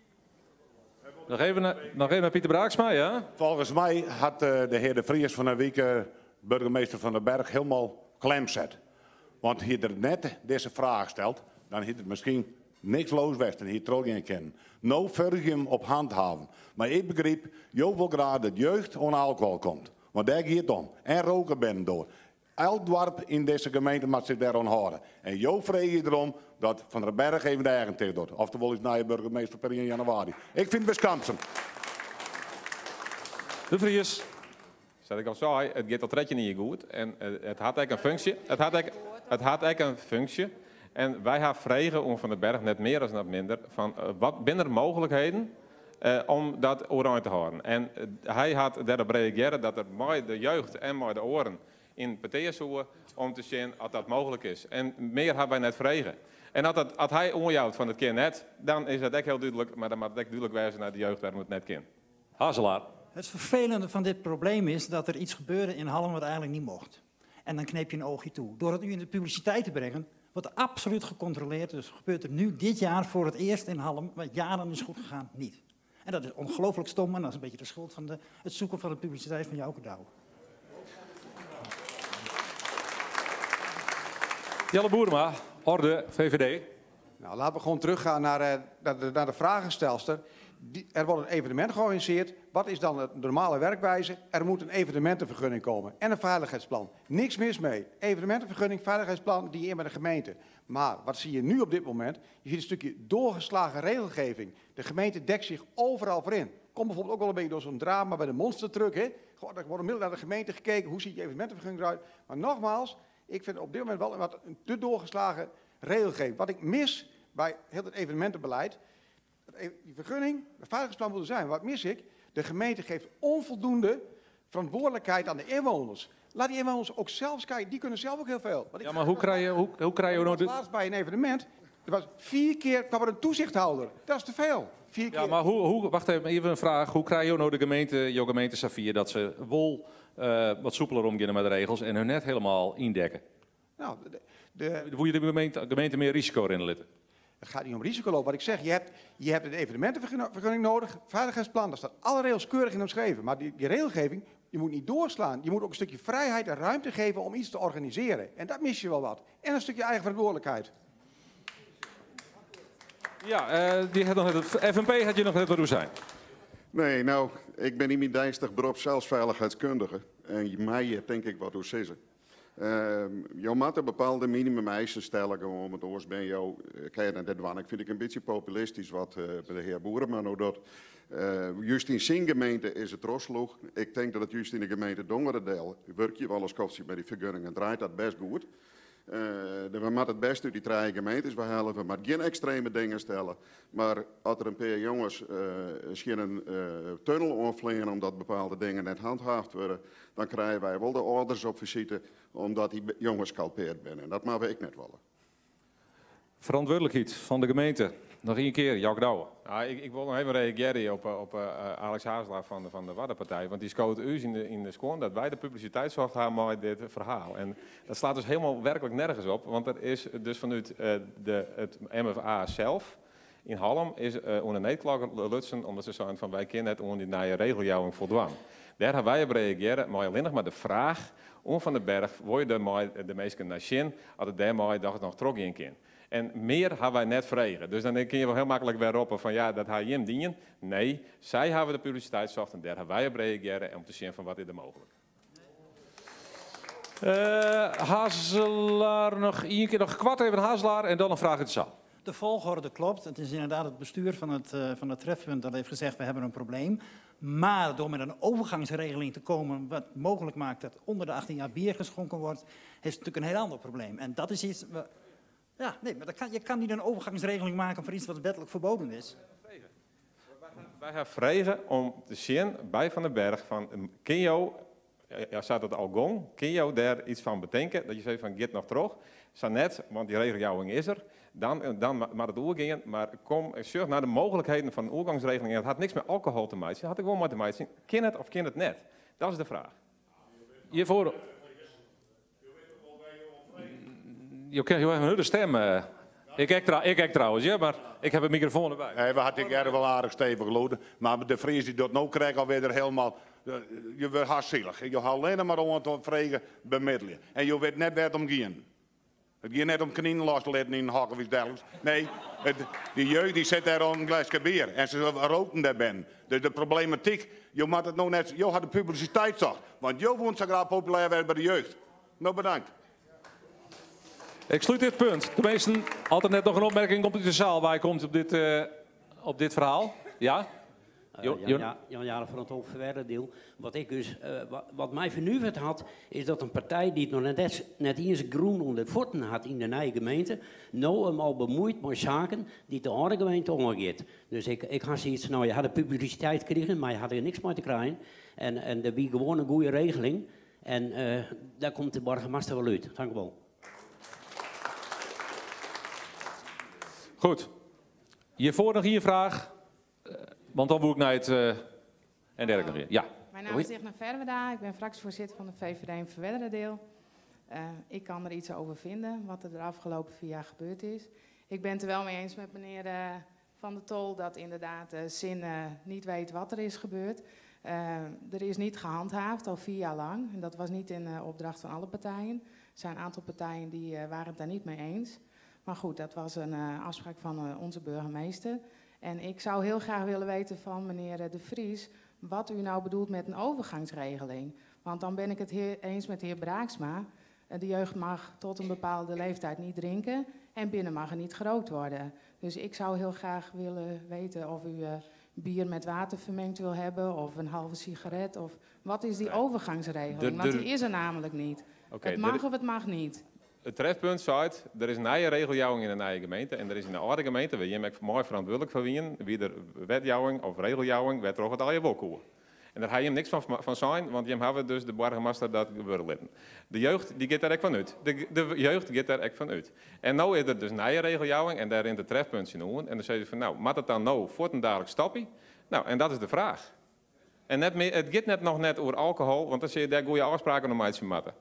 Nog even naar Pieter Braaksma, ja? Volgens mij had de heer De Vries van een week, burgemeester van den Berg, helemaal klem zet. Want hij er net deze vraag stelt, dan heeft het misschien niks los west en hier terug in kennen. Nou verg je hem op handhaven. Maar ik begreep, jou wil graag dat jeugd aan alcohol komt. Want daar gaat het om. En roken binnen door. Elk dorp in deze gemeente moet zich daaraan houden. En jou vraag je erom dat Van der Berg even de eigen tegen doet. Oftewel is na je burgemeester per 1 januari. Ik vind het beskamsen. De Vries. Zoals ik al zei, het gaat altijd niet goed. En het had eigenlijk een functie. Het had eigenlijk een functie. En wij hebben vragen om Van den Berg net meer dan net minder. Van wat binnen er mogelijkheden om dat oranje te houden. En hij had daarop reageren dat er met de jeugd en met de oren in partijen zoeken om te zien of dat mogelijk is. En meer hebben wij net vragen. En als hij onjouwt van het kind net, dan is dat echt heel duidelijk. Maar dan moet het echt duidelijk wijzen naar de jeugd waar het net kind. Hazelaar. Het vervelende van dit probleem is dat er iets gebeurde in Hallen wat eigenlijk niet mocht. En dan kneep je een oogje toe. Door het nu in de publiciteit te brengen, wordt absoluut gecontroleerd. Dus gebeurt er nu dit jaar voor het eerst in Hallen, wat jaren is goed gegaan, niet. En dat is ongelooflijk stom en dat is een beetje de schuld van het zoeken van de publiciteit van Jouke Douwe. Jelle Boerma, Orde, VVD. Nou, laten we gewoon teruggaan naar de vragenstelster. Er wordt een evenement georganiseerd. Wat is dan de normale werkwijze? Er moet een evenementenvergunning komen en een veiligheidsplan. Niks mis mee. Evenementenvergunning, veiligheidsplan, die in bij de gemeente. Maar wat zie je nu op dit moment? Je ziet een stukje doorgeslagen regelgeving. De gemeente dekt zich overal voor in. Komt bijvoorbeeld ook wel een beetje door zo'n drama bij de monstertruck. Hè? Goh, er wordt onmiddellijk naar de gemeente gekeken. Hoe ziet je evenementenvergunning eruit? Maar nogmaals, ik vind op dit moment wel wat een te doorgeslagen regelgeving. Wat ik mis bij heel het evenementenbeleid, die vergunning, het veiligheidsplan moet er zijn. Wat mis ik? De gemeente geeft onvoldoende verantwoordelijkheid aan de inwoners. Laat die inwoners ook zelf kijken, die kunnen zelf ook heel veel. Ja, maar hoe krijg je nou laatst bij een evenement, er was 4 keer kwam er een toezichthouder. Dat is te veel. 4 keer. Ja, maar wacht even een vraag. Hoe krijg je nou jouw gemeente Safir dat ze wel wat soepeler omgaan met de regels en hun net helemaal indekken? Nou, Hoe je de gemeente meer risico in laten? Het gaat niet om risico lopen. Wat ik zeg, je hebt een evenementenvergunning nodig, veiligheidsplan, daar staat alle regels keurig in omschreven. Maar die regelgeving, je moet niet doorslaan. Je moet ook een stukje vrijheid en ruimte geven om iets te organiseren. En dat mis je wel wat. En een stukje eigen verantwoordelijkheid. Ja, FNP had je nog net wat doen zijn. Nee, nou, ik ben niet meer dijstig beroep zelfs veiligheidskundige. En mij denk ik wat hoe zeggen. Je moet een bepaalde minimumeisen stellen om het oors ben jou kijken dit waan. Ik vind ik een beetje populistisch wat de heer Boerema nou doet. Juist in zijn gemeente is het rosloeg. Ik denk dat het juist in de gemeente Dongeredeel werk je wel eens koffie met die vergunningen draait dat best goed. We moeten het best uit die 3 gemeentes helpen. We moeten geen extreme dingen stellen. Maar als er een paar jongens een tunnel onvliegen omdat bepaalde dingen net handhaafd worden, dan krijgen wij wel de orders op visite omdat die jongens kalpeerd zijn. En dat mag ik net willen. Verantwoordelijkheid van de gemeente. Nog 1 keer, Jack Douwe. Ja, ik wil nog even reageren op Alex Hazelaar van de Waddenpartij. Want die schoot u in de schoon dat wij de publiciteit zocht hebben met dit verhaal. En dat slaat dus helemaal werkelijk nergens op. Want er is dus vanuit het MFA zelf in Halm is onder neetklager lutsen omdat ze zeiden van wij kunnen het onder die nieuwe regeljouwing voldwaan. Daar hebben wij op reageren, maar alleen nog maar de vraag om van de berg, word je de meesten naar Shin, als het daarmee dacht het nog trok in kan. En meer hebben wij net vregen. Dus dan kun je wel heel makkelijk weer roepen van ja, dat ga je hem dienen. Nee, zij hebben de publiciteit zocht en daar hebben wij op reageren om te zien van wat is er mogelijk. Hazelaar nog 1 keer, nog kwart even Hazelaar en dan een vraag uit de zaal. De volgorde klopt. Het is inderdaad het bestuur van het trefpunt dat heeft gezegd we hebben een probleem. Maar door met een overgangsregeling te komen wat mogelijk maakt dat onder de 18 jaar bier geschonken wordt, is het natuurlijk een heel ander probleem. En dat is iets... Ja, nee, maar je kan niet een overgangsregeling maken voor iets wat wettelijk verboden is. Wij hebben vregen om te zien bij Van den Berg van Kinjo, ja, staat het al gong, Kinjo daar iets van bedenken, dat je zegt van git nog terug. Zo net, want die regeljouwing is er, dan maar het oorgaan, maar kom zorg naar de mogelijkheden van een oorgangsregeling. En het had niks met alcohol te maken, het had ik wel met te maken. Ken het of ken het net? Dat is de vraag. Hiervoor... Je hebt een hele stem. Ik kijk trouwens, ja, maar ik heb een microfoon erbij. Nee, we hadden er wel aardig stevig geloden. Maar de Vries die dat nou krijgt alweer er helemaal... Je wordt hartstikke. Je gaat alleen maar om te vragen bemiddelen. En je weet net waar het om gaat. Het gaat net om knieën los te laten in een hak of iets dergelijks. Nee, die jeugd die zit daar aan een glasje bier. En ze roken daar ben. Dus de problematiek, je moet het nou net... Je had de publiciteit toch. Want je woont zo graag populair werd bij de jeugd. Nou, bedankt. Ik sluit dit punt. De meesten altijd net nog een opmerking op de zaal waar je komt op dit verhaal. Ja? Jan Jaren van het Hoogverwerder-deel. Wat mij vernuiverd had, is dat een partij die het nog net eens groen onder de voeten had in de nieuwe gemeente, nou hem al bemoeid met zaken die de oude gemeente omgeeft. Dus ik had zoiets, nou je had de publiciteit gekregen, maar je had er niks mee te krijgen. En er wie gewoon een goede regeling. En daar komt de burgemeester wel uit. Dank u wel. Goed. Hiervoor nog hier vraag. Want dan moet ik naar het en dergelijke. Ja. Mijn naam is Igna Verweda. Ik ben fractievoorzitter van de VVD in Verwedderdeel. Ik kan er iets over vinden wat er de afgelopen 4 jaar gebeurd is. Ik ben het er wel mee eens met meneer Van der Tol dat inderdaad Zin niet weet wat er is gebeurd. Er is niet gehandhaafd al 4 jaar lang. En dat was niet in opdracht van alle partijen. Er zijn een aantal partijen die waren het daar niet mee eens. Maar goed, dat was een afspraak van onze burgemeester. En ik zou heel graag willen weten van meneer De Vries wat u nou bedoelt met een overgangsregeling. Want dan ben ik het eens met de heer Braaksma. De jeugd mag tot een bepaalde leeftijd niet drinken en binnen mag er niet gerookt worden. Dus ik zou heel graag willen weten of u bier met water vermengd wil hebben of een halve sigaret. Of wat is die overgangsregeling? Want die is er namelijk niet. Het mag of het mag niet. Het trefpunt zegt, er is een nieuwe regeljouwing in een nieuwe gemeente. En er is in de oude gemeente, waar je mooi verantwoordelijk voor wie er wetjouwing of regeljouwing, werd er ook het al je wolkoer. En daar ga je hem niks van zijn, want je hebben dus de burgemeester dat gebeuren laten. De jeugd die gaat daar echt van uit. De jeugd gaat daar echt van uit. En nu is er dus een nieuwe regeljouwing en daarin de trefpunt in en dan zeg je van nou, moet het dan nou voor een dagelijks stapje? Nou, en dat is de vraag. En net meer, het gaat nog net over alcohol, want dan zie je daar goede afspraken om uit te maken.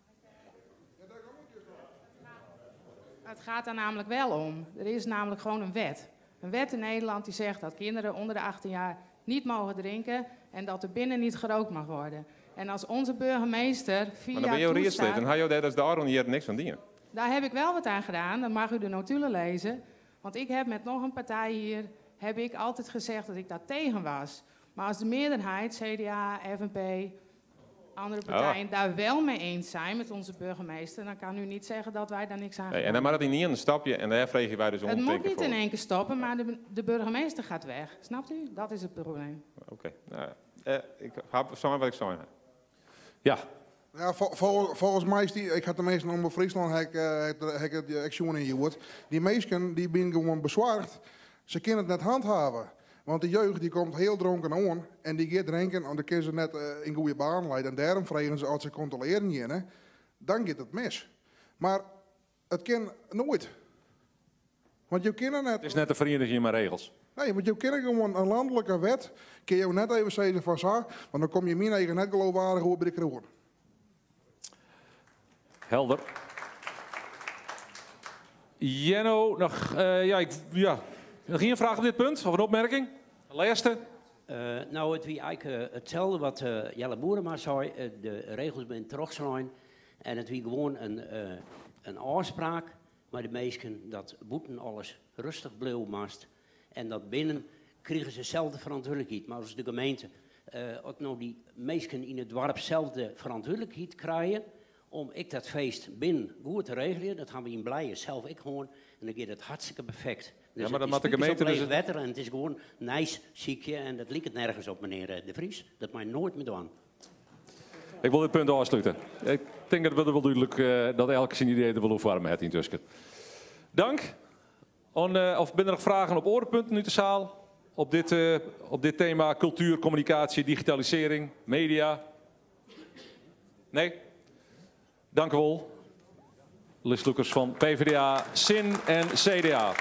Het gaat er namelijk wel om. Er is namelijk gewoon een wet. Een wet in Nederland die zegt dat kinderen onder de 18 jaar niet mogen drinken en dat er binnen niet gerookt mag worden. En als onze burgemeester via maar dan ben je toestaat, dan ga je daar als daarom hier niks van dienen. Daar heb ik wel wat aan gedaan, dan mag u de notulen lezen. Want ik heb met nog een partij hier, heb ik altijd gezegd dat ik daar tegen was. Maar als de meerderheid, CDA, FNP, andere partijen daar wel mee eens zijn met onze burgemeester, dan kan u niet zeggen dat wij daar niks aan gaan. En dan mag het niet in een stapje en daar vregen wij dus om. Het moet niet in één keer stoppen, maar de burgemeester gaat weg. Snapt u? Dat is het probleem. Oké. Nou, ik heb samen wat ik zei. Ja. Ja, volgens mij is die, ik had de meesten om Friesland, heb ik de action in gehoord. Die meesten die zijn gewoon bezwaard. Ze kunnen het net handhaven. Want de jeugd die komt heel dronken aan en die gaat drinken en dan kunnen ze net in goede baan leiden. En daarom vragen ze als ze controleren je, dan gaat het mis. Maar het kan nooit. Want je kan net... Het is net een vereniging met regels. Nee, want je kan gewoon een landelijke wet, kun je net even zeggen van zo, want dan kom je meer eigen net geloofwaardig over bij de kroon. Helder. Jenno, nog nog hier een vraag op dit punt of een opmerking? De laatste? Nou, het wie eigenlijk hetzelfde wat Jelle Boerema zei. De regels zijn terug zijn. En het wie gewoon een afspraak. Maar de meesten dat boeten alles rustig blijven mast. En dat binnen krijgen ze zelf de verantwoordelijkheid. Maar als de gemeente ook nou die meesten in het dorp zelf de verantwoordelijkheid krijgen. Om ik dat feest binnen goed te regelen. Dat gaan we in Blijen zelf ik gewoon. En dan gaat het hartstikke perfect. Dus ja, maar dan het moet de gemeente dus wetter en het is gewoon nice ziekje en dat liep het nergens op, meneer De Vries. Dat mij nooit meer doen. Ik wil dit punt afsluiten. Ik denk dat we wel duidelijk dat elke zijn idee er wil opwarmen heeft intussen. Dank. Of ben er nog vragen op orenpunten nu de zaal? Op dit thema cultuur, communicatie, digitalisering, media? Nee? Dank u wel. Listloekers van PvdA, SIN en CDA.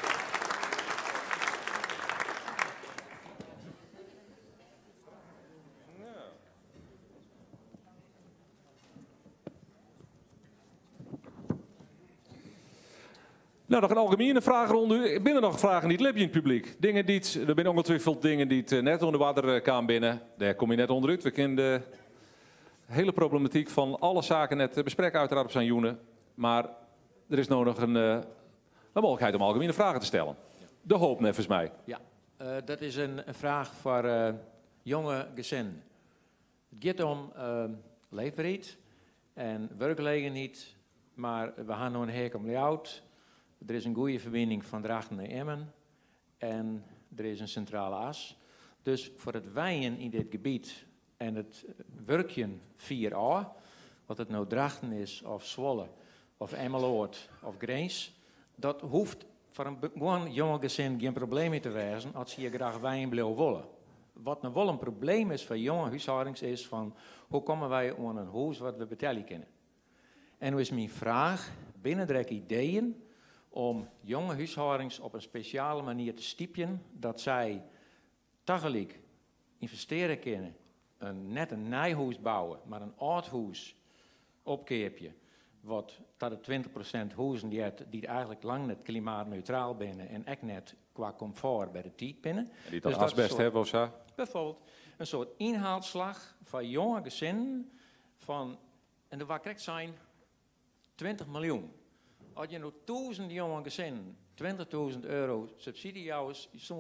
Nou, nog een algemene vragenronde. Binnen nog vragen die het in het publiek. Dingen die er zijn ongetwijfeld dingen die het net onder water kwamen binnen. Daar kom je net onderuit. We kennen de hele problematiek van alle zaken net bespreken uiteraard op zijn joenen. Maar er is nog een mogelijkheid om algemene vragen te stellen. De hoop, nevens mij. Ja, dat is een vraag voor jonge gezinnen. Het gaat om leefbaarheid en werkgelegenheid, maar we gaan nu een hek om layout. Er is een goede verbinding van Drachten naar Emmen en er is een centrale as. Dus voor het wijnen in dit gebied en het werkjen 4a, wat het nou Drachten is of Zwolle of Emmeloord of Greens, dat hoeft voor een gewoon jonge gezin geen probleem meer te wezen als ze hier graag wijn willen willen. Wat nou wel een probleem is voor jonge huishoudens is van hoe komen wij aan een huis wat we betalen kunnen. En nu is mijn vraag, binnen er ideeën om jonge huishoudens op een speciale manier te stipjen dat zij tegelijk investeren kunnen, net een nijhuis bouwen, maar een oud huis opkeepje, wat tot de 20% huizen die eigenlijk lang net klimaatneutraal binnen en echt net qua comfort bij de tijd binnen. Die dan asbest hebben of zo? Bijvoorbeeld een soort inhaalslag van jonge gezinnen van, en dat waar correct zijn, 20 miljoen. Als je nou 1000 jonge gezinnen 20.000 euro subsidie jouwt, zo'n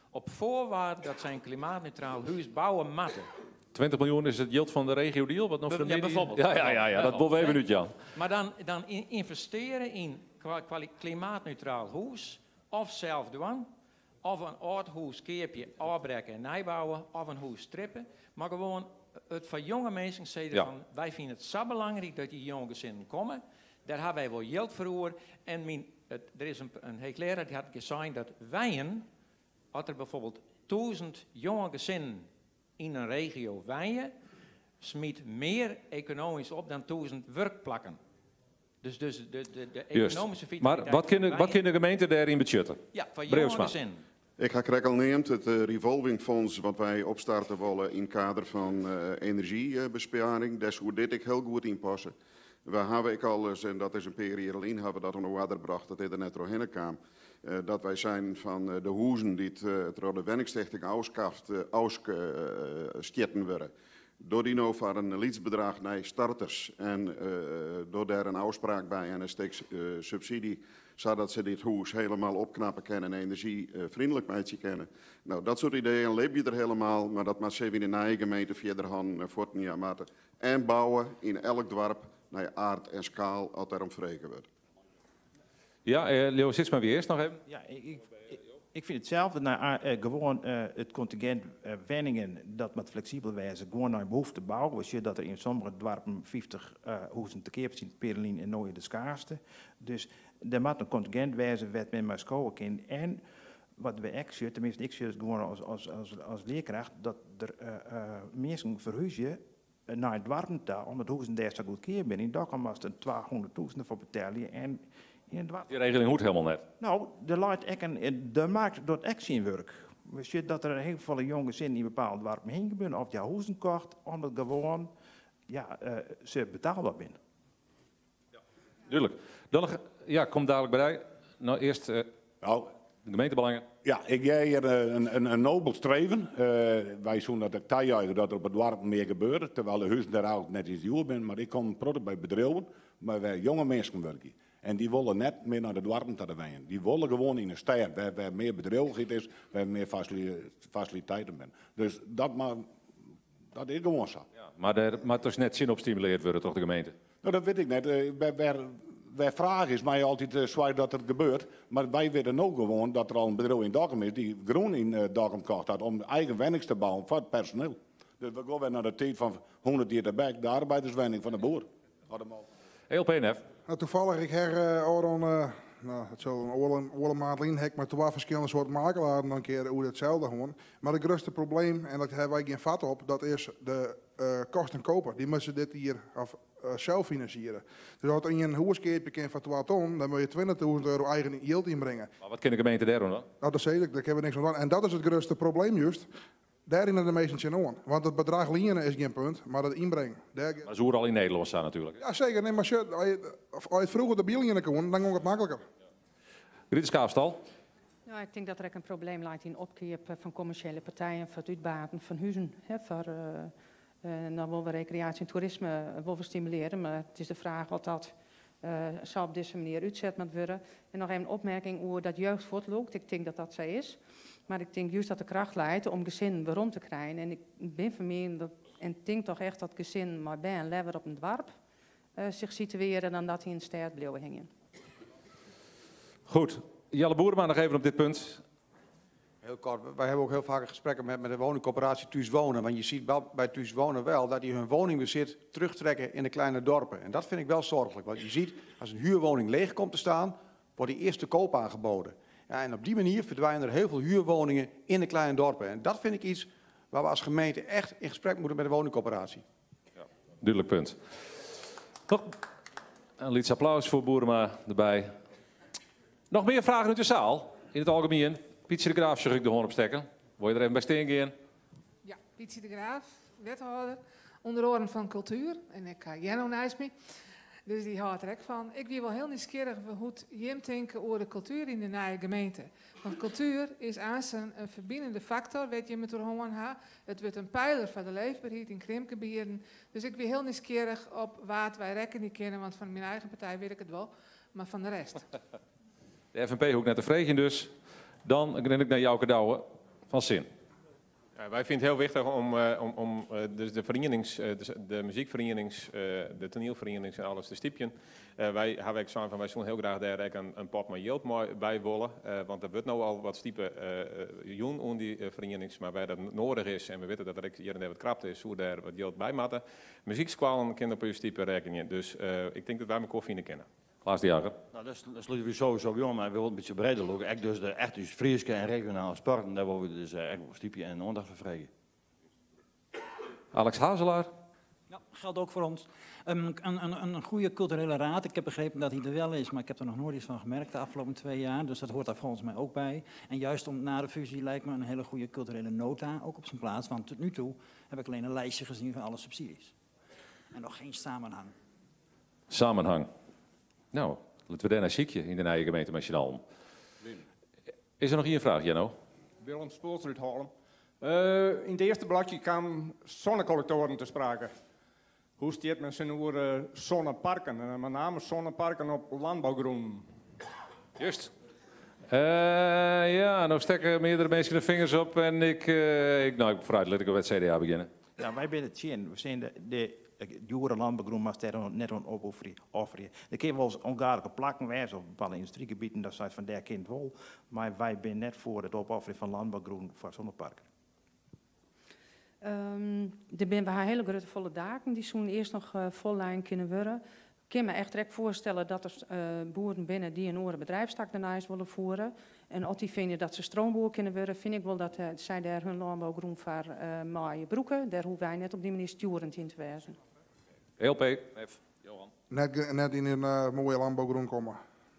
op voorwaarde dat zij een klimaatneutraal huis bouwen moeten. 20 miljoen is het yield van de regio-deal? Wat nog voor de Ja, bijvoorbeeld. Ja, dat boven even nu, Jan. Maar dan investeren in klimaatneutraal huis, of zelf doen, of een oud huis keerpje afbreken en nijbouwen, of een huis strippen. Maar gewoon het voor jonge mensen zeggen van, wij vinden het zo belangrijk dat die jonge gezinnen komen. Daar hebben wij wel geld voor. En er is een hoogleraar die had gezegd dat wij, als er bijvoorbeeld 1000 jonge gezinnen in een regio wijnen, smiet meer economisch op dan 1000 werkplakken. Dus de economische vitaliteit. Maar wat kan de gemeente daarin budgetten? Ja, van jonge gezinnen. Ik ga krekkel neemt het revolving fonds wat wij opstarten willen in het kader van energiebesparing. Daar zou dit ik heel goed in passen. We hebben ik al eens, en dat is een periode in, hebben we dat nog verder gebracht, dat dit er net doorheen kwam. Dat wij zijn van de huizen die het door de Wenningstichting ausketten worden. Door die nou voor een lietsbedrag naar starters en door daar een afspraak bij en een stuk subsidie, zodat ze dit huis helemaal opknappen kunnen en energievriendelijk maken kennen. Nou, dat soort ideeën leef je er helemaal, maar dat maar ze in de eigen gemeente verder gaan voortnemen en bouwen in elk dorp naar aard en schaal als daarom vreken wordt. Ja, Leo Sitsma weer eerst nog even. Ja, ik vind hetzelfde. Gewoon het contingent wenningen dat met flexibel wijze gewoon naar behoefte bouwen. We zien dat er in sommige dorpen 50 huizen te keer zien, Perelien en nooit de schaarste. Dus er moet een contingent wijze wat men maar scoren kan. En wat we ook zien, tenminste ik zie het gewoon als leerkracht, dat er mensen verhuizen naar het dorpen toe, omdat huizen daar zo goed keer binnen. Daar kan maar 200.000 voor betalen en die regeling hoeft helemaal net. Nou, de markt doet echt zijn werk. We zien dat er heel veel jonge gezinnen in bepaalde dorpen heen gaan, of die huizen kocht, omdat gewoon ze betaalbaar zijn. Tuurlijk. Dan nog, komt dadelijk bij. Nou, eerst de gemeentebelangen. Ja, ik ga hier een nobel streven. Wij zien dat ik thuis dat er op het dorp meer gebeurt, terwijl de huizen daar ook net iets duur zijn. Maar ik kom protten bij bedrijven, maar waar jonge mensen werken. En die willen net meer naar de dorpen te wijnen. Die willen gewoon in een stad waar meer bedrijvigheid is, waar meer faciliteiten zijn. Dus dat is gewoon zo. Ja, maar er is net zin op stimuleerd worden, toch de gemeente? Nou, dat weet ik net. Wij vragen is mij altijd zwaar dat het gebeurt. Maar wij weten ook gewoon dat er al een bedrijf in Dokkum is die groen in Dokkum kocht had om eigen wennings te bouwen voor het personeel. Dus we gaan weer naar de tijd van 100 jaar erbij, de arbeiderswenning van de boer. Heel PNF. Nou, toevallig, ik heb het zal een oorlog hek maar twee verschillende soorten makelaars dan een keer hoe hetzelfde gewoon. Maar het grootste probleem, en dat hebben wij geen vat op, dat is de kosten koper. Die moeten dit hier zelf financieren. Dus als je een huiskeertje kent van 2 ton, dan moet je €20.000 eigen yield inbrengen. Maar wat kan de gemeente daar doen dan? Nou, dat zeg ik, daar hebben we niks aan doen. En dat is het grootste probleem juist. Daarin de meesten zin aan. Want het bedrag lenen is geen punt, maar het inbrengen. Maar ze horen al in Nederland staan natuurlijk. Ja, zeker. Nee, maar als je het vroeger de bielen kon, dan ging het makkelijker. Grietje Kaafstal. Ja, ik denk dat er ook een probleem lijkt in opkeep van commerciële partijen voor het uitbaten van huizen. Dan willen we recreatie en toerisme willen stimuleren, maar het is de vraag wat dat zou op deze manier uitzet moet worden. En nog even een opmerking hoe dat jeugd voortloopt. Ik denk dat dat zo is. Maar ik denk juist dat de kracht leidt om gezinnen weer rond te krijgen. En ik ben van mening en denk toch echt dat gezin maar bij een lever op een dorp zich situeren dan dat hij in stad blijven hangen. Goed. Jelle Boerma nog even op dit punt. Heel kort. Wij hebben ook heel vaak gesprekken met de woningcoöperatie Thuis Wonen. Want je ziet wel bij Thuis Wonen wel dat die hun woningbezit terugtrekken in de kleine dorpen. En dat vind ik wel zorgelijk. Want je ziet, als een huurwoning leeg komt te staan, wordt die eerst te koop aangeboden. Ja, en op die manier verdwijnen er heel veel huurwoningen in de kleine dorpen. En dat vind ik iets waar we als gemeente echt in gesprek moeten met de woningcoöperatie. Ja, duidelijk punt. Nog een lieds applaus voor Boerma erbij. Nog meer vragen uit de zaal? In het algemeen. Pietje de Graaf, zeg ik de hoorn opsteken. Wil je er even bij steen gaan? Ja, Pietje de Graaf, wethouder, onder oren van cultuur. En ik ga Jenno naast me. Dus die houdt er ook van. Ik ben wel heel nieuwsgierig hoe je denken over de cultuur in de nieuwe gemeente. Want cultuur is een verbindende factor, weet je met er gewoon ha. Het wordt een pijler van de leefbaarheid in krimpgebieden. Dus ik ben heel nieuwsgierig op waar wij rekening kennen, want van mijn eigen partij weet ik het wel, maar van de rest. De FNP hoekt net te vregen dus. Dan ben ik naar Jouke Douwe. van Sin. Ja, wij vinden het heel wichtig om dus de muziekverenigings, de toneelverenigings en alles te stipjen. Wij hebben gezegd van wij zullen heel graag daar een pot met geld bij willen. Want er wordt nou al wat stiepen joen aan die verenigings, maar waar dat nodig is en we weten dat er hier en daar wat krapt is, hoe daar wat geld bij moeten. Muziekskwalen kunnen op uw stiepen rekening. Dus ik denk dat wij elkaar vinden kennen. Klaas de Jager. Nou, dat sluiten we sowieso bij om, maar we willen een beetje breder lopen. Echt dus de echt dus Friese en regionale sporten, daar willen we dus echt een stiepje en aandacht voor vragen. Alex Hazelaar. Ja, geldt ook voor ons. Een goede culturele raad. Ik heb begrepen dat hij er wel is, maar ik heb er nog nooit iets van gemerkt de afgelopen 2 jaar. Dus dat hoort daar volgens mij ook bij. En juist na de fusie lijkt me een hele goede culturele nota ook op zijn plaats. Want tot nu toe heb ik alleen een lijstje gezien van alle subsidies. En nog geen samenhang. Samenhang. Nou, laten we daar naar ziekje in de eigen gemeente Machinaal. Is er nog hier een vraag, Jenno? Willem Spoels uithalen. In het eerste bladje kwam zonnecollectoren te sprake. Hoe staat men zijn over zonneparken? En met name zonneparken op landbouwgrond. Juist. Ja, nou steken meerdere mensen de vingers op en ik vooruit, laat ik op het CDA beginnen. Ja, wij willen het zien. We zijn de jure landbouwgrond maar daar net aan opofferen. Er kunnen wel eens ongaarlijke plakken wijzen op bepaalde industriegebieden, dat staat van der kind wel. Maar wij zijn net voor het opofferen van landbouwgrond voor zonneparken. Er zijn we hele grote volle daken, die zullen eerst nog vollijn kunnen worden. Ik kan me echt direct voorstellen dat er boeren binnen die een andere bedrijfstak daarnaast willen voeren. En als die vinden dat ze stroomboer kunnen worden, vind ik wel dat zij daar hun landbouwgrond voor maaien broeken. Daar hoeven wij net op die manier sturend in te wijzen. LP, F. Johan. Net in een mooie landbouwgrond komen.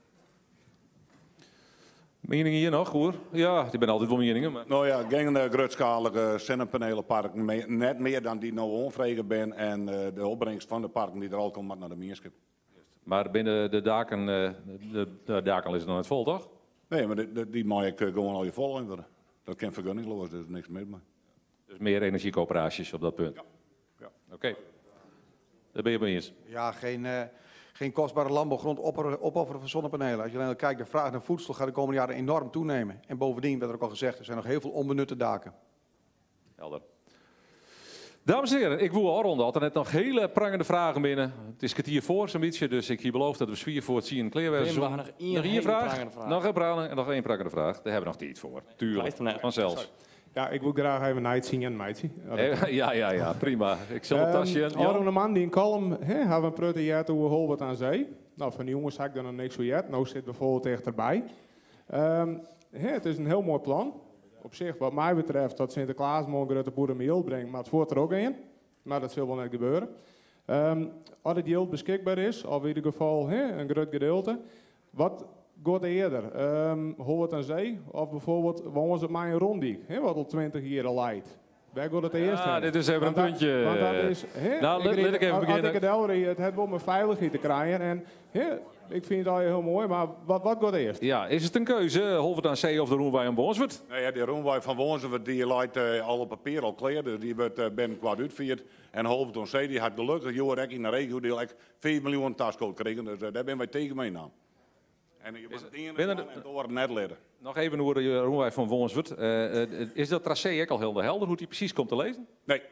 Meningen hier nog, hoor? Ja, die ben altijd wel meningen. Maar... Nou ja, geen grootschalige zonnepanelenparken, net meer dan die nou onvregen ben en de opbrengst van de parken die er al komt naar de meerschip. Maar binnen de daken, de daken is het nog net vol, toch? Nee, maar die mag ik gewoon al je vol in worden. Dat kan vergunningloos, dus niks meer mee. Dus meer energiecoöperaties op dat punt? Ja. Oké. Daar ben je mee eens. Ja, geen kostbare landbouwgrond opofferen voor zonnepanelen. Als je alleen kijkt, de vraag naar voedsel gaat de komende jaren enorm toenemen. En bovendien, werd er ook al gezegd, er zijn nog heel veel onbenutte daken. Helder. Dames en heren, ik wil afronden. Had er net nog hele prangende vragen binnen. Het is kwartier voor zo'n beetje, dus ik hier beloof dat we zwier voor het zien en kleerwerzen. Nog één vraag? Nog één prangende vraag. Daar hebben we nog tijd voor. Tuurlijk, vanzelfs. Ja, ik wil graag even naar het zien, meidje. Ja, prima. Ik zal het tasje... Een man die in Kalm hebben een pruttig jaar toe Holwert aan zee. Nou, van die jongens had ik er nog niks voor jet. Nou zit bijvoorbeeld dichterbij. Het is een heel mooi plan. Op zich, wat mij betreft, dat Sinterklaas morgen uit de boerenmeel brengt, maar het wordt er ook in. Maar dat zal wel net gebeuren. Als het geld beschikbaar is, of in ieder geval een groot gedeelte, wat gaat eerder? Holwert aan zee, of bijvoorbeeld wonen ze maar in Rondiek, wat al 20 jaar leidt. Waar gaat het eerst heen? Dit is even een puntje. Want dat is, nou, laat ik even beginnen. Het heeft wel met veiligheid te krijgen. En ik vind het al heel mooi, maar wat gaat eerst? Ja, is het een keuze, Holwert aan Zee of de Roenwij aan Boonswert? Nou ja, de Roenwij van Woonswert die leidt al op papier al klaar. Dus die wordt binnenkort uitgevoerd. En Holwert aan Zee die had gelukkig jaren in de regio die 4 miljoen tascode kregen. Dus daar ben wij tegen mee aan. En je moet het ene en het andere net leren. Nog even over de Roenwij van Woonswert. Is dat tracé ook al heel helder, hoe die precies komt te lezen? Nee.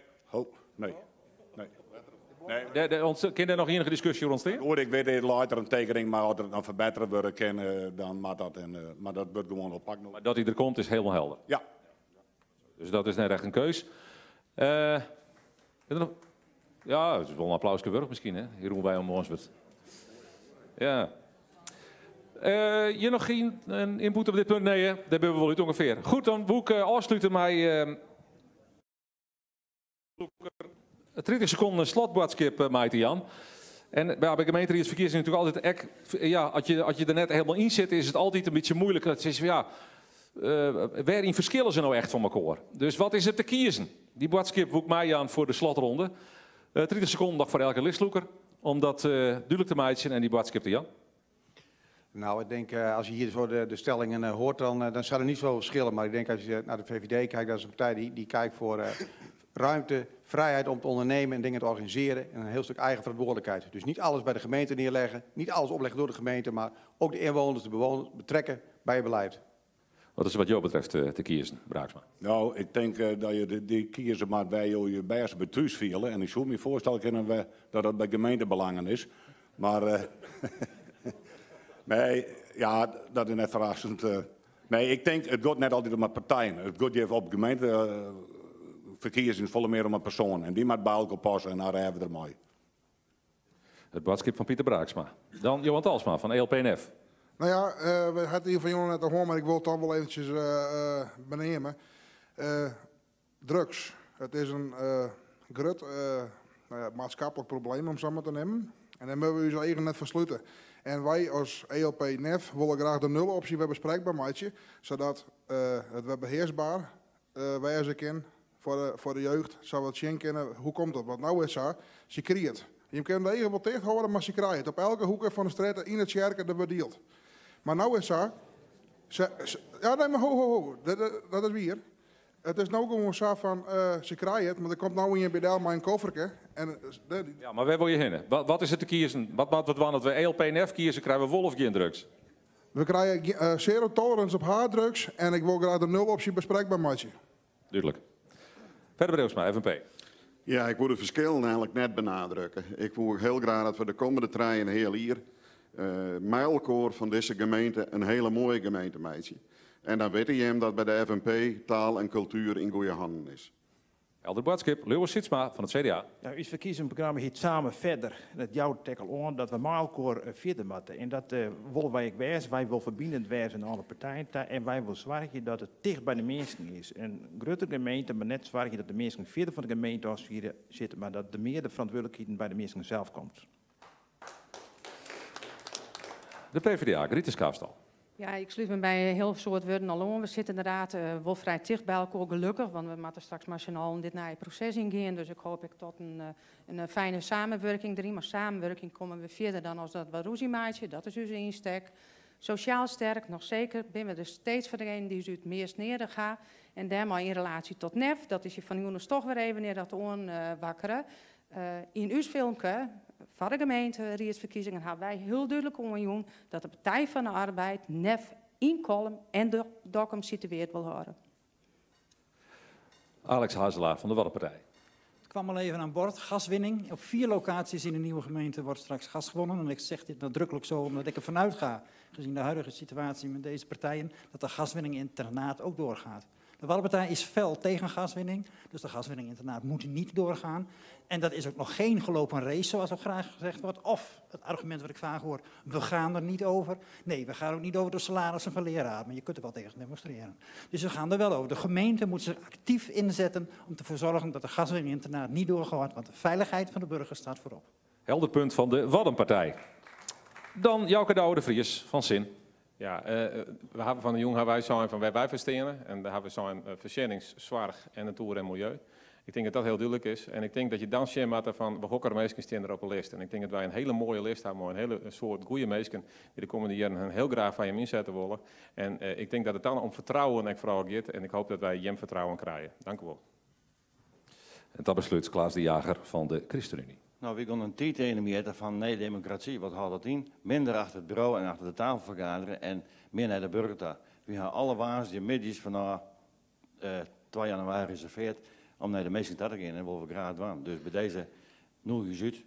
Kan er nog enige discussie rond staan? Hoor, ik weet later een tekening, maar als het dan verbeterd wordt, dan mag dat. Maar dat wordt gewoon oppakken. Maar dat hij er komt is helemaal helder? Ja. Dus dat is net echt een keus. Ja, het is wel een applausje waard misschien, hè? Hier Roenwij aan Woonswert. Ja. Je nog geen input op dit punt? Nee, daar hebben we wel uit ongeveer. Goed, dan wil ik afsluiten met 30 seconden slotboodschap, Maite Jan. En bij gemeenteraadsverkiezingen is natuurlijk altijd, als je er net helemaal in zit, is het altijd een beetje moeilijk. Het is waarin verschillen ze nou echt van elkaar? Dus wat is er te kiezen? Die boodschap wil ik mij aan voor de slotronde. 30 seconden nog voor elke listloeker, om dat duidelijk te maken en die boodschap te Jan. Nou, ik denk als je hier voor de stellingen hoort, dan zal er niet zoveel verschillen. Maar ik denk als je naar de VVD kijkt, dat is een partij die kijkt voor ruimte, vrijheid om te ondernemen en dingen te organiseren. En een heel stuk eigen verantwoordelijkheid. Dus niet alles bij de gemeente neerleggen, niet alles opleggen door de gemeente, maar ook de inwoners, de bewoners betrekken bij je beleid. Wat is wat jou betreft te kiezen, Braaksma? Nou, ik denk dat je die kiezen maar bij je best betruis vielen. En ik zou me voorstellen dat dat bij gemeentebelangen is. Maar nee, ja, dat is net verrassend. Nee, ik denk, het gaat net altijd om partijen. Het gaat even op gemeenteverkiezingen volle meer om een persoon. En die moet bij elkaar passen en daar hebben we er mooi. Het boodschap van Pieter Braaksma. Dan Johan Talsma van ELPNF. Nou ja, we hadden hier van jongen net al gehoord, maar ik wil het dan wel eventjes benemen. Drugs. Het is een groot maatschappelijk probleem om zo maar te nemen. En dan hebben we ons eigen net versluiten. En wij als ELPNF willen graag de nuloptie weer bespreekbaar maken, zodat het weer beheersbaar wijzen kan voor de jeugd. Zodat we het zien kunnen, hoe komt dat? Want nou is zo, ze creëert. Je kan de eigen wel tegenhouden, maar ze krijgt het. Op elke hoek van de straat in het kerken dat wordt deelt. Maar nou is zo. Ja, nee, maar ho. Dat is weer. Het is nou gewoon zo van, ze krijgen het, maar er komt nou in je bedel maar een kofferke. Ja, maar waar wil je heen? Wat is het te kiezen? Wat wanneer we ELPNF kiezen, krijgen we wel of geen drugs? We krijgen zero tolerance op harddrugs en ik wil graag de nuloptie bespreekbaar maken. Duidelijk. Verder Breusma, FNP. Ja, ik wil het verschil namelijk net benadrukken. Ik wil heel graag dat we de komende trein heel hier met elkaar van deze gemeente een hele mooie gemeente maken. En dan weet je hem dat bij de FNP taal en cultuur in goede handen is. Helder boodschap, Leuwers Sietsma van het CDA. Ja, ons verkiezingsprogramma heet Samen Verder. Dat jouwt tekkel aan dat we met elkaar verder moeten. En dat willen wij ook wijzen. Wij willen verbindend wijzen aan alle partijen. En wij willen zorgen dat het dicht bij de mensen is. Een grote gemeente, maar net zorgen dat de mensen verder van de gemeente als hier zitten. Maar dat de meer de verantwoordelijkheid bij de mensen zelf komt. De PvdA, Grietje Skaafstal. Ja, ik sluit me bij een heel soort woorden al aan. We zitten inderdaad wel vrij dicht bij elkaar, gelukkig. Want we moeten straks machinaal in dit naar het proces ingaan. Dus ik hoop tot een fijne samenwerking erin. Maar samenwerking komen we verder dan als dat wat ruzie maatje. Dat is onze insteek. Sociaal sterk, nog zeker. Ben we er steeds voor degene die het meest neer gaat. En daarmee in relatie tot NEF. Dat is je van Jonas toch weer even neer dat wakkeren. In uw filmpje van de gemeente, Riedsverkiezingen, hebben wij heel duidelijk omgenomen dat de Partij van de Arbeid NEF in Kolm en Dokkum situeert wil horen. Alex Hazelaar van de Waddenpartij. Het kwam al even aan boord. Gaswinning. Op 4 locaties in de nieuwe gemeente wordt straks gas gewonnen. En ik zeg dit nadrukkelijk zo omdat ik ervan uitga, gezien de huidige situatie met deze partijen, dat de gaswinning internaat ook doorgaat. De Waddenpartij is fel tegen gaswinning, dus de gaswinning internaat moet niet doorgaan. En dat is ook nog geen gelopen race, zoals ook graag gezegd wordt. Of het argument wat ik vaak hoor, we gaan er niet over. Nee, we gaan ook niet over de salarissen van leraren, maar je kunt er wel tegen demonstreren. Dus we gaan er wel over. De gemeente moet zich actief inzetten om te zorgen dat de gaswinning internaat niet doorgaat, want de veiligheid van de burger staat voorop. Helder punt van de Waddenpartij. Dan Jouke Douwe de Vries van Zin. Ja, we hebben van de jong wij zijn van wij verstenen en daar hebben we zijn verschenningszorg en natuur en milieu. Ik denk dat dat heel duidelijk is en ik denk dat je dan zien moet van we hokken mensen staan er op een lijst en ik denk dat wij een hele mooie lijst hebben, een hele soort goede mensen die de komende jaren heel graag van je inzetten willen. En ik denk dat het dan om vertrouwen vooral gaat en ik hoop dat wij hem vertrouwen krijgen. Dank u wel. En dat besluit Klaas de Jager van de ChristenUnie. Nou, we gaan een tijdje van nee democratie. Wat houdt dat in? Minder achter het bureau en achter de tafel vergaderen en meer naar de burger toe. We gaan alle waars die middags van 2 januari reserveerd om naar de mensen te gaan en dat willen we graag doen. Dus bij deze nodig uit.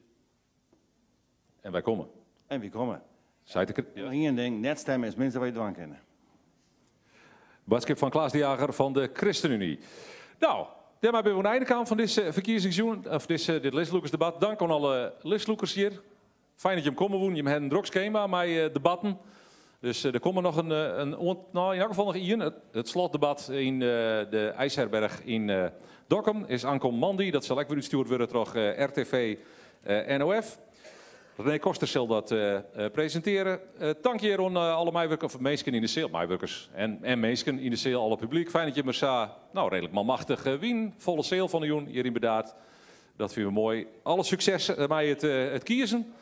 En wij komen. En wie komen. Eén ding, net stemmen is minstens wat je doen kennen. Boodschap van Klaas de Jager van de ChristenUnie. Nou. Daarmee hebben we aan de einde kant van dit verkiezingsjoen, of dit listloekersdebat. Dank aan alle listloekers hier. Fijn dat je hem komen woen. Je hebt een druk schema met debatten. Dus er komen nog nou in elk geval nog één. Het slotdebat in de IJsherberg in Dokkum is Ankom Mandy. Dat zal ook weer uitgestuurd worden door RTV NOF. René Koster zal dat presenteren. Dank je aan alle meewerkers, of mensen in de cel, meewerkers en mensen in de cel, alle publiek. Fijn dat je Mersa, nou redelijk manmachtig wien, volle cel van de joen hier in Bedaard. Dat vinden we mooi. Alle succes met het kiezen.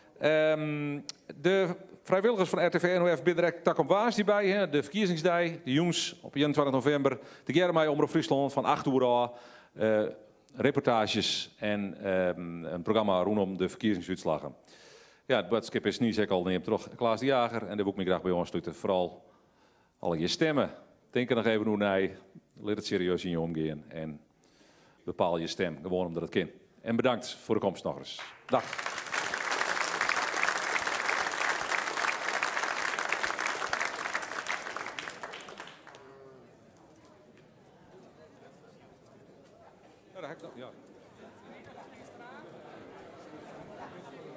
De vrijwilligers van RTV NOF bidden direct tak op waas die bij, hè? De verkiezingsdag, de jongens op 21 november. De Germij Omroep Friesland van 8 uur aan. Reportages en een programma rondom de verkiezingsuitslagen. Ja, het boodschap is niet zeker al neemt terug Klaas de Jager en daar wil ik me graag bij ons sluiten. Vooral alle je stemmen. denk er nog even hoe naar. Laat het serieus in je omgaan. En bepaal je stem. Gewoon omdat het kan. En bedankt voor de komst nog eens. Dag. Ja.